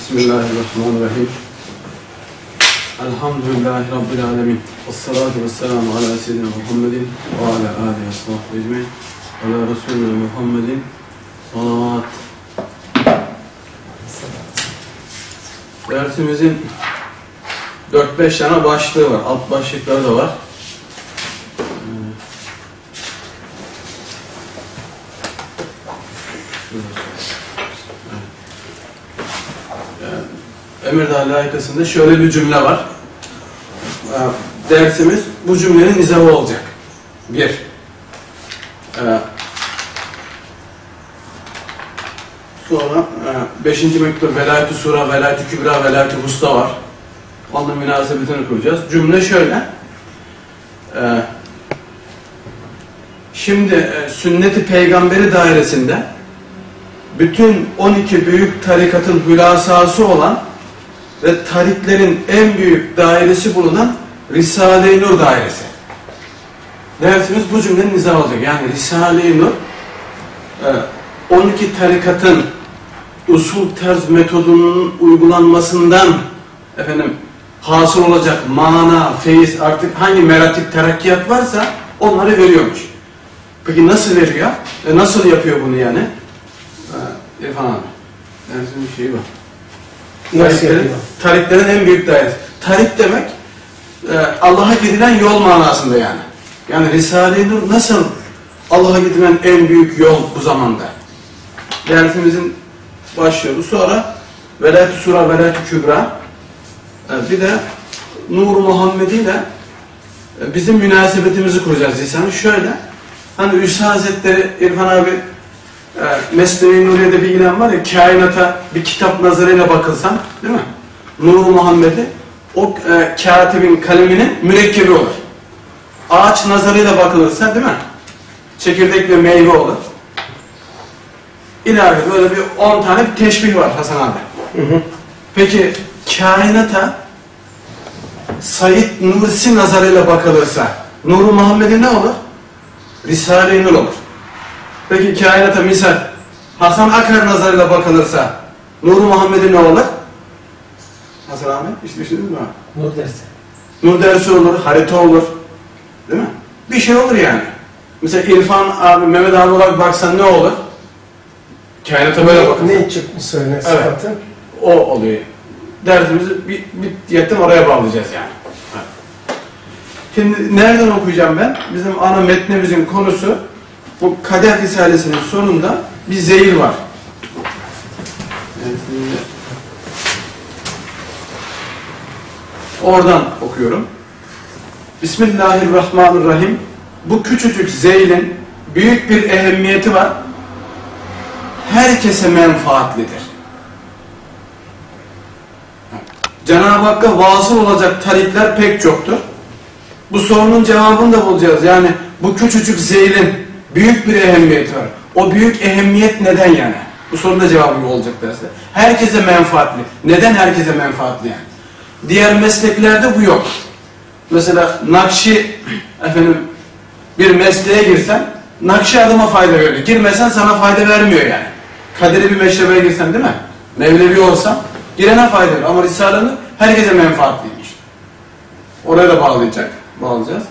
Bismillahirrahmanirrahim. Elhamdülillahi Rabbil alemin. Vessalatu vesselamu ala seyyidina Muhammedin ve ala alihi ve sahbihi ecmaîn. Ala Resulina Muhammedin salavat. Dersimizin 4-5 tane başlığı var. Alt başlıkları da var. Emirdağ layıkasında şöyle bir cümle var. Dersimiz bu cümlenin izahı olacak. 1. Sonra 5. mektup Velayet-i Sura, Velayet-i Kübra, Velayet-i Vusta var. Onunla münasebetini kuracağız. Cümle şöyle. Şimdi sünnet-i peygamberi dairesinde bütün 12 büyük tarikatın hülasası olan ve tariklerin en büyük dairesi bulunan Risale-i Nur dairesi. Dersimiz bu cümlenin izahı olacak. Yani Risale-i Nur 12 tarikatın usul terz metodunun uygulanmasından hasıl olacak mana, feyiz, artık hangi meratip, terakkiyat varsa onları veriyormuş. Peki nasıl veriyor? Nasıl yapıyor bunu yani? İrfan abi. Dersin bir şeyi var. Tariklerin en büyük dairesi. Tarik demek Allah'a gidilen yol manasında yani. Yani Risale-i Nur nasıl Allah'a gidilen en büyük yol bu zamanda? Dersimizin başlıyoruz. Sonra Velayet-i Sura, Velayet-i Kübra, bir de Nur-u Muhammedi ile bizim münasebetimizi kuracağız lisanı. Şöyle, hani Üstad Hazretleri İrfan abi Mesnevi Nuriye'de bir ilan var ya, kainata bir kitap nazarıyla bakılsan, değil mi? Nur-u Muhammedi o katibin kaleminin mürekkebi olur. Ağaç nazarıyla bakılırsa, değil mi? Çekirdek ve meyve olur. İlahi böyle bir 10 tane bir teşbih var Hasan abi. Peki kainata Said Nursi nazarıyla bakılırsa Nur-u Muhammedi ne olur? Risale-i Nur olur. Peki kainata misal Hasan Akar nazarıyla bakılırsa Nur-u Muhammedi ne olur? Hasan abi hiç düşündünüz mü? Nur dersi. Nur dersi olur, harita olur. Değil mi? Bir şey olur yani. Mesela İrfan abi, Mehmet abi olarak baksan ne olur? Kainata böyle bakın. Ne çıkmış söyle sıfatı? Evet. O oluyor. Dersimizi bir yetten oraya bağlayacağız yani. Evet. Şimdi nereden okuyacağım ben? Bizim ana metnemizin konusu bu Kader Risalesi'nin sonunda bir zehir var. Evet, oradan okuyorum. Bismillahirrahmanirrahim. Bu küçücük zeylin büyük bir ehemmiyeti var. Herkese menfaatlidir. Cenab-ı Hakk'a vasıl olacak tarikler pek çoktur. Bu sorunun cevabını da bulacağız. Yani bu küçücük zeylin büyük bir ehemmiyeti var. O büyük ehemmiyet neden yani? Bu sorunun da cevabı olacak derse. Herkese menfaatli. Neden herkese menfaatli yani? Diğer mesleklerde bu yok. Mesela Nakşi bir mesleğe girsen Nakşi adama fayda veriyor. Girmesen sana fayda vermiyor yani. Kaderi bir meşrebeye girsen, değil mi? Mevlevi olsan girene fayda veriyor. Ama Risale-i herkese menfaatliymiş. Oraya da bağlayacağız.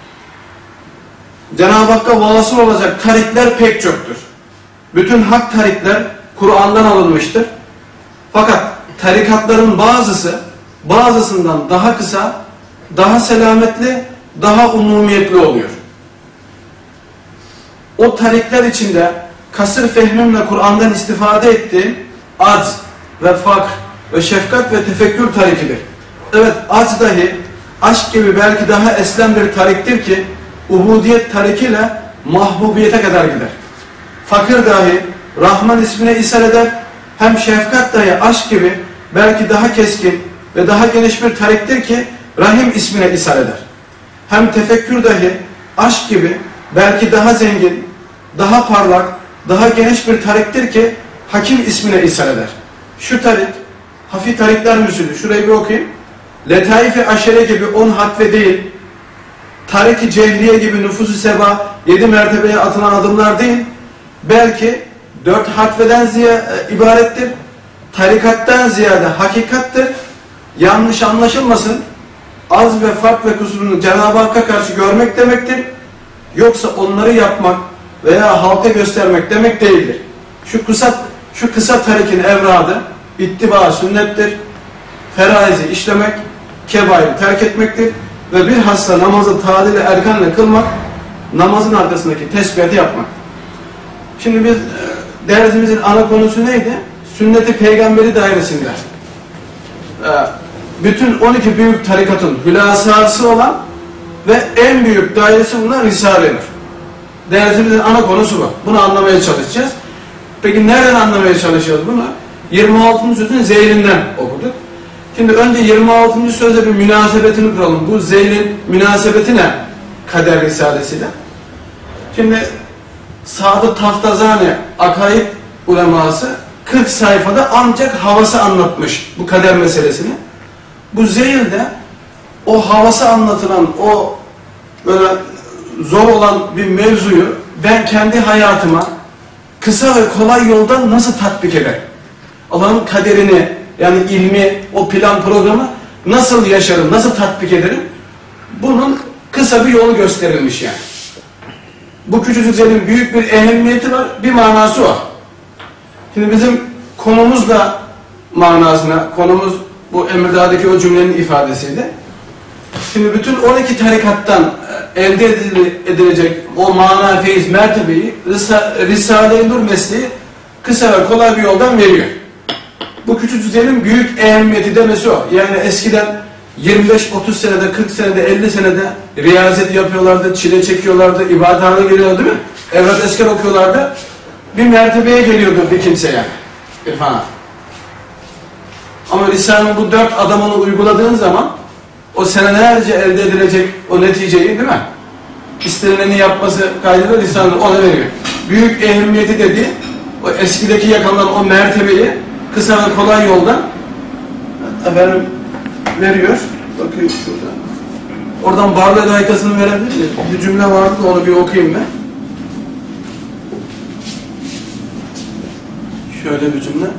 Cenab-ı Hakk'a vasıl olacak tarikler pek çoktur. Bütün hak tarikler Kur'an'dan alınmıştır. Fakat tarikatların bazısından daha kısa, daha selametli, daha umumiyetli oluyor. O tarikler içinde kasır fehmimle Kur'an'dan istifade ettiğim acz ve fakr ve şefkat ve tefekkür tarikidir. Evet, acz dahi aşk gibi belki daha eslem bir tariktir ki ubudiyet tarikiyle mahbubiyete kadar gider. Fakir dahi Rahman ismine ishal eder. Hem şefkat dahi aşk gibi belki daha keskin ve daha geniş bir tariktir ki Rahim ismine ishal eder. Hem tefekkür dahi aşk gibi belki daha zengin, daha parlak, daha geniş bir tariktir ki Hakim ismine ishal eder. Şu tarik, Hafi tarikler müsülü, şurayı bir okuyayım. Letaif-i aşere gibi 10 hatve değil, tarik-i cehliye gibi nüfus-u seba 7 mertebeye atılan adımlar değil, belki 4 hatveden ibarettir. tarikattan ziyade hakikattir. Yanlış anlaşılmasın. Az ve fark ve kusurunu Cenab-ı Hakk'a karşı görmek demektir. Yoksa onları yapmak veya halka göstermek demek değildir. Şu kısa tarikin evradı ittiba sünnettir. Feraizi işlemek, kebairi terk etmektir. Ve bilhassa namazı tadil-i erkanla kılmak, namazın arkasındaki tesbihatı yapmak. Şimdi biz dersimizin ana konusu neydi? Sünnet-i Peygamberi dairesinde. Bütün 12 büyük tarikatın hülasası olan ve en büyük dairesi bulunan Risale'dir. Dersimizin ana konusu bu. Bunu anlamaya çalışacağız. Peki nereden anlamaya çalışacağız bunu? 26. sözün zeylinden okuduk. Şimdi önce 26. sözde bir münasebetini kuralım. Bu zeylin münasebeti ne? Kader Risalesiyle. Şimdi Sadı Taftazani akaid uleması 40 sayfada ancak havası anlatmış bu kader meselesini. Bu zeyilde o havası anlatılan, o böyle zor olan bir mevzuyu ben kendi hayatıma kısa ve kolay yoldan nasıl tatbik ederim? Allah'ın kaderini, yani ilmi, o plan programı nasıl yaşarım, nasıl tatbik ederim? Bunun kısa bir yolu gösterilmiş yani. Bu küçücük zeylin büyük bir ehemmiyeti var, bir manası var. Şimdi bizim konumuzla manasına, konumuz bu Emirdağ'daki o cümlenin ifadesiydi. Şimdi bütün 12 tarikattan elde edilecek o mana, feyiz, mertebeyi Risale-i Nur mesleği kısa ve kolay bir yoldan veriyor. Bu küçücük zeylin büyük ehemmiyeti demesi o. Yani eskiden 25-30 senede, 40 senede, 50 senede riyazet yapıyorlardı, çile çekiyorlardı, ibadethaneye geliyorlardı değil mi? Evrat esker okuyorlardı. Bir mertebeye geliyordu bir kimse yani. İrfana. Ama Risale'nin bu 4 adamını uyguladığın zaman o senelerce elde edilecek o neticeyi değil mi? İstenileni yapması kaydıyla Risale'nin ona veriyor. Büyük ehemmiyeti dediği o eskideki yakalanan o mertebeyi kısa ve kolay yoldan efendim veriyor. Bakayım şurada. Oradan Barla layıkasını verebilir miyim? Bir cümle vardı da onu bir okuyayım ben. Şöyle bir cümle.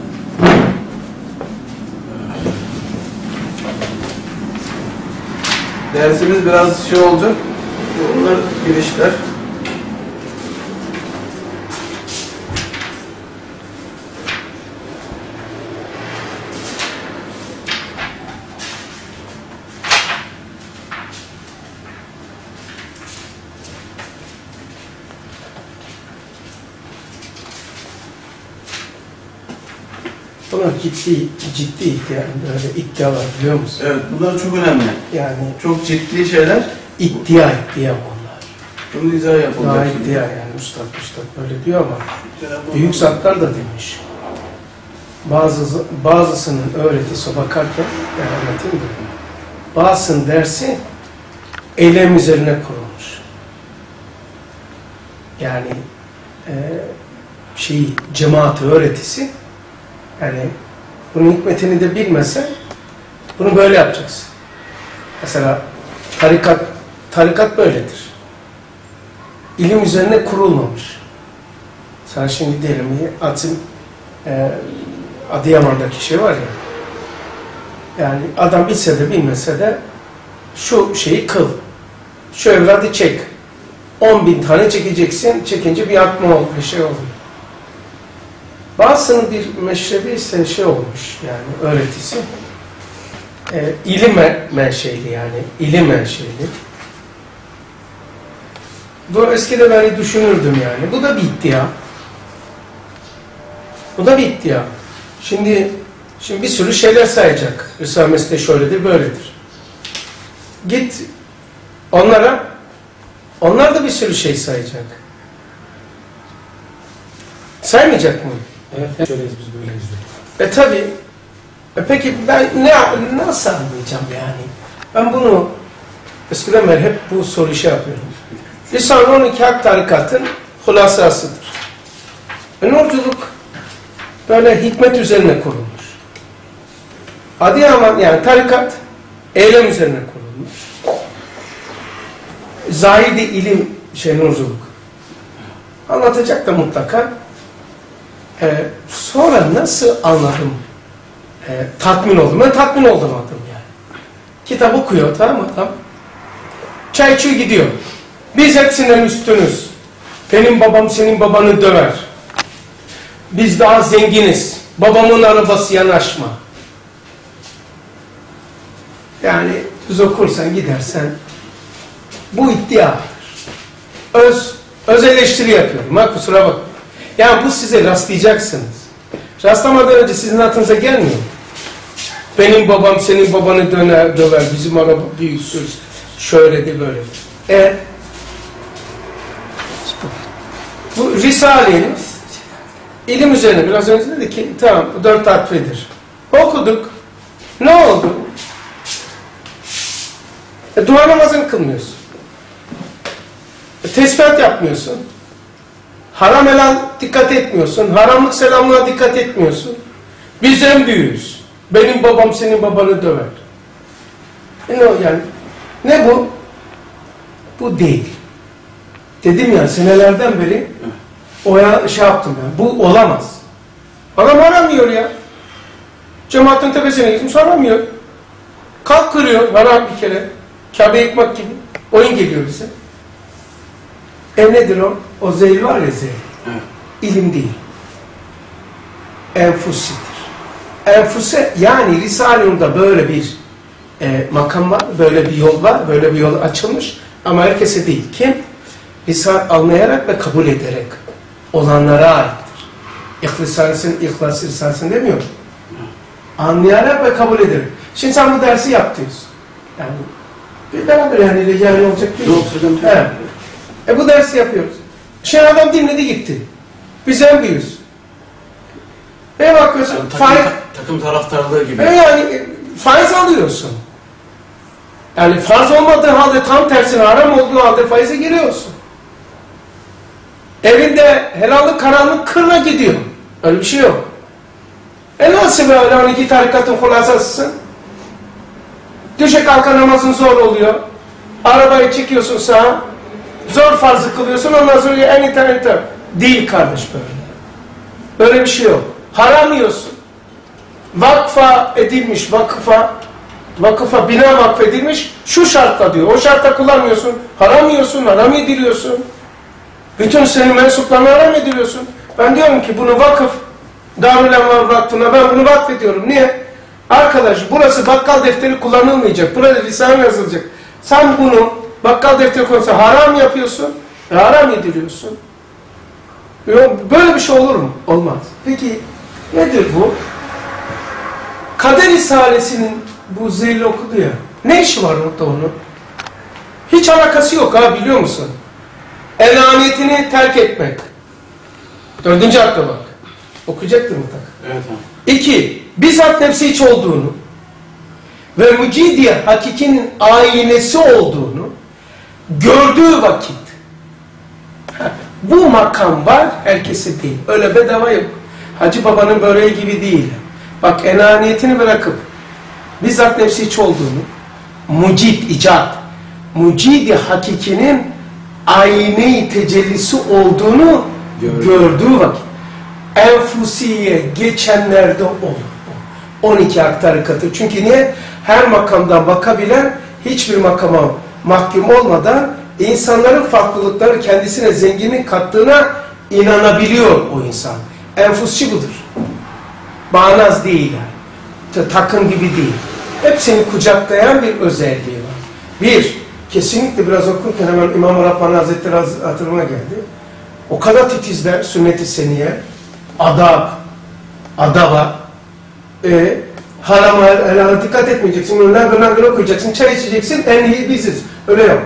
Dersimiz biraz şey olacak. Bunlar girişler. Bunlar ciddi yani böyle iddialar biliyor musun? Evet, bunlar çok önemli. Yani çok ciddi şeyler. İddia bunlar. Bunu izah yapılacak. Daha iddia yani üstad böyle diyor ama büyük zatlar da demiş. Bazısının öğretisi bakarken anlatayım da bazısının dersi eylem üzerine kurulmuş. Yani cemaati öğretisi yani bunun hikmetini de bilmesen bunu böyle yapacaksın. Mesela tarikat böyledir. İlim üzerine kurulmamış. Sen şimdi diyelim Adıyaman'daki şey var ya. Yani adam bilse de bilmese de şu şeyi kıl. Şu evradı çek. 10.000 tane çekeceksin. Çekince bir atma oldu, bir şey oluyor. Bazısının bir meşrebi ise şey olmuş yani öğretisi. İlim menşeli yani. İlim menşeli. Bu eskide ben düşünürdüm yani. Bu da bir iddia. Bu da bir iddia. Şimdi bir sürü şeyler sayacak. Risale-i Mesnevi şöyledir, böyledir. Git onlara, onlar da bir sürü şey sayacak. Saymayacak mı? Evet, şöyleyiz biz böyleyiz. Tabi. Peki ben nasıl anlayacağım yani? Ben bunu eskiden beri hep bu soru şey yapıyorum. Risale-i 12 Hak Tarikat'ın hulasasıdır. Nurculuk böyle hikmet üzerine kurulmuş. Adıyaman yani tarikat eylem üzerine kurulmuş. Zahidi ilim nurculuk. Anlatacak da mutlaka. Sonra nasıl anladım tatmin oldum. Ben tatmin oldum yani. Kitap okuyor, tamam mı adam? Çay içiyor gidiyor. Biz hepsinden üstünüz. Benim babam senin babanı döver. Biz daha zenginiz. Babamın arabası yanaşma. Yani düz okursan gidersen bu iddiadır. Öz eleştiri yapıyorum. Ha, kusura bakma. Yani bu size rastlayacaksınız. Rastlamadan önce sizin aklınıza gelmiyor. Benim babam senin babanı döver. Bizim araba büyüksüz. Şöyle de böyle. Bu Risale'nin ilim üzerine biraz önce dedi ki tamam bu 4 harflidir. Okuduk. Ne oldu? Dua namazını kılmıyorsun. Tesbihat yapmıyorsun. Haram helal dikkat etmiyorsun. Haramlık selamlığa dikkat etmiyorsun. Biz en büyüğüz. Benim babam senin babanı döver. Ne o yani? Ne bu? Bu değil. Dedim ya senelerden beri şey yaptım ben. Bu olamaz. Adam aramıyor ya. Cemaatin tepesine gitmiş aramıyor. Kalk kırıyor haram bir kere. Kabe yıkmak gibi. Oyun geliyor bize. Nedir o? O zehir var ya zehir. Evet. İlim değil. Enfusidir. Enfuse yani Risale'nde böyle bir makam var, böyle bir yol var, böyle bir yol açılmış ama herkese değil. Kim? Risale anlayarak ve kabul ederek olanlara aittir. İhlas Risalesi'ni demiyorum. Anlayarak ve kabul ederek. Şimdi sen bu dersi yap diyorsun. Yani bir beraber yani olacak değil mi? Yok, evet. Bu dersi yapıyoruz. Şimdi adam dinledi gitti. Biz en büyüğüz. Bakıyorsun takım taraftarlığı gibi. Yani faiz alıyorsun. Yani farz olmadığı halde tam tersine haram olduğu halde faize giriyorsun. Evinde helallik karanlık kırına gidiyor. Öyle bir şey yok. Nasıl böyle 12 tarikatın hulasasısın? Düşe kalka namazın zor oluyor. Arabayı çekiyorsun sağa. Zor farzı kılıyorsun ondan sonra en internette. Değil kardeş böyle. Böyle bir şey yok. Haram yiyorsun. Vakfa edilmiş vakıfa bina vakfedilmiş şu şartla diyor. O şartla kullanmıyorsun. Haram yiyorsun, haram yediriyorsun. Bütün senin mensuplarını haram ediliyorsun. Ben diyorum ki bunu vakıf Darül Envar Vakfı'na ben bunu vakfediyorum. Niye? Arkadaş burası bakkal defteri kullanılmayacak. Burada Risale yazılacak. Sen bunu bakkal defteri konusunda haram yapıyorsun. Haram yediriyorsun. Böyle bir şey olur mu? Olmaz. Peki nedir bu? Kader Risalesi'nin bu zehirli okudu ya. Ne işi var orada onun? Hiç alakası yok ha biliyor musun? Enaniyetini terk etmek. 4. hakkı bak. Okuyacaktır mutlaka. Evet. 2. Bizzat nefsi hiç olduğunu ve mücidi hakikinin aynesi olduğunu gördüğü vakit bu makam var, herkese değil. Öyle bedava yok. Hacı Baba'nın böreği gibi değil. Bak enaniyetini bırakıp bizzat nefsi hiç olduğunu mucid, icat mucidi hakikinin ayne-i tecellisi olduğunu gördüğü vakit enfusiye geçenlerde olur. 12 hak tarikatı. Çünkü niye? Her makamdan bakabilen hiçbir makama mahkum olmadan insanların farklılıkları kendisine zenginlik kattığına inanabiliyor o insan. Enfusçi budur. Bağnaz değil yani. Takım gibi değil. Hepsini kucaklayan bir özelliği var. Bir, kesinlikle biraz okurken hemen İmam-ı Rabbani Hazretleri hatırıma geldi. O kadar titizler sünnet-i seniye, adaba, harama, helala dikkat etmeyeceksin, nereden okuyacaksın, çay içeceksin, en iyi biziz. Öyle yok.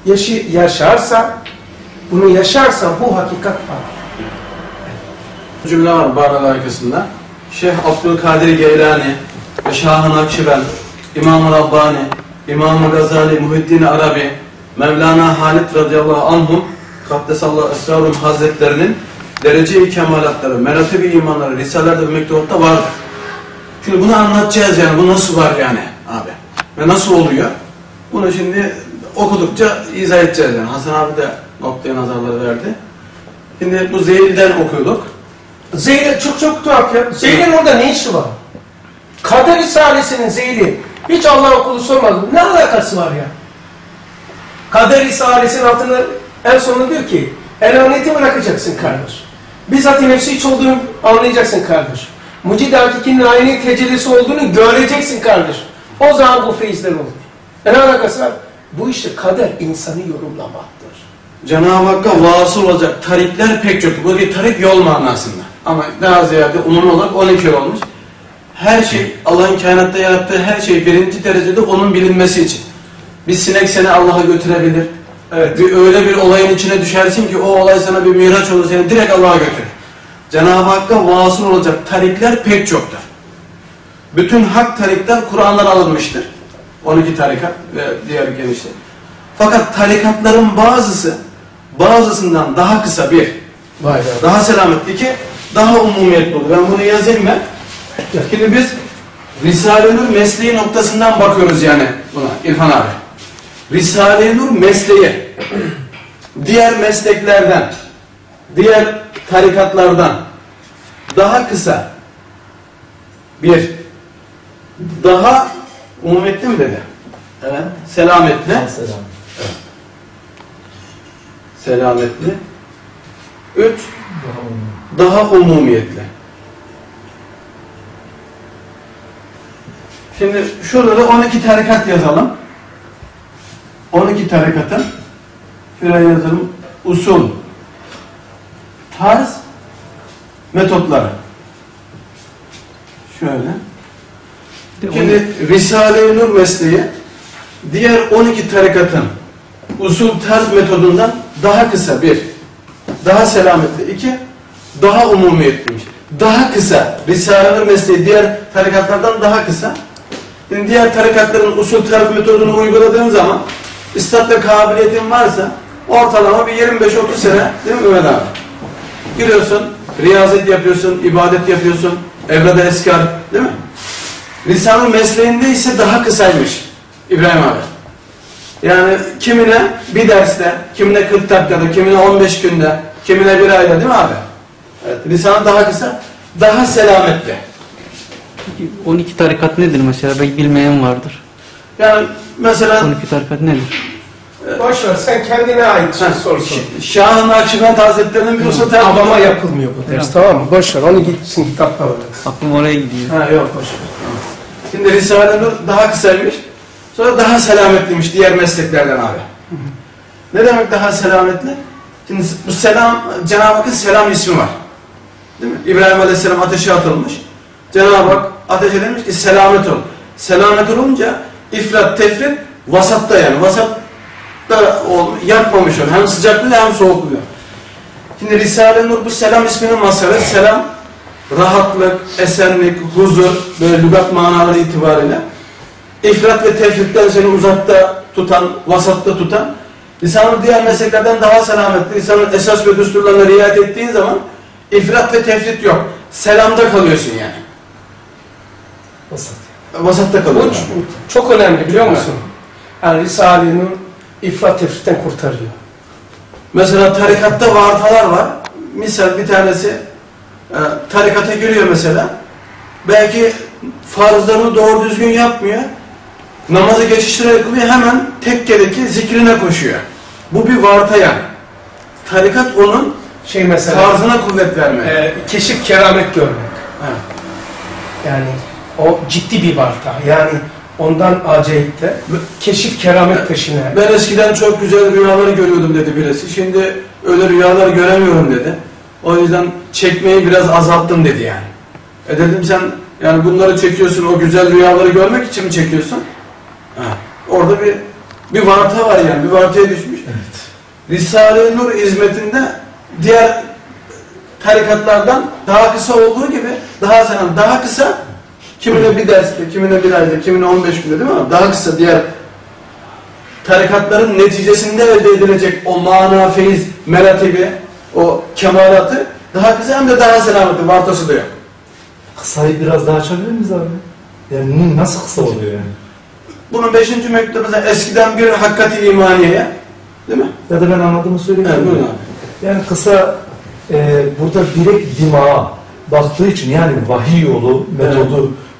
Bunu yaşarsan bu hakikat var. Cümle var Bağdat arkasında. Şeyh Abdülkadir Geylani ve Şah-ı Nakşibend, İmam-ı Rabbani, İmam-ı Gazali, Muhiddin Arabi, Mevlana Halit radıyallahu anhum, Kaddesallahu esrarun hazretlerinin derece-i kemalatları, meratibi imanları, risalelerde ve mektupta vardır. Şimdi bunu anlatacağız yani, bu nasıl var yani abi? Ve nasıl oluyor? Bunu şimdi okudukça izah edeceğiz yani. Hasan abi de noktaya nazarları verdi. Şimdi bu Zeyl'den okuyorduk. Zeyl'e çok tuhaf ya. Zeyl'in orada ne işi var? Kader Risalesi'nin zeyli hiç Allah'ın kulu sormadı. Ne alakası var ya? Kader Risalesi'nin altında en sonunda diyor ki elaneti bırakacaksın kardeş. Bizzat-ı nefsi hiç olduğunu anlayacaksın kardeş. Mucid-i Hakikinin ayni tecellisi olduğunu göreceksin kardeş. O zaman bu feyizler olur. Ne alakası var? Bu işte kader insanı yorumlamaktır. Cenab-ı Hakk'a vasıl olacak tarikler pek çok. Bu bir tarik yol manasında. Ama daha ziyade umum olarak 12 yol olmuş. Her şey, Allah'ın kainatta yarattığı her şey birinci derecede onun bilinmesi için. Bir sinek seni Allah'a götürebilir. Evet. Öyle bir olayın içine düşersin ki o olay sana bir miraç olur, seni direkt Allah'a götürür. Cenab-ı Hakk'a vasıl olacak tarikler pek çoktur. Bütün hak tarikler Kur'an'dan alınmıştır. 12 tarikat ve diğer genişler. Fakat tarikatların bazısından daha kısa bir, daha selametli, iki, daha umumiyetli olur. Ben bunu yazayım ben. Şimdi biz Risale-i Nur mesleği noktasından bakıyoruz yani buna İrfan abi. Risale-i Nur mesleği diğer mesleklerden, diğer tarikatlardan daha kısa bir, daha umumiyetli mi dedi? Evet. Selametli. Selam. Evet. Selametli. 3. Daha umumiyetli. Şimdi şurada da 12 tarikat yazalım. 12 tarikatın şuraya yazalım. Usul, tarz, metotları. Şöyle. Şimdi Risale-i Nur mesleği diğer 12 tarikatın usul, tarz metodundan daha kısa bir, daha selametli iki, daha umumiyetliymiş. Daha kısa. Risale-i Nur mesleği diğer tarikatlardan daha kısa. Yani diğer tarikatların usul, tarz metodunu uyguladığın zaman istatta kabiliyetin varsa ortalama bir 25-30 sene değil mi Mehmet abi? Giriyorsun, riyazet yapıyorsun, ibadet yapıyorsun, evrada eskar değil mi? Risale-i mesleğinde ise daha kısaymış İbrahim abi. Yani kimine bir derste, kimine 40 dakikada, kimine 15 günde, kimine bir ayda değil mi abi? Evet, Risale daha kısa, daha selametli. Peki 12 tarikat nedir mesela? Belki bilmeyen vardır. Yani mesela 12 tarikat nedir? Boş ver, sen kendine ait sorsun. Şah-ı Nakşibend Hazretleri'nin bir usul tercih. Avama yapılmıyor bu ders, tamam mı? Boş ver, onu gitsin kitapta öğrensin. Aklım oraya gidiyor. Ha yok, boş ver. Şimdi Risale-i Nur daha kısaymış, sonra daha selametliymiş diğer mesleklerden abi. Ne demek daha selametli? Şimdi bu selam, Cenab-ı Hakk'ın selam ismi var. Değil mi? İbrahim Aleyhisselam ateşe atılmış. Cenab-ı Hak ateşe demiş ki selamet ol. Selamet olunca ifrat, tefrit vasatta yani. Vasatta yakmamış onu. Hem sıcaklığı hem soğukluğu. Şimdi Risale-i Nur bu selam isminin mazharı. Selam, rahatlık, esenlik, huzur, böyle lügat manaları itibariyle. İfrat ve tefritten seni uzakta tutan, vasatta tutan. Risale-i Nur diğer mesleklerden daha selametli. Risale-i Nur esas ve düsturlarına riayet ettiğin zaman ifrat ve tefrit yok. Selamda kalıyorsun yani. Vasat. Vasatta kalıyorsun. Çok önemli biliyor musun? Yani Risale-i Nur ifrat tefritten kurtarıyor. Mesela tarikatta vartalar var. Misal bir tanesi tarikata giriyor mesela. Belki farzlarını doğru düzgün yapmıyor. Namazı geçiştirerek kılıyor, hemen tekkedeki zikrine koşuyor. Bu bir varta yani. Tarikat onun Mesela tarzına kuvvet vermek. Keşif keramet görmek. Evet. Yani o ciddi bir varta. Yani ondan acayipte keşif keramet peşine. Ben eskiden çok güzel rüyaları görüyordum dedi birisi. Şimdi öyle rüyalar göremiyorum dedi. O yüzden çekmeyi biraz azalttım dedi yani. Dedim sen yani bunları çekiyorsun, o güzel rüyaları görmek için mi çekiyorsun? Ha. Orada bir varta var yani, bir vartaya düşmüş. Evet. Risale-i Nur hizmetinde diğer tarikatlardan daha kısa olduğu gibi daha kısa, kimine bir derste, kimine bir ayda, kimine 15 günde değil mi? Daha kısa diğer tarikatların neticesinde elde edilecek o mana, feyiz, meratibi, o kemalatı daha kısa hem de daha selametli, vartası da yok. Kısayı biraz daha açabilir miyiz abi? Yani nasıl kısa oluyor yani? Bunun 5. mektubunda mesela eskiden bir hakkati imaniyeye, değil mi? Ya da ben anladığımı söyleyeyim. Evet, buyurun abi. Yani kısa burada direkt dimağa baktığı için yani vahiy yolu, metodu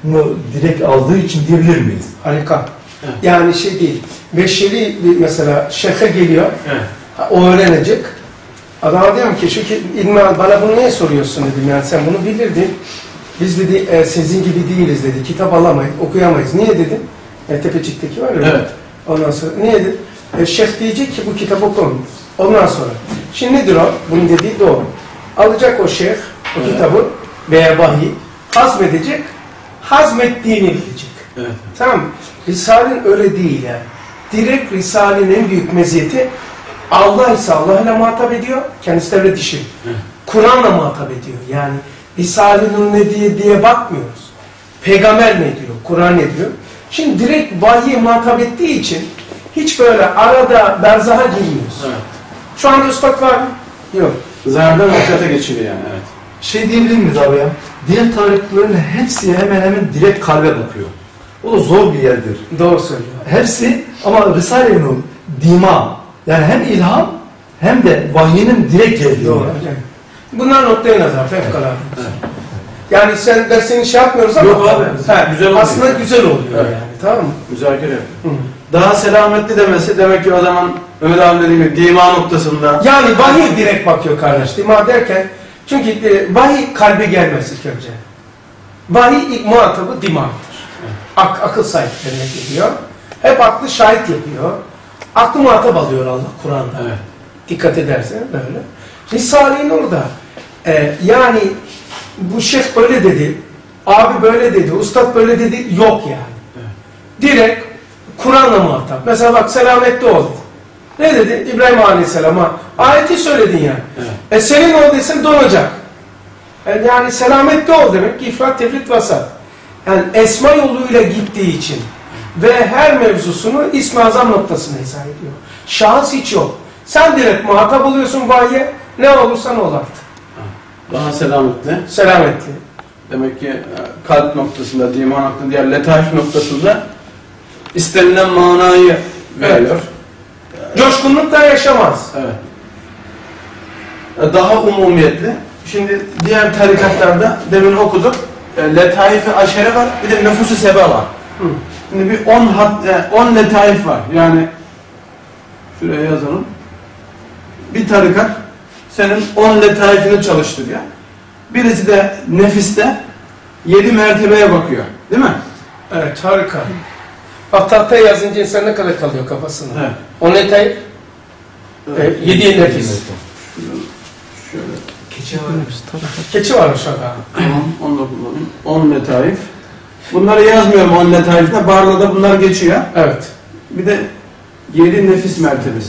direkt aldığı için diyebilir miyiz? Harika. Evet. Yani şey değil. Beşeri bir mesela şeyhe geliyor. Evet. O öğrenecek. Adama diyorum ki şu ilmi bana bunu niye soruyorsun dedim, yani sen bunu bilirdin. Biz dedi sizin gibi değiliz dedi. Kitap alamayız, okuyamayız. Niye dedim? Tepecik'teki var ya. Evet. Ondan sonra niye dedim? Şeyh diyecek ki bu kitabı okumuyor. Ondan sonra. Şimdi nedir o? Bunun dediği doğru. Alacak o şeyh o Evet. kitabı veya vahiy hazmedecek. Hazmettiğini bilecek. Evet. Tamam mı? Risale'nin öyle değil yani. Direkt Risale'nin en büyük meziyeti Allah ise Allah'la muhatap ediyor. Kendisi devlet işi. Evet. Kur'an'la muhatap ediyor. Yani Risale'nin ne diye bakmıyoruz. Peygamber ne diyor? Kur'an ne diyor? Şimdi direkt vahiye muhatap ettiği için hiç böyle arada berzaha girmiyoruz. Evet. Şu anda üstad var mı? Yok. Zahirden hakikate geçiliyor yani. Evet. Şey diyebilir miyiz abi ya? Diğer tarikatların hepsi hemen hemen direkt kalbe bakıyor. O da zor bir yerdir. Doğru söylüyor. Hepsi ama Risale-i dima, yani hem ilham hem de vahyinin direkt geldiği. Doğru. Yani. Bunlar noktaya nazar. Fevkalade. Evet. Yani sen dersini şey yapmıyoruz ama Yok abi, güzel oluyor. aslında güzel oluyor Evet. yani. Tamam mı? Müzakere. Hı. Daha selametli demesi demek ki o zaman Mehmet abi dediği gibi dima noktasında. Yani vahiy direkt bakıyor kardeş. Dima derken çünkü vahiy kalbe gelmez ilk önce. Vahiy ilk muhatabı dimaktır. Akıl sahiplerine geliyor. Hep aklı şahit yapıyor. Aklı muhatap alıyor Allah Kur'an'da. Evet. Dikkat edersen böyle. Risale-i Nur'da yani bu şeyh böyle dedi, abi böyle dedi, ustad böyle dedi, yok yani. Evet. Direkt Kur'an'la muhatap. Mesela bak selametli ol dedi. Ne dedi? İbrahim Aleyhisselam'a ayeti söyledin yani. Evet. Senin ol desin donacak. Yani selametli ol demek ki ifrat, tefrit, vasat. Yani esma yoluyla gittiği için ve her mevzusunu İsm-i Azam noktasına hesap ediyor. Şahıs hiç yok. Sen direkt muhatap oluyorsun vahye, ne olursan ol artık. Daha selametli. Selametli. Demek ki kalp noktasında, dima noktasında, diğer letaif noktasında istenilen manayı veriyor. Coşkunlukla yaşamaz. Evet. Daha umumiyetli. Şimdi diğer tarikatlarda demin okuduk. Letaif-i aşere var, bir de nüfus-u seba var. Hı. Şimdi bir 10 letaif var. Yani şuraya yazalım. Bir tarikat senin 10 letaifini çalıştırıyor. Birisi de nefiste 7 mertebeye bakıyor. Değil mi? Evet, harika. Bak tahtaya yazınca insan ne kadar kalıyor kafasında. Evet. O netay 7 nefis. Şöyle. Keçi var aşağıda. Tamam, onu da kullanayım. 10 letaif. Bunları yazmıyorum 10 letaifine. Barla'da bunlar geçiyor. Evet. Bir de 7 nefis mertebesi.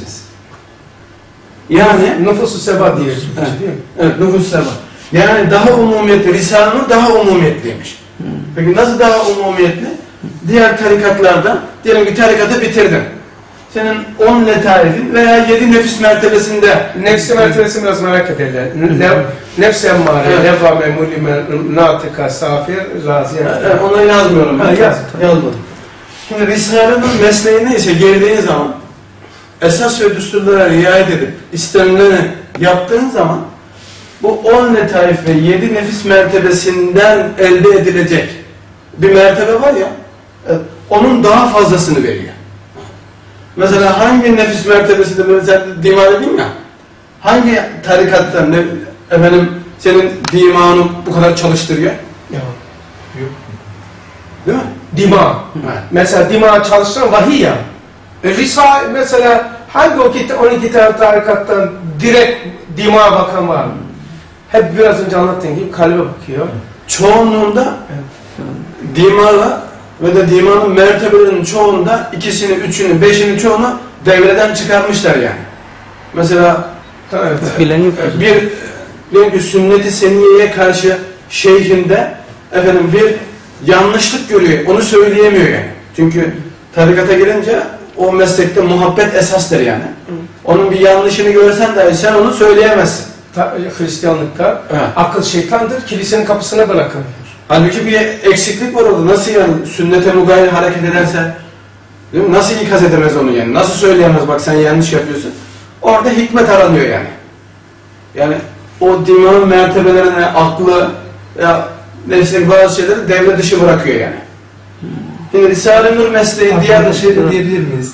Yani Nüfus-u seba diye. Evet. Değil mi? evet, nüfus seba. Yani daha umumiyetli. Risale-i daha umumiyetliymiş. Peki nasıl daha umumiyetli? Diğer tarikatlarda, diyelim ki tarikatı bitirdin. Senin 10 letaifin veya 7 nefis mertebesinde. Nefsi mertebesini biraz merak ederler. Nefs-i emmare, Evet. levvame, mulime, natıka, safir, raziye. Evet, onları yazmıyorum. Ha, yaz. Yazmadım. Şimdi Risale'nin mesleği neyse geldiğin zaman esas ve düsturlara riayet edip istenileni yaptığın zaman bu 10 letaif ve 7 nefis mertebesinden elde edilecek bir mertebe var ya, onun daha fazlasını veriyor. Mesela hangi nefis mertebesinde, mesela dima dedim ya, hangi tarikattan efendim senin dimanı bu kadar çalıştırıyor? Ya. Değil mi? Dima. Evet. Mesela dima çalıştıran vahiy ya. Risale mesela hangi 12 tane tarikattan direkt dima bakan var mı? Hep biraz önce anlattığım gibi kalbe bakıyor. Çoğunluğunda dimala ve de dimanın mertebelerinin çoğunda ikisini, üçünü, beşini çoğunu devreden çıkarmışlar yani. Mesela Evet. Bilen yok. diyelim ki sünnet-i seniyeye karşı şeyhinde efendim bir yanlışlık görüyor. Onu söyleyemiyor yani. Çünkü tarikata girince o meslekte muhabbet esastır yani. Onun bir yanlışını görsen dahi sen onu söyleyemezsin. Hristiyanlıkta Evet. akıl şeytandır, kilisenin kapısına bırakılıyor. Halbuki bir eksiklik var orada. Nasıl yani sünnete mugayir hareket ederse, değil mi? Nasıl ikaz edemez onu yani? Nasıl söyleyemez bak sen yanlış yapıyorsun? Orada hikmet aranıyor yani. Yani o dimanın mertebelerine aklı ya nefsindeki bazı şeyleri devre dışı bırakıyor yani. Şimdi Risale-i Nur mesleği Diğer diğer şey de diyebilir miyiz?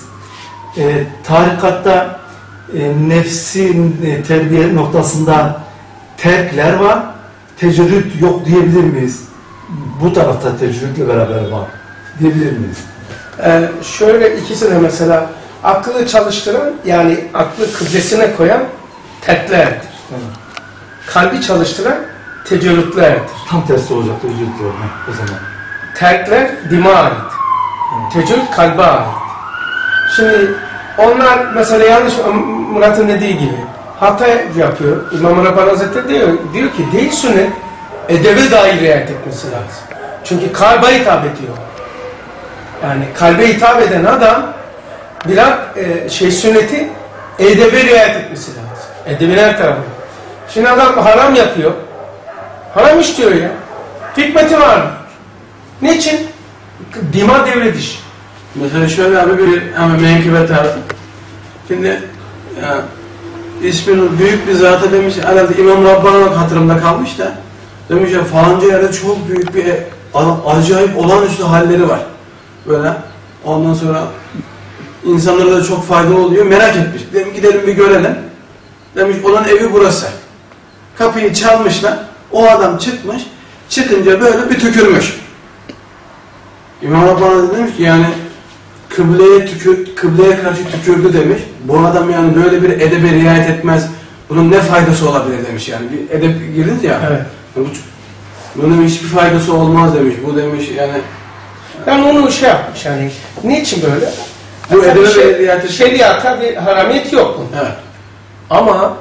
Tarikatta nefsin terbiye noktasında terkler var, tecrüt yok diyebilir miyiz? Bu tarafta tecrütle beraber var diyebilir miyiz? Şöyle ikisi de mesela aklı çalıştıran, yani aklı kıblesine koyan terklerdir. Kalbi çalıştıran tecrütlerdir. Tam tersi olacaktı, özür diliyorum o zaman. Terkler dima ait. Tecrüt kalbe ait. Şimdi onlar mesela yanlış, Murat'ın dediği gibi hata yapıyor. İmam Rabbani Hazretleri diyor ki değil sünnet, edebe dair riayet etmesi lazım. Çünkü kalbe hitap ediyor. Yani kalbe hitap eden adam biraz sünneti edebe riayet etmesi lazım. Edebin her tarafı. Şimdi adam haram yapıyor. Haram işliyor ya. Hikmeti var mı? Niçin? Dima devre dışı. Mesela şöyle abi bir ama menkıbe tarzı. Şimdi ismini büyük bir zata demiş, herhalde İmam Rabbani'nin hatırımda kalmış da demiş ya falanca yerde çok büyük bir acayip olağanüstü halleri var. Böyle ondan sonra insanlara da çok faydalı oluyor. Merak etmiş. Demiş gidelim bir görelim. Demiş olan evi burası. Kapıyı çalmışlar. O adam çıkmış. Çıkınca böyle bir tükürmüş. İmam Rabbani demiş ki yani kıbleye karşı tükürdü demiş. Bu adam yani böyle bir edebe riayet etmez. Bunun ne faydası olabilir demiş yani. Bir edep girdiniz ya. Evet. Bunun hiçbir faydası olmaz demiş. Bu demiş yani. Yani onu şey yapmış yani. Niçin böyle? Bu edebe şeriata bir haramiyet yok bunun. Evet. Ama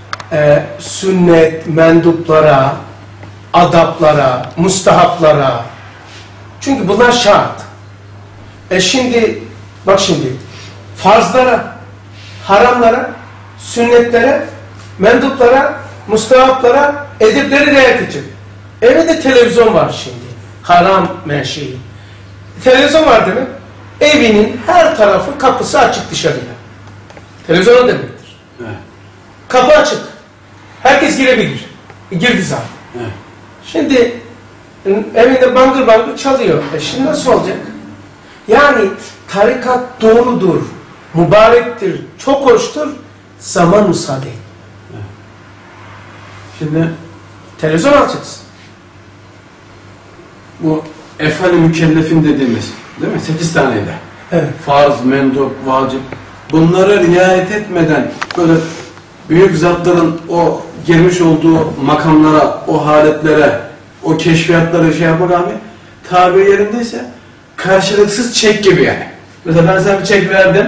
sünnet, menduplara, adaplara, mustahaplara, çünkü bunlar şart. Şimdi bak şimdi farzlara, haramlara, sünnetlere, menduplara, mustahaplara, edepleri riayet edecek. Evde televizyon var şimdi. Haram menşei. Televizyon var değil mi? Evinin her tarafı, kapısı açık dışarıya. Televizyon demektir. Evet. Kapı açık. Herkes girebilir. Girdi zaten. Evet. Şimdi evinde bangır bangır çalıyor. Şimdi nasıl olacak? Yani tarikat doğrudur, mübarektir, çok hoştur, zaman müsaade. Evet. Şimdi televizyon alacaksın. Bu efal-i mükellefin dediğimiz, değil mi? 8 taneydi. Evet. Farz, mendup, vacip. Bunlara riayet etmeden böyle büyük zatların o girmiş olduğu makamlara, o haletlere, o keşfiyatlara şey yapmak abi, tabiri yerindeyse karşılıksız çek gibi yani. Mesela ben sana bir çek verdim,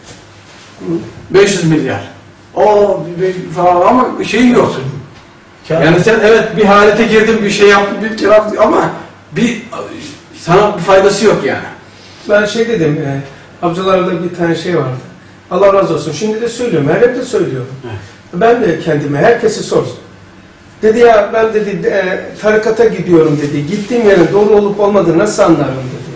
500 milyar. O falan ama şey yok. Yani sen evet bir halete girdin, bir şey yaptın, bir kere ama bir sana bir faydası yok yani. Ben şey dedim, amcalarda bir tane şey vardı. Allah razı olsun. Şimdi de söylüyorum, her hep de söylüyorum. Evet. Ben de kendime, herkesi sorsun. Dedi ya ben dedi tarikata gidiyorum dedi. Gittiğim yerin doğru olup olmadığını nasıl anlarım dedi.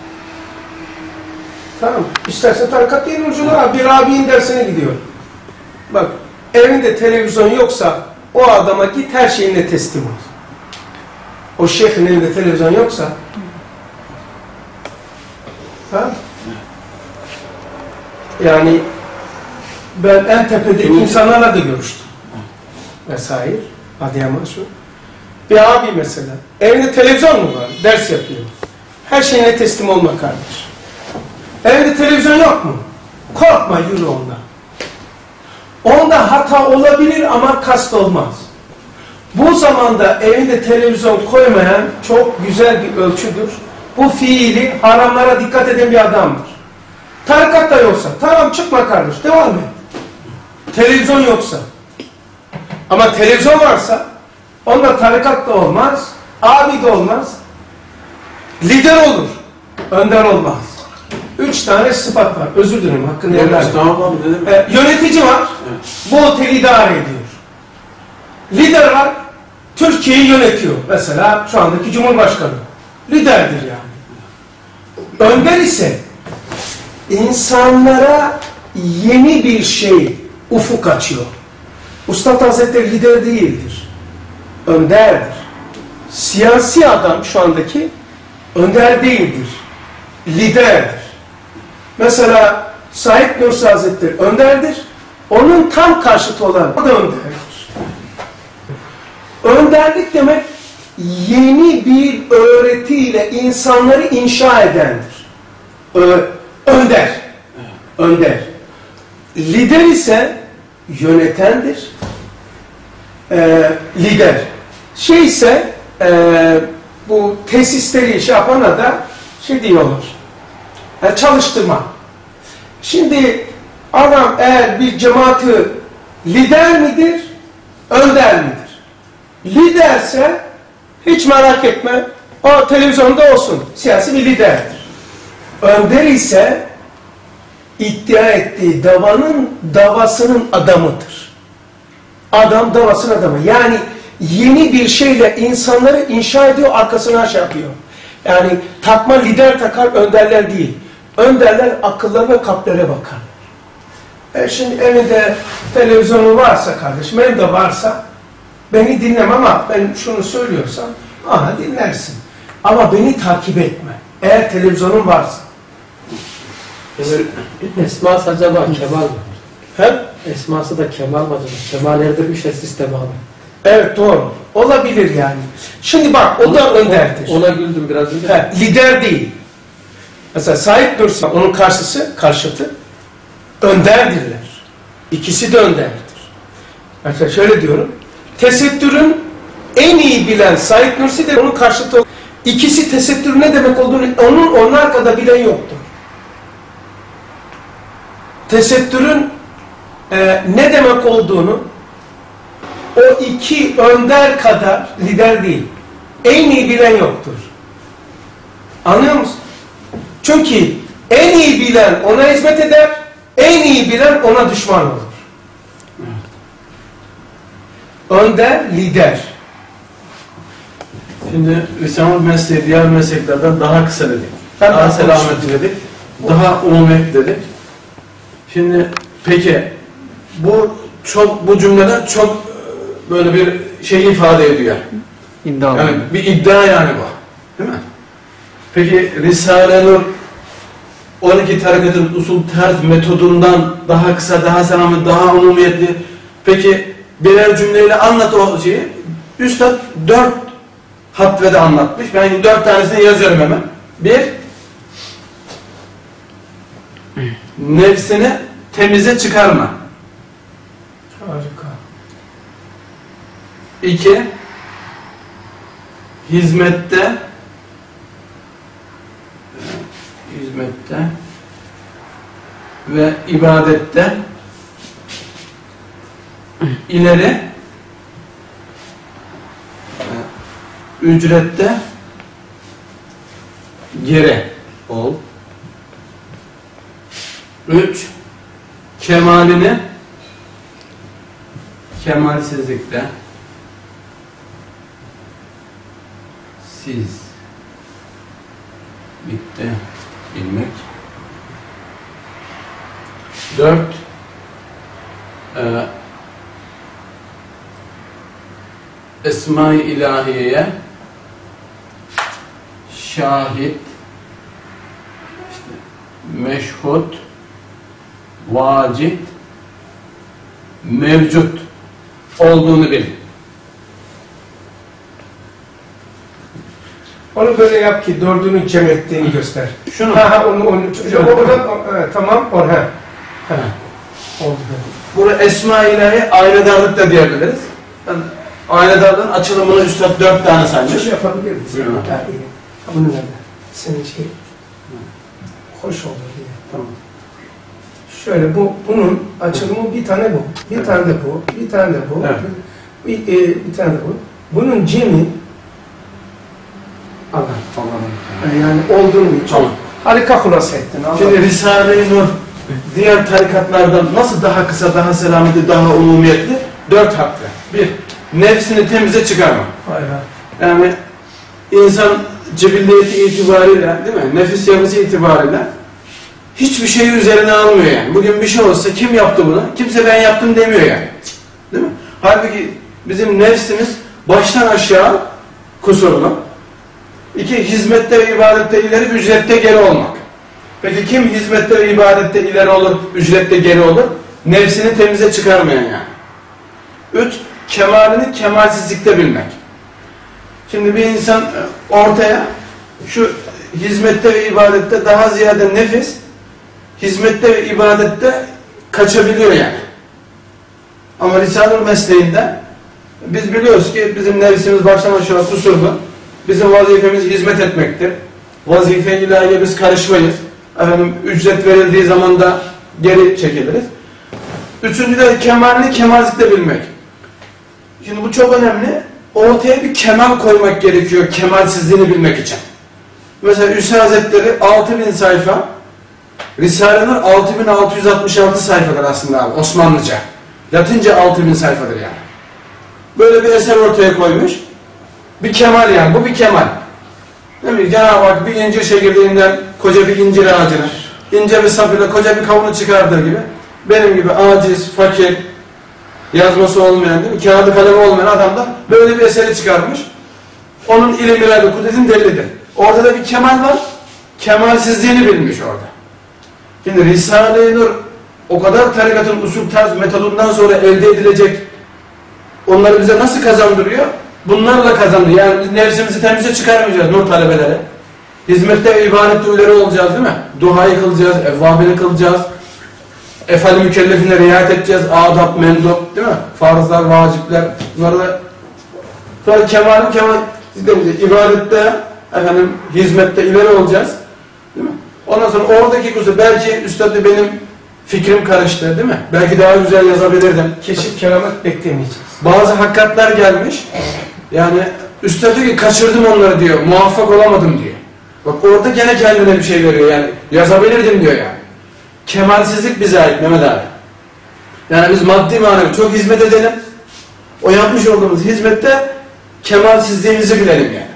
Tamam. İstersen tarikat değil ucuna bir abinin dersine gidiyor. Bak evinde televizyon yoksa o adama git her şeyine teslim ol. O şeyhin evinde televizyon yoksa tamam. Yani ben en tepedeki insanlarla da görüştüm. Vesaire. Adıyaman şu. Bir abi mesela. Evinde televizyon mu var? Ders yapıyor. Her şeyine teslim olma kardeş. Evde televizyon yok mu? Korkma, yürü ondan. Onda hata olabilir ama kast olmaz. Bu zamanda evinde televizyon koymayan çok güzel bir ölçüdür. Bu fiili haramlara dikkat eden bir adamdır. Tarikat da yoksa, tamam çıkma kardeş, devam et. Televizyon yoksa. Ama televizyon varsa, onda tarikat da olmaz, abi de olmaz, lider olur, önder olmaz. 3 tane sıfat var, özür dilerim, hakkını helal. Yönetici var, evet. Bu oteli idare ediyor. Lider var, Türkiye'yi yönetiyor. Mesela şu andaki Cumhurbaşkanı. Liderdir yani. Önder ise insanlara yeni bir şey, ufuk açıyor. Üstad Hazretleri lider değildir. Önderdir. siyasi adam şu andaki önder değildir. Liderdir. Mesela Said Nursi Hazretleri önderdir. Onun tam karşıtı olan o da önderdir. Önderlik demek yeni bir öğretiyle insanları inşa edendir. Önder. Önder. Lider ise yönetendir. Lider. Şey ise bu tesisleri şey yapana da şey diyorlar. Çalıştırma. Şimdi adam eğer bir cemaati lider midir? Önder midir? Liderse hiç merak etme. O televizyonda olsun. Siyasi bir liderdir. Önder ise iddia ettiği davasının adamıdır. Adam davasının adamı. Yani yeni bir şeyle insanları inşa ediyor, arkasına şey yapıyor. Yani takma lider takar önderler değil. Önderler akıllara ve kalplere bakar. Şimdi evinde televizyonu varsa kardeşim, benim de varsa beni dinleme ama ben şunu söylüyorsam dinlersin. Ama beni takip etme. Eğer televizyonun varsa. Esması acaba Kemal mi? He? Esması da Kemal mi acaba? Kemal Erdirmiş de sistemi abi. Evet doğru. Olabilir yani. Şimdi bak o da önderdir. Ona güldüm biraz önce. Lider değil. Mesela Said Nursi onun karşıtı önderdirler. İkisi de önderdir. Mesela şöyle diyorum. Tesettürün en iyi bilen Said Nursi de onun karşıtı. İkisi tesettürün ne demek olduğunu onlar kadar bilen yoktur. Tesettürün ne demek olduğunu o iki önder kadar lider değil. En iyi bilen yoktur. Anlıyor musun? Çünkü en iyi bilen ona hizmet eder, en iyi bilen ona düşman olur. Önder, lider. Şimdi Risale-i mesleği diğer mesleklerden daha kısa dedik. Daha selamet dedik. Daha umumi dedik. Şimdi peki bu cümleden çok böyle bir şey ifade ediyor. İddia Yani bir iddia yani bu. Değil mi? Peki Risale-i Nur 12 tarikatın usul terz metodundan daha kısa, daha selamet, daha umumiyetli. Peki birer cümleyle anlat o şeyi. Üstad 4 hatvede anlatmış. Ben 4 tanesini yazıyorum hemen. 1. Nefsini temize çıkarma. Harika. 2. Hizmette ve ibadette ileri, ücrette geri ol. 3. Kemalsizlikte bitti bilmek. 4. Esma-i ilahiyeye şahit, meşhud, vacid, mevcut olduğunu bil. Onu böyle yap ki dördünü cem ettiğini göster. Şunu. Tamam. Oldu. Burada Esma-i ilahi aynedarlık da diyebiliriz. Yani aynedarlığın açılımını üstad 4 tane saymış. Şöyle yapabilir misin? Buyurun. Bunu nerede? Senin şey hoş olur diye. Tamam. Şöyle bunun açılımı bir tane bu. Bir tane de bu. Bir tane de bu. Evet. Bir tane de bu. Bunun cemi Allah. Yani olduğunu çok Tamam. harika hulasa ettin. Şimdi Risale-i Nur diğer tarikatlardan nasıl daha kısa, daha selametli, daha umumiyetli? 4 hakkı. 1. Nefsini temize çıkarma. Hayır. Yani insan cibilliyeti itibariyle, değil mi? Nefis yapısı itibariyle hiçbir şeyi üzerine almıyor yani. Bugün bir şey olsa kim yaptı bunu? Kimse ben yaptım demiyor yani. Değil mi? Halbuki bizim nefsimiz baştan aşağı kusurlu. 2. Hizmette ve ibadette ileri, ücrette geri olmak. Peki kim hizmette ve ibadette ileri olur, ücrette geri olur? Nefsini temize çıkarmayan yani. 3. Kemalini kemalsizlikte bilmek. Şimdi bir insan ortaya şu hizmette ve ibadette daha ziyade nefis, hizmette ve ibadette kaçabiliyor yani. Ama Risale-i mesleğinde biz biliyoruz ki bizim nefsimiz baştan aşağı kusurlu. Bizim vazifemiz hizmet etmektir. Vazife-i ilahiye biz karışmayız. Efendim, ücret verildiği zaman da geri çekiliriz. Üçüncü de kemalini kemalsizlikte bilmek. Şimdi bu çok önemli. Ortaya bir kemal koymak gerekiyor kemalsizliğini bilmek için. Mesela Hüsnü Hazretleri 6000 sayfa, Risale-i Nur 6666 sayfadır aslında abi, Osmanlıca. Latince 6000 sayfadır yani. Böyle bir eser ortaya koymuş. Bir kemal yani, bu bir kemal. Değil mi? Cenab-ı Hak bir incir çekirdeğinden koca bir incir ağacını, ince bir sapıyla koca bir kavunu çıkardığı gibi, benim gibi aciz, fakir, yazması olmayan, değil mi? Kağıdı kalemi olmayan adam da böyle bir eseri çıkarmış. Onun ilimler ve kudretin delilidir. Orada da bir kemal var, kemalsizliğini bilmiş orada. Şimdi Risale-i Nur o kadar tarikatın usul, tarz, metodundan sonra elde edilecek, onları bize nasıl kazandırıyor? Bunlarla kazandırıyor. Yani biz nefsimizi temize çıkarmayacağız nur talebeleri. Hizmette ve ibadette ileri olacağız değil mi? Duayı kılacağız, evvabini kılacağız. Efal-i mükellefine riayet edeceğiz. Adab, mendup değil mi? Farzlar, vacipler. Bunları da sonra kemal ibadette, efendim, hizmette ileri olacağız. Değil mi? Ondan sonra oradaki kusur, belki üstadda benim fikrim karıştı değil mi? Belki daha güzel yazabilirdim. Keşif keramet beklemeyeceğiz. Bazı hakikatler gelmiş. Yani üstad diyor ki kaçırdım onları diyor. Muvaffak olamadım diyor. Bak orada gene kendine bir şey veriyor yani. Yazabilirdim diyor yani. Kemalsizlik bize ait Mehmet abi. Yani biz maddi manevi çok hizmet edelim. O yapmış olduğumuz hizmette kemalsizliğimizi bilelim yani.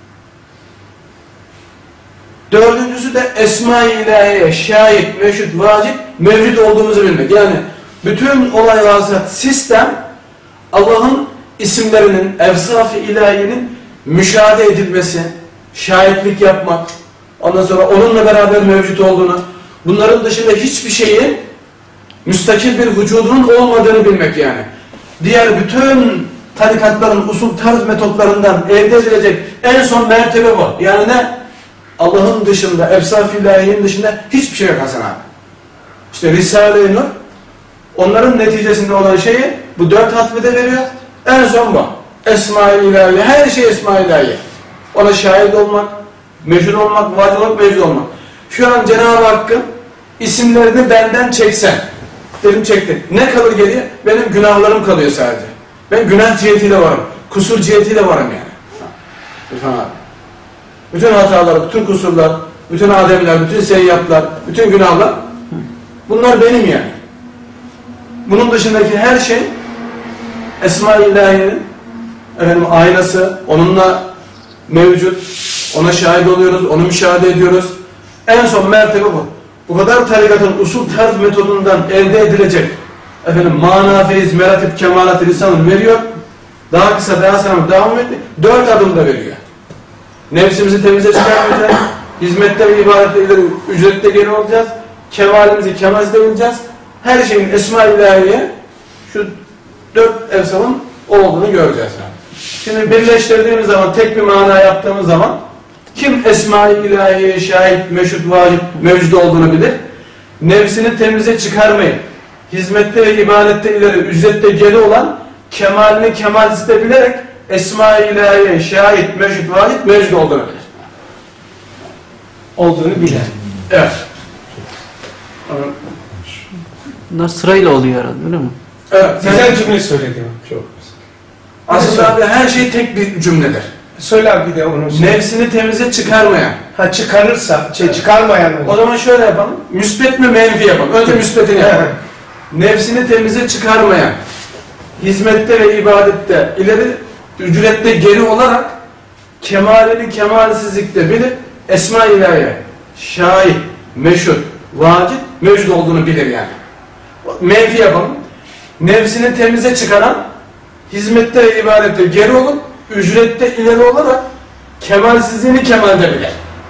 Dördüncüsü de Esma-i İlahiye, şahit, meşhud, vacip, mevcut olduğumuzu bilmek. Yani bütün olay vasıtat sistem Allah'ın isimlerinin, evsaf-ı ilahiyenin müşahede edilmesi, şahitlik yapmak, ondan sonra onunla beraber mevcut olduğunu, bunların dışında hiçbir şeyin müstakil bir vücudunun olmadığını bilmek yani. Diğer bütün tarikatların usul tarz metotlarından elde edilecek en son mertebe bu. Yani ne? Allah'ın dışında, evsaf-ı ilahiyenin dışında hiçbir şey yok Hasan abi. İşte Risale-i Nur onların neticesinde olan şeyi bu 4 hatmede veriyor. En son bu. Esma-i ilahiye, her şey Esma-i ilahiye. Ona şahit olmak, meşhur olmak, vacip olmak, mevcut olmak. Şu an Cenab-ı Hakk'ın isimlerini benden çeksen, dedim çektim. Ne kalır geriye? Benim günahlarım kalıyor sadece. Ben günah cihetiyle varım. Kusur cihetiyle varım yani. Lütfen abi. Bütün hatalar, bütün kusurlar, bütün ademler, bütün seyyatlar, bütün günahlar, bunlar benim yani. Bunun dışındaki her şey Esma-i İlahiye'nin aynası, onunla mevcut, ona şahit oluyoruz, onu müşahede ediyoruz. En son mertebe bu. Bu kadar tarikatın usul tarz metodundan elde edilecek mana, feyiz, meratip, kemalat, lisanı veriyor. Daha kısa, daha sağlam, devam etti. 4 adımda veriyor. Nefsimizi temize çıkarmayacağız. Hizmette ve ibadette ileri, ücrette geri olacağız. Kemalimizi kemalsizde bileceğiz. Her şeyin Esma-i İlahiye şu 4 evsafın olduğunu göreceğiz. Şimdi birleştirdiğimiz zaman, tek bir mana yaptığımız zaman kim Esma-i İlahiye şahit, meşhud, vacip, mevcut olduğunu bilir. Nefsini temize çıkarmayıp hizmette ve ibadette ileri, ücrette geri olan kemalini kemalsizde bilerek Esma-i İlahiye şahit, meşhud, vacip, mevcut olduğunu bilir. Olduğunu bilir. Evet. Bunlar sırayla oluyor herhalde, öyle mi? Evet. Güzel cümle söyledim. Çok güzel. Aslında abi her şey tek bir cümledir. Söyle abi bir de onu. Nefsini temize çıkarmayan. Ha çıkarırsa, çıkarmayan olur. O zaman şöyle yapalım. Müsbet mi menfi yapalım. Önce müsbetini yapalım. Nefsini temize çıkarmayan, hizmette ve ibadette ileri, ücrette geri olarak kemalini kemalsizlikte bilip Esma-i İlahiye şahit, meşhud, vacip, mevcut olduğunu bilir yani. Menfi yapalım. Nefsini temize çıkaran, hizmette ve ibadette geri olup ücrette ileri olarak kemalsizliğini kemalde bilir.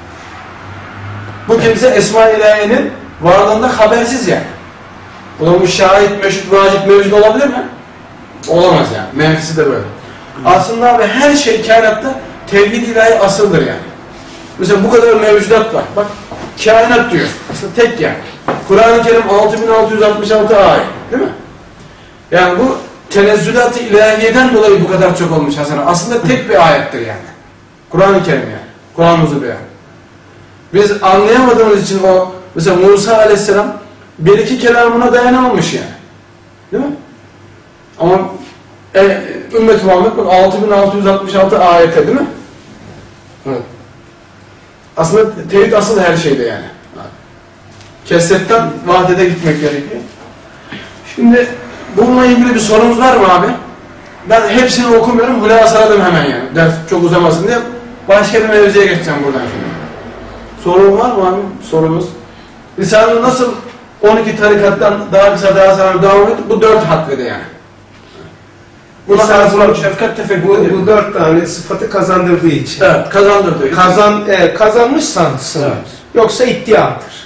Bu kimse Esma-i İlahiye'nin varlığında habersiz yani. Buna bu şahit, meşhut, vacip, mevcut olabilir mi? Olamaz yani. Menfisi de böyle. Aslında abi her şey kainatta tevhid-i ilahi asıldır yani. Mesela bu kadar mevcudat var. Bak kainat diyor. Aslında tek yani. Kur'an-ı Kerim 6666 ayet. Değil mi? Yani bu tenezzülat-ı ilahiyeden dolayı bu kadar çok olmuş Hasan. Aslında tek bir ayettir yani. Kur'an-ı Kerim yani. Kur'an-ı beyan. Biz anlayamadığımız için o mesela Musa aleyhisselam bir iki kelamına dayanamamış yani. Değil mi? Ama Ümmet-i Muhammed 6666 ayete değil mi? Evet. Aslında tevhid asıl her şeyde yani. Kesretten vahdede gitmek gerekiyor. Şimdi bununla ilgili bir sorumuz var mı abi? Ben hepsini okumuyorum, hülasaladım hemen yani. Ders çok uzamasın diye başka bir mevzuya geçeceğim buradan şimdi. Sorun var mı abi? Sorumuz. Risale-i nasıl 12 tarikattan daha kısa daha sonra devam ediyor? Bu 4 hatvede yani. Buna karşı şefkat tefekkür Bu 4 tane sıfatı kazandırdığı için. Evet, kazandırdığı için. Kazanmışsan evet. Yoksa iddiadır.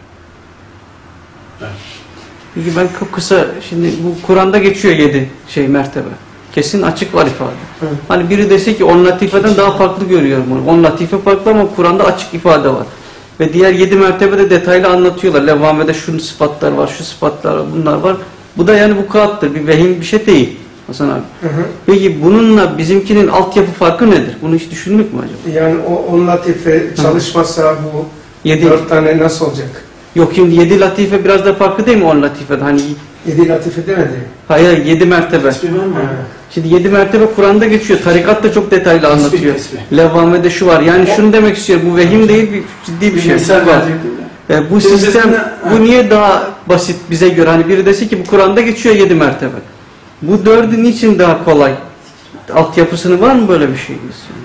Çünkü ben çok kısa, şimdi bu Kur'an'da geçiyor 7 mertebe. Kesin açık var ifade. Evet. Hani biri dese ki 10 latifeden daha farklı görüyorum onu. 10 latife farklı ama Kur'an'da açık ifade var. Ve diğer 7 mertebede detaylı anlatıyorlar. Levvame'de şu sıfatlar var, şu sıfatlar var, bunlar var. Bu da yani bu kağıttır. Bir vehim bir şey değil Hasan abi. Hı hı. Peki bununla bizimkinin altyapı farkı nedir? Bunu hiç düşündük mü acaba? Yani o 10 latife çalışmazsa bu 4 tane nasıl olacak? Yok şimdi 7 latife biraz da farklı değil mi 10 latifeden? Hani 7 latife demedi. hayır 7 mertebe. Şimdi 7 mertebe Kur'an'da geçiyor. Tarikat da çok detaylı anlatıyor. Levvame'de şu var. Yani şunu demek istiyor. Bu vehim değil, bir ciddi bir şey. Bu sistem, bu niye daha basit bize göre? Hani biri dese ki bu Kur'an'da geçiyor 7 mertebe. Bu 4'ü niçin daha kolay? Altyapısını var mı böyle bir şey?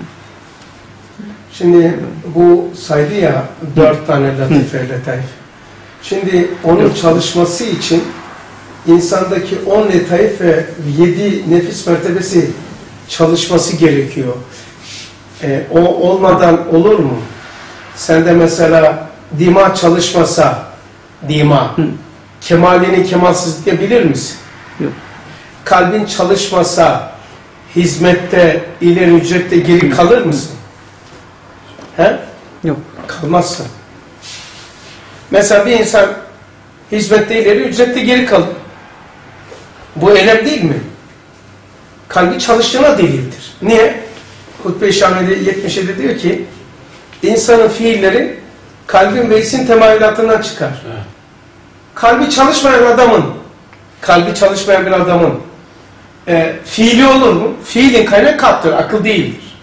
Şimdi bu saydı ya 4 tane latife, letaif. Şimdi onun çalışması için insandaki 10 letaif ve 7 nefis mertebesi çalışması gerekiyor. O olmadan olur mu? Sende mesela dima çalışmasa, kemalini kemalsizlikle bilir misin? Yok. Kalbin çalışmasa, hizmette, ileri ücrette geri kalır mısın? He? Yok. Kalmazsın. Mesela bir insan hizmette ileri, ücrette geri kalır. Bu eylem değil mi? Kalbi çalıştığına delildir. Niye? Hutbe-i Şamil'de 77 diyor ki insanın fiilleri kalbin ve isim temayülatından çıkar. Evet. Kalbi çalışmayan bir adamın fiili olur mu? Fiilin kaynağı kalptir, akıl değildir.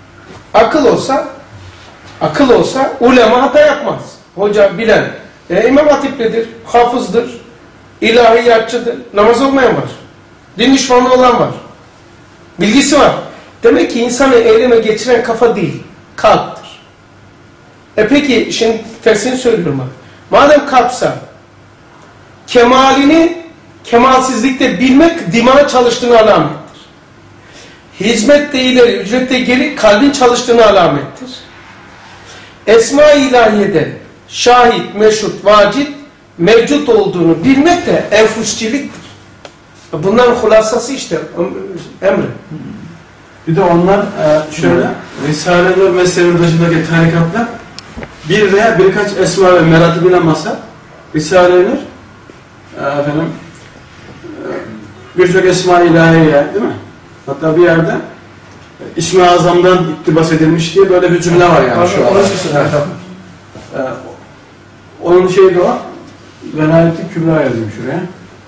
Akıl olsa ulema hata yapmaz. Hoca bilen, İmam Hatiplidir, hafızdır, ilahiyatçıdır, namaz olmayan var. Din düşmanı olan var. Bilgisi var. Demek ki insanı eyleme geçiren kafa değil, kalptir. Peki, şimdi tersini söylüyorum abi. Madem kalpsa, kemalini kemalsizlikte bilmek dimağın çalıştığını alamettir. Hizmette ileri, ücrette geri kalbin çalıştığını alamettir. Esma-i ilahiyede şahit, meşhut, vacip mevcut olduğunu bilmek de enfusçiliktir. Bunların hulasası işte emri. Bir de onlar şöyle Risale-i Nur mesleğinin dışındaki tarikatlar bir veya birkaç esma ve meratibine masa Risale-i Nur birçok esma-i ilahiye değil mi? Hatta bir yerde İsmi Azam'dan iktibas edilmiş diye böyle bir cümle var yani şu an. Onun şeyi de o. Velayet-i Kübra yazayım şuraya.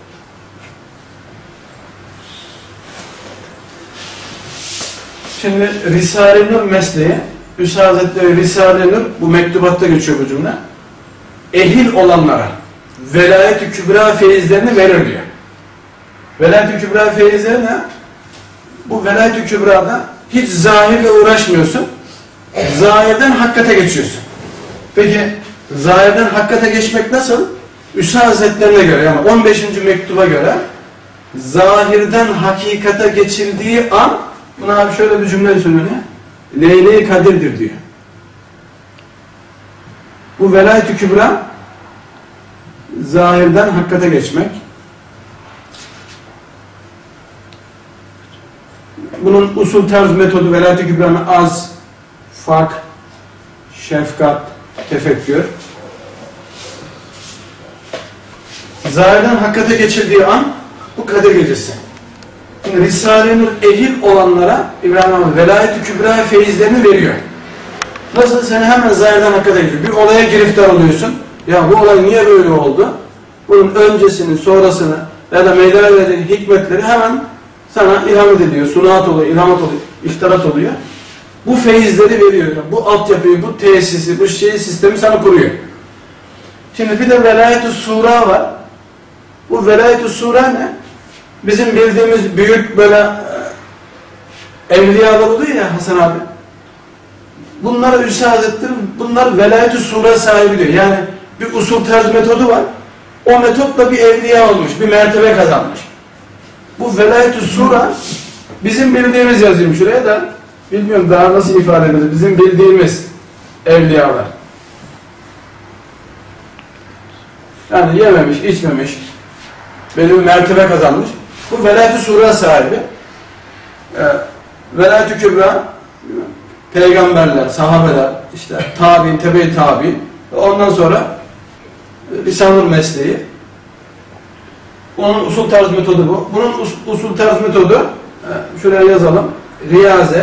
Şimdi Risale-i Nur mesleği, Üstad Hazretleri Risale-i Nur, bu mektubatta geçiyor bu cümle. Ehil olanlara Velayet-i Kübra feyizlerini verir diyor. Velayet-i Kübra feyizleri ne? Bu Velayet-i Kübra'da hiç zahirle uğraşmıyorsun. Zahirden hakikate geçiyorsun. Peki zahirden hakikate geçmek nasıl? Üstad Hazretlerine göre yani 15. mektuba göre zahirden hakikate geçildiği an Buna abi şöyle bir cümle söylüyor ne? Leyle-i Kadir'dir diyor. Bu velayet-i kübra zahirden hakikate geçmek. Bunun usul tarz metodu velayet-i kübranın az, fak, şefkat, tefekkür. Zahirden hakikate geçildiği an bu Kadir Gecesi. Şimdi Risale-i Nur ehil olanlara İbrahim Hanım velayet-i kübra feyizlerini veriyor. Nasıl seni hemen zahirden hakikate geçiyor. Bir olaya giriftar oluyorsun. Ya bu olay niye böyle oldu? Bunun öncesini, sonrasını ya da meydana verdiği hikmetleri hemen sana ilham ediliyor. Sunaat oluyor, ilhamat oluyor, iftarat oluyor. Bu feyizleri veriyor. Bu altyapıyı, bu tesisi, bu sistemi sana kuruyor. Şimdi bir de velayet-i sura var. Bu velayet-i sura ne? Bizim bildiğimiz büyük böyle evliyalar oluyor ya Hasan abi. Bunlara Hüsnü Hazretleri, bunlar velayet-i sura sahibi diyor. Yani bir usul tarz metodu var. O metotla bir evliya olmuş, bir mertebe kazanmış. Bu velayet-i sura bizim bildiğimiz yazayım şuraya da bilmiyorum daha nasıl ifade edilir. Bizim bildiğimiz evliyalar. Yani yememiş, içmemiş, belli bir mertebe kazanmış. Bu velayet-i sura sahibi. Velayet-i kübra peygamberler, sahabeler, işte tabi'in, tebe-i tabi'in. Ondan sonra Risale-i Nur mesleği. Onun usul tarz metodu bu. Bunun usul tarz metodu şuraya yazalım. Riyazet,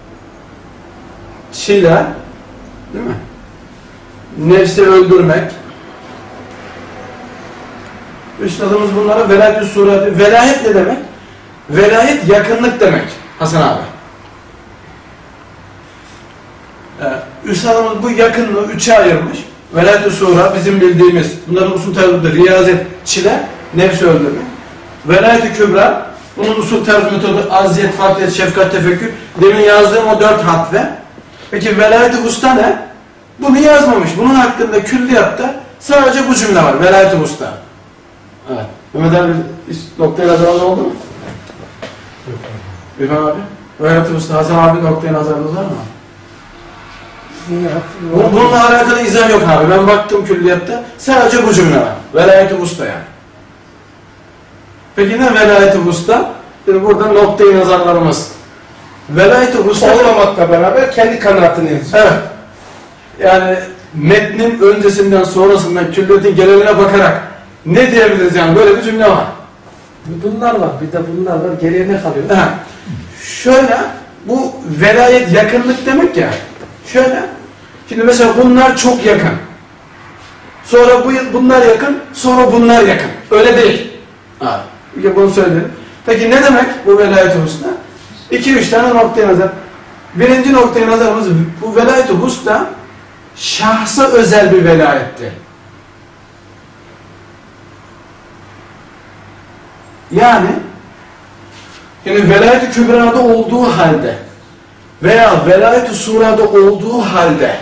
çile, değil mi? Nefsi öldürmek. Üstadımız bunlara velayet-i sura. Velayet ne demek? Velayet yakınlık demek Hasan abi. Üstadımız bu yakınlığı üçe ayırmış. Velayet-i sura bizim bildiğimiz, bunların usul tarzıdır. Riyazet, çile, nefsi öldürmek. Velayet-i kübra, bunun usul tarz metodu aziyet, farkliyet, şefkat, tefekkür. Demin yazdığım o 4 hatve. Peki velayet-i usta ne? Bunu yazmamış. Bunun hakkında külliyatta sadece bu cümle var. Velayet-i usta. Evet. Mehmet abi noktaya nazarınız oldu mu? Yok abi. İbrahim abi. Velayet-i usta, Hasan abi noktaya nazarınız var mı? Bununla alakalı izah yok abi. Ben baktım külliyatta. Sadece bu cümle var. Velayet-i usta yani. Peki ne velayet-i usta? Şimdi burada noktayı nazarlarımız. Velayet-i usta Olmamakla beraber kendi kanaatini yazıyor. evet. Yani metnin öncesinden sonrasından külliyetin geneline bakarak ne diyebiliriz yani? Böyle bir cümle var. Bunlar var. Bir de bunlar var. Geriye ne kalıyor? Ha. Şöyle bu velayet yakınlık demek ya. Şöyle. Şimdi mesela bunlar çok yakın. Sonra bunlar yakın, sonra bunlar yakın. Öyle değil. Abi. Bunu söyleyelim. Peki ne demek bu velayet-i husna? 2-3 tane noktaya nazar. Birinci noktaya nazarımız bu velayet-i husna şahsa özel bir velayettir. Yani velayet-i kübrada olduğu halde veya velayet-i surada olduğu halde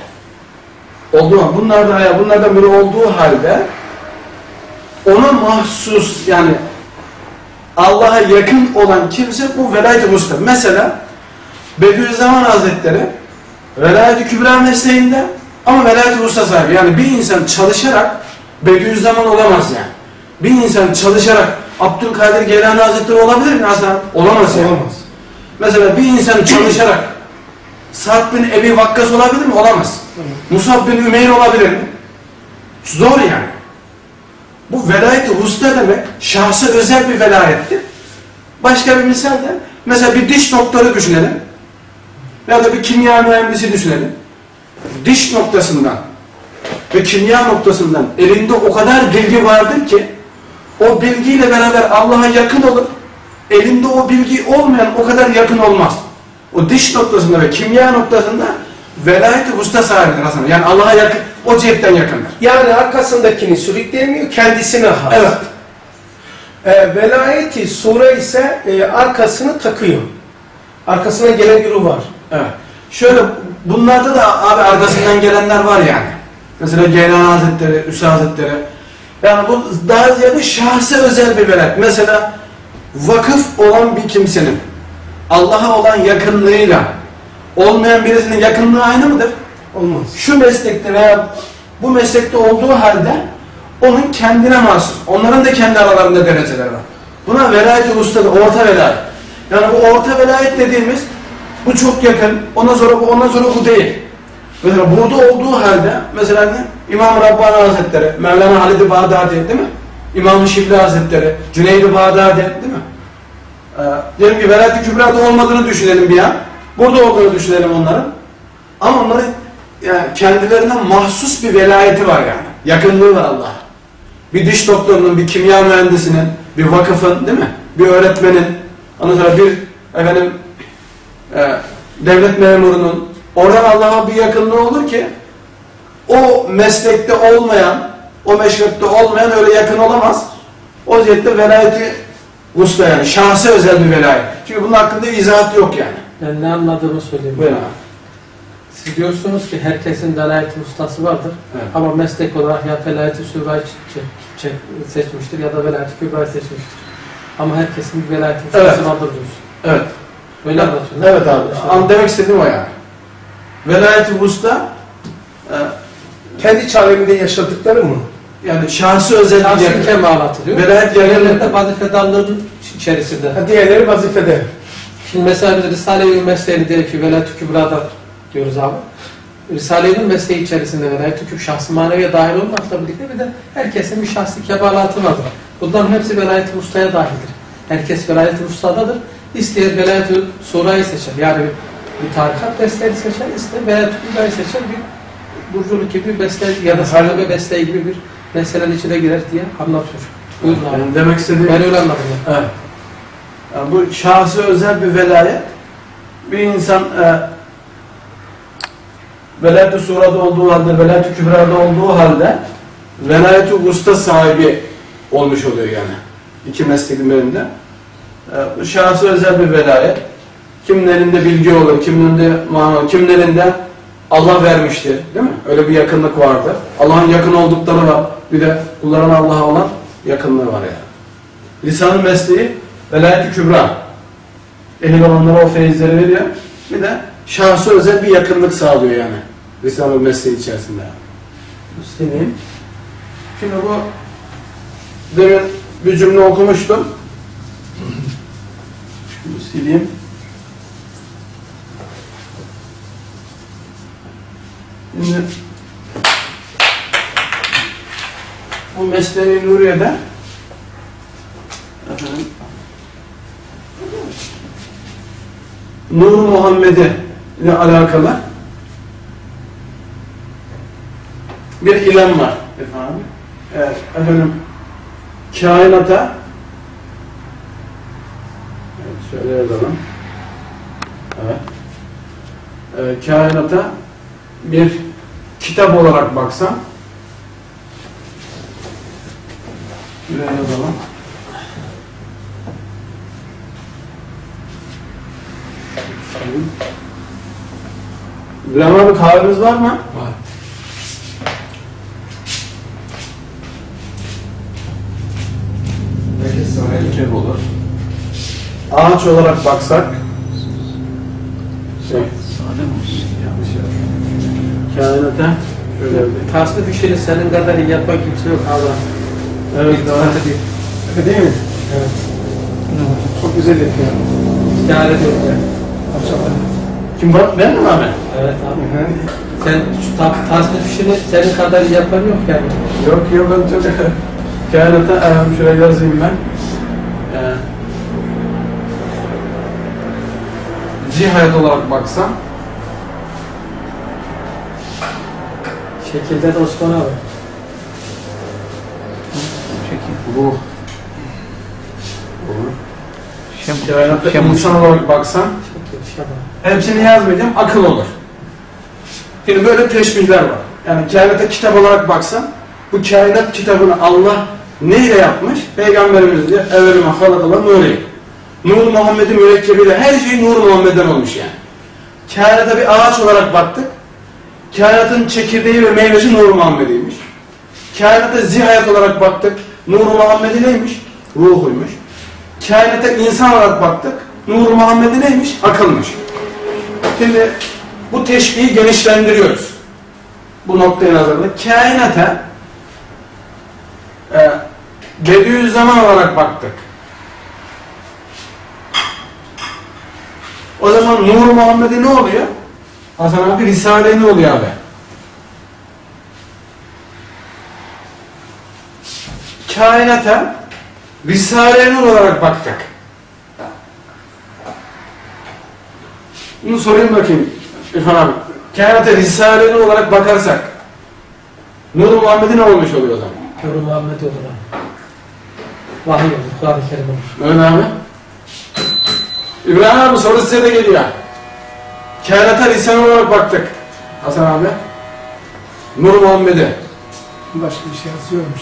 bunlardan biri olduğu halde ona mahsus yani Allah'a yakın olan kimse bu velayet-i husna. Mesela Bediüzzaman Hazretleri velayet-i kübra mesleğinde ama velayet-i husna sahibi. Yani bir insan çalışarak Bediüzzaman olamaz yani. Bir insan çalışarak Abdülkadir Geylani Hazretleri olabilir mi Hasan? Olamaz yani. Olamaz. Mesela bir insan çalışarak Sa'd bin Ebi Vakkas olabilir mi? Olamaz. Musab bin Ümeyr olabilir mi? Zor yani. Bu velayet-i husna demek şahsa özel bir velayettir. Başka bir misal de mesela bir diş doktoru düşünelim. Ya da bir kimya mühendisi düşünelim. Diş noktasından ve kimya noktasından elinde o kadar bilgi vardır ki o bilgiyle beraber Allah'a yakın olur. Elinde o bilgi olmayan o kadar yakın olmaz. O diş noktasında ve kimya noktasında velayet-i husna sahibidir Hasan. Yani Allah'a yakın, o cihetten yakındır. Yani arkasındakini sürükleyemiyor, kendisine has. Evet. Velayet-i sura ise arkasını takıyor. Arkasına gelen biri var. Evet. Şöyle bunlarda da abi arkasından gelenler var yani. Mesela Geylani Hazretleri, Hüsnü Hazretleri. Yani bu daha ziyade şahsi özel bir velayet. Mesela vakıf olan bir kimsenin Allah'a olan yakınlığıyla olmayan birisinin yakınlığı aynı mıdır? Olmaz. Şu meslekte veya bu meslekte olduğu halde onun kendine mahsus. Onların da kendi aralarında dereceler var. Buna velayet-i ustadır, orta velayet. Yani bu orta velayet dediğimiz bu çok yakın, ondan sonra bu, ondan sonra bu değil. Mesela burada olduğu halde mesela ne? İmam Rabbani Hazretleri, Mevlana Halid-i Bağdadi değil mi? İmam-ı Şibli Hazretleri, Cüneyd-i Bağdadi değil mi? Diyelim ki velayet-i kübrada olmadığını düşünelim bir an. Burada olduğunu düşünelim onların. Ama onların yani kendilerine mahsus bir velayeti var yani. Yakınlığı var Allah'a. Bir diş doktorunun, bir kimya mühendisinin, bir vakıfın değil mi? Bir öğretmenin, ondan sonra bir devlet memurunun oradan Allah'a bir yakınlığı olur ki o meslekte olmayan, o meşrepte olmayan öyle yakın olamaz. O vaziyette velayeti usta yani. Şahsi özel bir velayet. Çünkü bunun hakkında izahat yok yani. Ben ne anladığımı söyleyeyim. Buyurun. Siz diyorsunuz ki herkesin velayeti ustası vardır. Evet. Ama meslek olarak ya velayeti süvayı seçmiştir ya da velayeti kübrayı seçmiştir. Ama herkesin bir velayeti ustası Evet. vardır diyorsun. Evet. Öyle anlatıyorsun. Evet abi. Demek istediğim o yani. Velayeti usta Kendi çağrımda yaşadıkları mı? yani şahsi özel bir Şahsi yakın. kemalatı diyor. Velayet Diğerlerinde yakınlığı. vazifedarlığın içerisinde. Ha, diğerleri vazifede. Şimdi mesela biz Risale-i mesleğini diyelim ki velayet-i kübrada diyoruz abi. Risale-i mesleği içerisinde velayet-i kübra şahsi maneviye dahil olmakla birlikte bir de herkesin bir şahsi kebalatı vardır. Bunların hepsi velayet-i ustaya dahildir. Herkes velayet-i ustadadır. İsteyen velayet-i surayı seçer. Yani bir tarikat mesleğini seçer, isteyen velayet-i kübrayı seçer. Bir burculuk gibi bir mesleği ya da sahibi mesleği gibi bir meselenin içine girer diye anlatıyor. Buyurun abi. Yani demek istediğim Ben öyle anladım. Yani. evet. Yani bu şahsi özel bir velayet. Bir insan velayet-i surada olduğu halde, velayet-i kübrada olduğu halde velayet-i usta sahibi olmuş oluyor yani. İki mesleğin birinde. Bu şahsi özel bir velayet. Kimin elinde bilgi olur, kimin elinde Allah vermiştir. Değil mi? Öyle bir yakınlık vardır. Allah'ın yakın oldukları var. Bir de kulların Allah'a olan yakınlığı var yani. Lisan-ı mesleği velayet-i kübra. Ehil olanlara o feyizleri veriyor. Bir de şahsı özel bir yakınlık sağlıyor yani. Lisan-ı mesleği içerisinde. Sileyim. Şimdi bu demin bir cümle okumuştum. Şunu sileyim. Şimdi bu Mesnevi Nuriye'de Nur Muhammed'e ile alakalı bir ilan var efendim. Kainata şöyle yazalım. Kainata bir kitap olarak baksam şuraya yazalım. Gramar bir kahvemiz var mı? Var. Belki olur. Ağaç olarak baksak kainata şöyle bir Tasnif işini senin kadar iyi yapan kimse yok Allah. evet İltifat değil mi? Evet. Çok güzel yapıyor. İstihare ediyorum ya. Kim var? Ben mi abi? Evet abi. Sen şu tasnif işini senin kadar iyi yapan yok yani. Yok ben çok kainata şöyle yazayım ben. Zihayat olarak baksam Şekilde de Osman abi. bu kainatta insan olarak baksam Şekil, şaba. hepsini yazmayacağım, akıl olur. Şimdi böyle teşbihler var. Yani kainata kitap olarak baksan, bu kainat kitabını Allah neyle yapmış? Peygamberimiz diye evvelime halakallah nuri. Nur Muhammed'in mürekkebiyle her şey Nur Muhammed'den olmuş yani. Kainata bir ağaç olarak baktık. Kainatın çekirdeği ve meyvesi Nur Muhammed'iymiş. Kainata zihayat olarak baktık. Nur Muhammed'i neymiş? Ruhuymuş. Kainata insan olarak baktık. Nur Muhammed'i neymiş? Akılmış. Şimdi bu teşbihi genişlendiriyoruz. Bu noktaya nazarla. Kainata Bediüzzaman olarak baktık. O zaman Nur Muhammed'i ne oluyor? Hasan abi Risale ne oluyor abi? Kainata Risale Nur olarak baktık. Bunu sorayım bakayım İrfan abi. Kainata Risale Nur olarak bakarsak Nur Muhammed'i ne olmuş oluyor o zaman? Nur Muhammed olur abi. Vahiy olur, Kur'an-ı Kerim olur. Öyle abi. İbrahim abi soru size de geliyor. Kainata Risale olarak baktık. Hasan abi. Nur Muhammed'e. Başka bir şey yazıyormuş.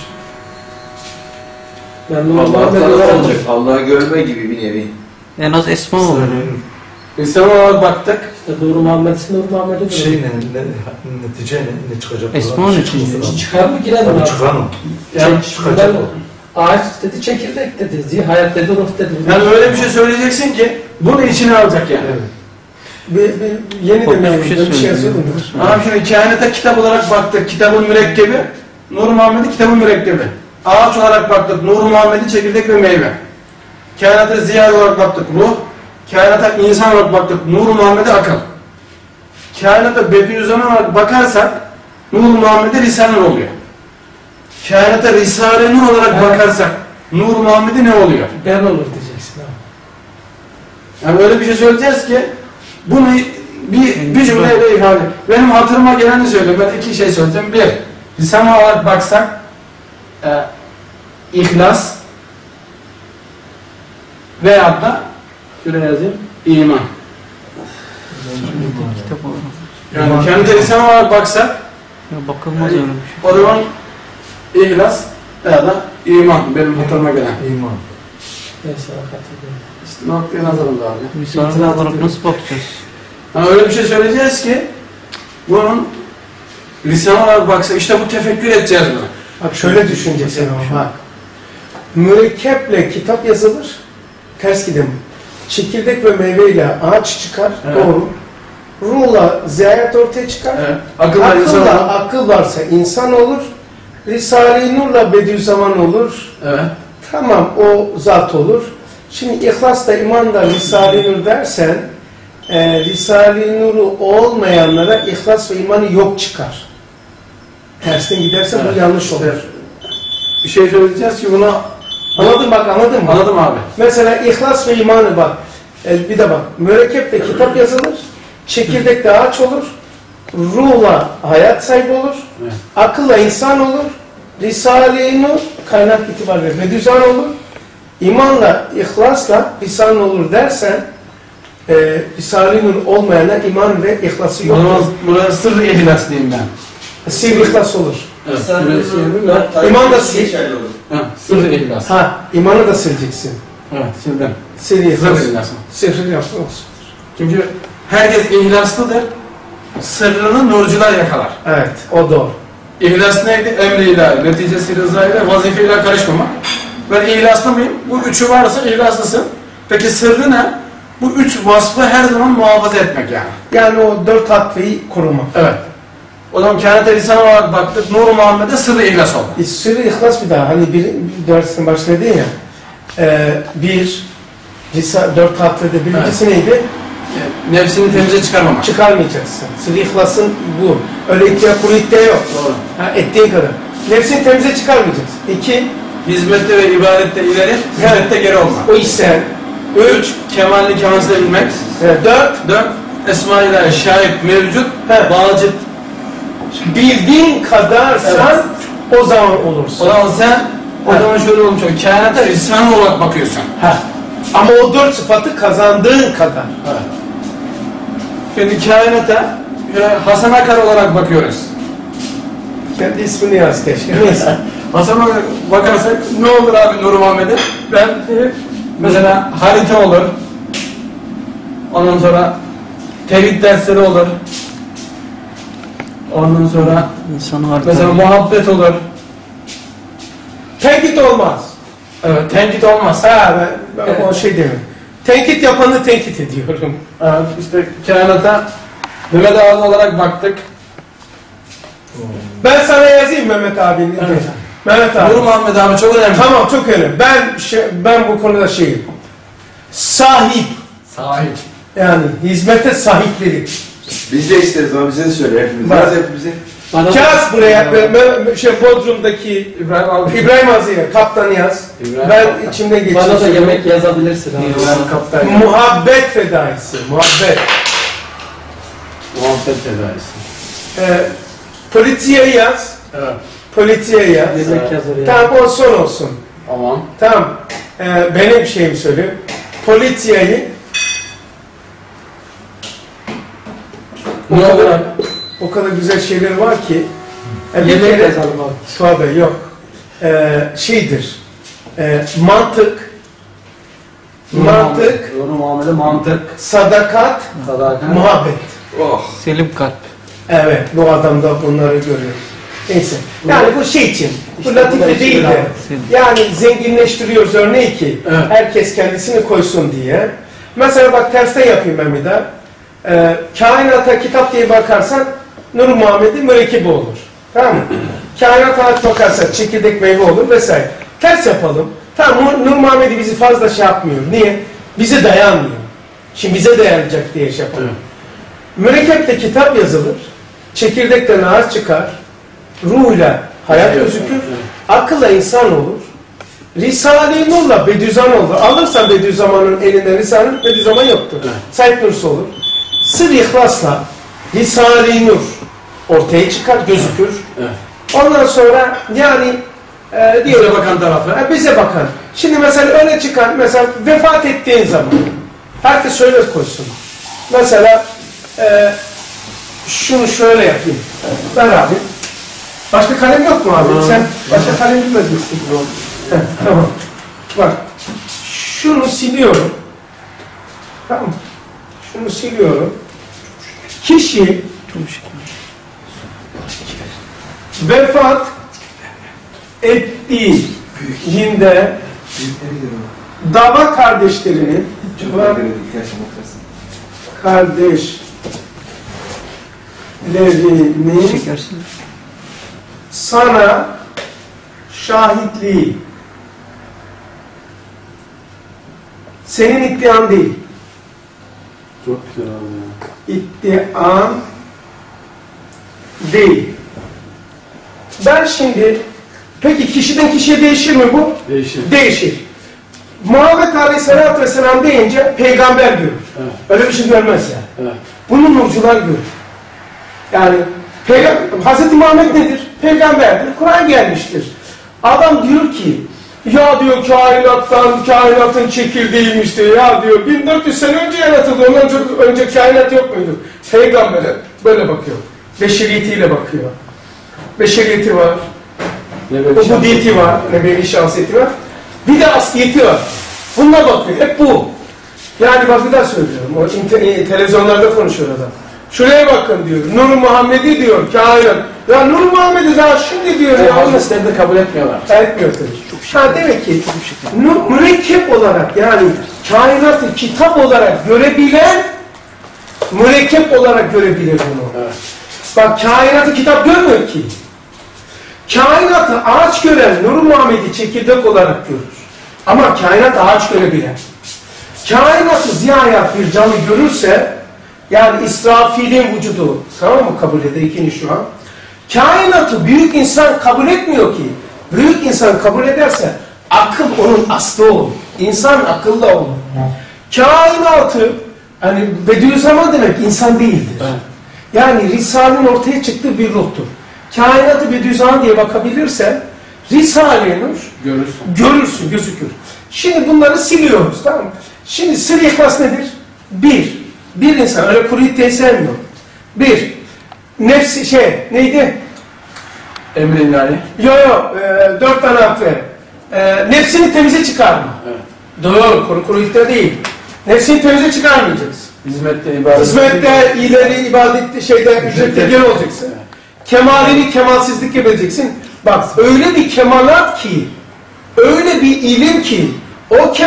Ben Nur Allah'tan Muhammed olarak olacak. Allah'ı görme gibi bir nevi. En az esma olur. Risale olarak baktık. İşte Nur Muhammed'si Nur Muhammed olur. Netice ne çıkacak? Esma ne çıkacak? Çıkar mı girer mi Tabii abi? çıkan o. Yani Çıkacak o. Ağaç dedi, çekirdek dedi, zihayat dedi, ruh dedi. Yani öyle bir şey söyleyeceksin ki bunu içine alacak yani. Evet. Yeni Korkunç de bir şey bir şey söylüyor. yazıyordum. Ama şimdi kainata kitap olarak baktık. Kitabın mürekkebi. Nur Muhammed'i kitabın mürekkebi. Ağaç olarak baktık. Nur Muhammed'i çekirdek ve meyve. Kainata ziya olarak baktık. Ruh. Kainata insan olarak baktık. Nur Muhammed'e akıl. Kainata Bediüzzaman olarak bakarsak Nur Muhammed'e Risale Nur oluyor. Kainata Risale Nur olarak bakarsak Nur Muhammed'e ne oluyor? Ben olur diyeceksin abi. Yani öyle bir şey söyleyeceğiz ki bunu bir cümleyle ifade. Benim hatırıma geleni söylüyorum. Ben iki şey söyleyeceğim. Bir, Risale olarak baksak İhlas veyahut da şuraya yazayım. İman. Kitap olarak. Yani kendi Risale olarak baksak Ya bakılmaz öyle bir şey. o zaman İhlas veya da iman benim hatırıma gelen. İman. Neyse katılıyorum. İşte noktaya nazarımda abi. Risale olarak nasıl bakacağız? Yani öyle bir şey söyleyeceğiz ki bunun Risale olarak baksak işte bu tefekkür edeceğiz bunu. Bak şöyle düşüneceksin ama bak. Mürekkeple kitap yazılır, ters gidelim. Çekirdek ve meyveyle ağaç çıkar, Evet. doğru. Ruhla zihayat ortaya çıkar. Evet. Akılla insan olur. Akılla akıl varsa insan olur. Risale-i Nur'la Bediüzzaman olur. Evet. Tamam o zat olur. Şimdi İhlas'ta, iman'da Risale-i Nur dersen Risale-i Nur'u olmayanlara İhlas ve imanı yok çıkar. Tersten giderse Evet. bu yanlış olur. Bir şey söyleyeceğiz ki buna Anladın bak anladın mı? anladım abi. Mesela İhlas ve imanı bak. Bir de bak. Mürekkeple kitap yazılır. Çekirdekte ağaç olur. Ruhla hayat sahibi olur. Evet. Akılla insan olur. Risale-i Nur kaynak itibar verir. Bediüzzaman olur. İmanla, ihlasla lisan olur dersen Risale-i Nur olmayana iman ve ihlası O yok. zaman buraya sırrı ihlas diyeyim ben. Sivri ihlas olur. Evet. İman da sil. Sırrı ihlas. Ha, imanı da sileceksin. Evet. Şimdi Sivri ihlas. sırrı ihlas. Sivri ihlas olsun. Çünkü herkes ihlaslıdır. Sırrını nurcular yakalar. Evet, o doğru. İhlas neydi? Emri ilahi, neticesi rıza ile vazife ile karışmamak. Ben ihlaslı mıyım? Bu üçü varsa ihlaslısın. Peki sırrı ne? Bu üç vasfı her zaman muhafaza etmek yani. Yani o dört hatveyi korumak. Evet. O zaman kainat-ı lisan olarak baktık. Nur-u Muhammed'e sırrı ihlas oldu. Sırrı ihlas bir daha. Hani bir dersin başladı ya. Dört hatvede birincisi neydi? Nefsini temize çıkarmamak. Çıkarmayacaksın. Sırrı ihlasın bu. Öyle iddia kuru iddia yok. Doğru. Ettiğin kadar. Nefsini temize çıkarmayacaksın. 2. Hizmette ve ibadette ileri, hizmette geri olmak. O isen. 3. Kemalini kemansıza bilmek. 4. 4. Esma ilahi şahit mevcut. He. Vacip. Bildiğin kadarsan o zaman olursun. O zaman sen o He. zaman şöyle olmuş olur. Kainata lisan olarak bakıyorsun. Ha. Ama o 4 sıfatı kazandığın kadar. Evet. Şimdi kainata Hasan Akar olarak bakıyoruz. Kendi ismini yaz keşke. Neyse. Hasan olarak bakarsak ne olur abi Nur Muhammed'e? Ben mesela harita olur. Ondan sonra tevhid dersleri olur. Ondan sonra İnsanı harika. mesela muhabbet olur. Tenkit olmaz. Evet, tenkit olmaz. Ha ben o şey demiyorum. Tenkit yapanı tenkit ediyorum. Evet, işte kainata Mehmet abi olarak baktık. Ben sana yazayım Mehmet abinin. Evet. Mehmet abi. Nur Muhammed abi çok önemli. Tamam, çok önemli. Ben bu konuda şeyim. Sahip. Sahip. Yani hizmete sahiplik. Biz de isteriz ama bize de söyle hepimiz. Bak. Yaz hepimize. Kağıt buraya, Bodrum'daki İbrahim abi. İbrahim Azi'ye kaptanı yaz. İbrahim Ben kaptan. içimde geçiyorum. Bana da yemek yazabilirsin abi. İbrahim Kaptan. Muhabbet fedaisi, muhabbet. Muhabbet tedaisi. Polisiye yaz. Evet. Polisiye yaz. Yemek yazar ya. Tamam, o son olsun. Tamam. Tamam. Benim şeyimi söyleyeyim. Polisiyeyi Ne olur abi? o kadar güzel şeyler var ki bir Yemek kere- yazalım abi. Tabii yok. Şeydir. Mantık, Doğru muamele, mantık. sadakat, Sadakat. muhabbet. Oh. Selim kalp. Evet, bu adamda bunları görüyoruz. Neyse. Yani bu şey için, bu İşte latife bu da değil de, işte yani zenginleştiriyoruz örneği ki, Evet. herkes kendisini koysun diye. Mesela bak tersten yapayım ben bir daha. Kainata kitap diye bakarsan, Nur Muhammed'in mürekkebi olur. Tamam mı? Kainata bakarsan çekirdek meyve olur vesaire. Ters yapalım. Tamam, Nur Muhammed'i bizi fazla şey yapmıyor. Niye? Bize dayanmıyor. Şimdi bize dayanacak diye şey yapalım. Mürekkepte kitap yazılır, çekirdekten ağaç çıkar, ruhuyla hayat gözükür, akılla insan olur, Risale-i Nur'la Bediüzzaman olur. Alırsan Bediüzzaman'ın elinden Risale-i Bediüzzaman yoktur. Said Nursi olur. Sır-ı İhlas'la Risale-i Nur ortaya çıkar, gözükür. Ondan sonra yani Bize bakan tarafı. bize bakan. Şimdi mesela öne çıkan, mesela vefat ettiğin zaman herkes şöyle koysun. Mesela şunu şöyle yapayım. Ver abi. Başka kalem yok mu abi? Sen başka kalem bilmez misin? Tamam. Bak. Şunu siliyorum. Tamam. Şunu siliyorum. Kişi vefat ettiğinde dava kardeşlerinin Çekersin. sana şahitliği senin iddian değil. Çok güzel abi ya. İddian değil. Ben şimdi peki kişiden kişiye değişir mi bu? Değişir. Değişir. Muhammed Aleyhisselatü Vesselam deyince peygamber görür. Evet. Öyle bir şey görmez yani. Evet. Bunu nurcular görür. Yani Hz. Muhammed nedir? Peygamberdir. Kur'an gelmiştir. Adam diyor ki ya diyor kainatın çekirdeğiymiş diyor. Ya diyor 1400 sene önce yaratıldı. Ondan önce kainat yok muydu? Peygamber'e böyle bakıyor. Beşeriyetiyle bakıyor. Beşeriyeti var. Ubudiyeti var. Nebevi şahsiyeti var. Bir de asliyeti var. Bununla bakıyor. Hep bu. Yani bak bir daha söylüyorum. O televizyonlarda konuşuyor adam. Şuraya bakın diyor. Nur Muhammed'i diyor kainat. Ya Nur Muhammed'i daha şimdi diyor ya. Hadisleri de kabul etmiyorlar. Etmiyor tabii. Ha demek ki mürekkep olarak yani kainatı kitap olarak görebilen mürekkep olarak görebilir bunu. Evet. Bak kainatı kitap görmüyor ki. Kainatı ağaç gören Nur Muhammed'i çekirdek olarak görür. Ama kainat ağaç görebilen. Kainatı ziyayat bir canlı görürse yani İsrafil'in vücudu tamam mı kabul eder ikinci şu an. Kainatı büyük insan kabul etmiyor ki. Büyük insan kabul ederse akıl onun aslı olur. İnsan akılla olur. Kainatı hani Bediüzzaman demek insan değildir. Evet. Yani Risale'nin ortaya çıktığı bir ruhtur. Kainatı Bediüzzaman diye bakabilirsen Risale-i Nur görürsün, gözükür. Şimdi bunları siliyoruz tamam mı? Şimdi sır ihlas nedir? Bir insan öyle kuru sevmiyor. Nefsi neydi? Emri ilahi. Yo 4 tane hak ver. Nefsini temize çıkarma. Evet. Doğru, kuru ihtiya değil. Nefsini temize çıkarmayacaksın. Hizmette, ibadet. Hizmette, ileri, ibadette, ücrette geri olacaksın. Evet. Kemalini kemalsizlik yapacaksın. Bak öyle bir kemalat ki, öyle bir ilim ki, o kemalat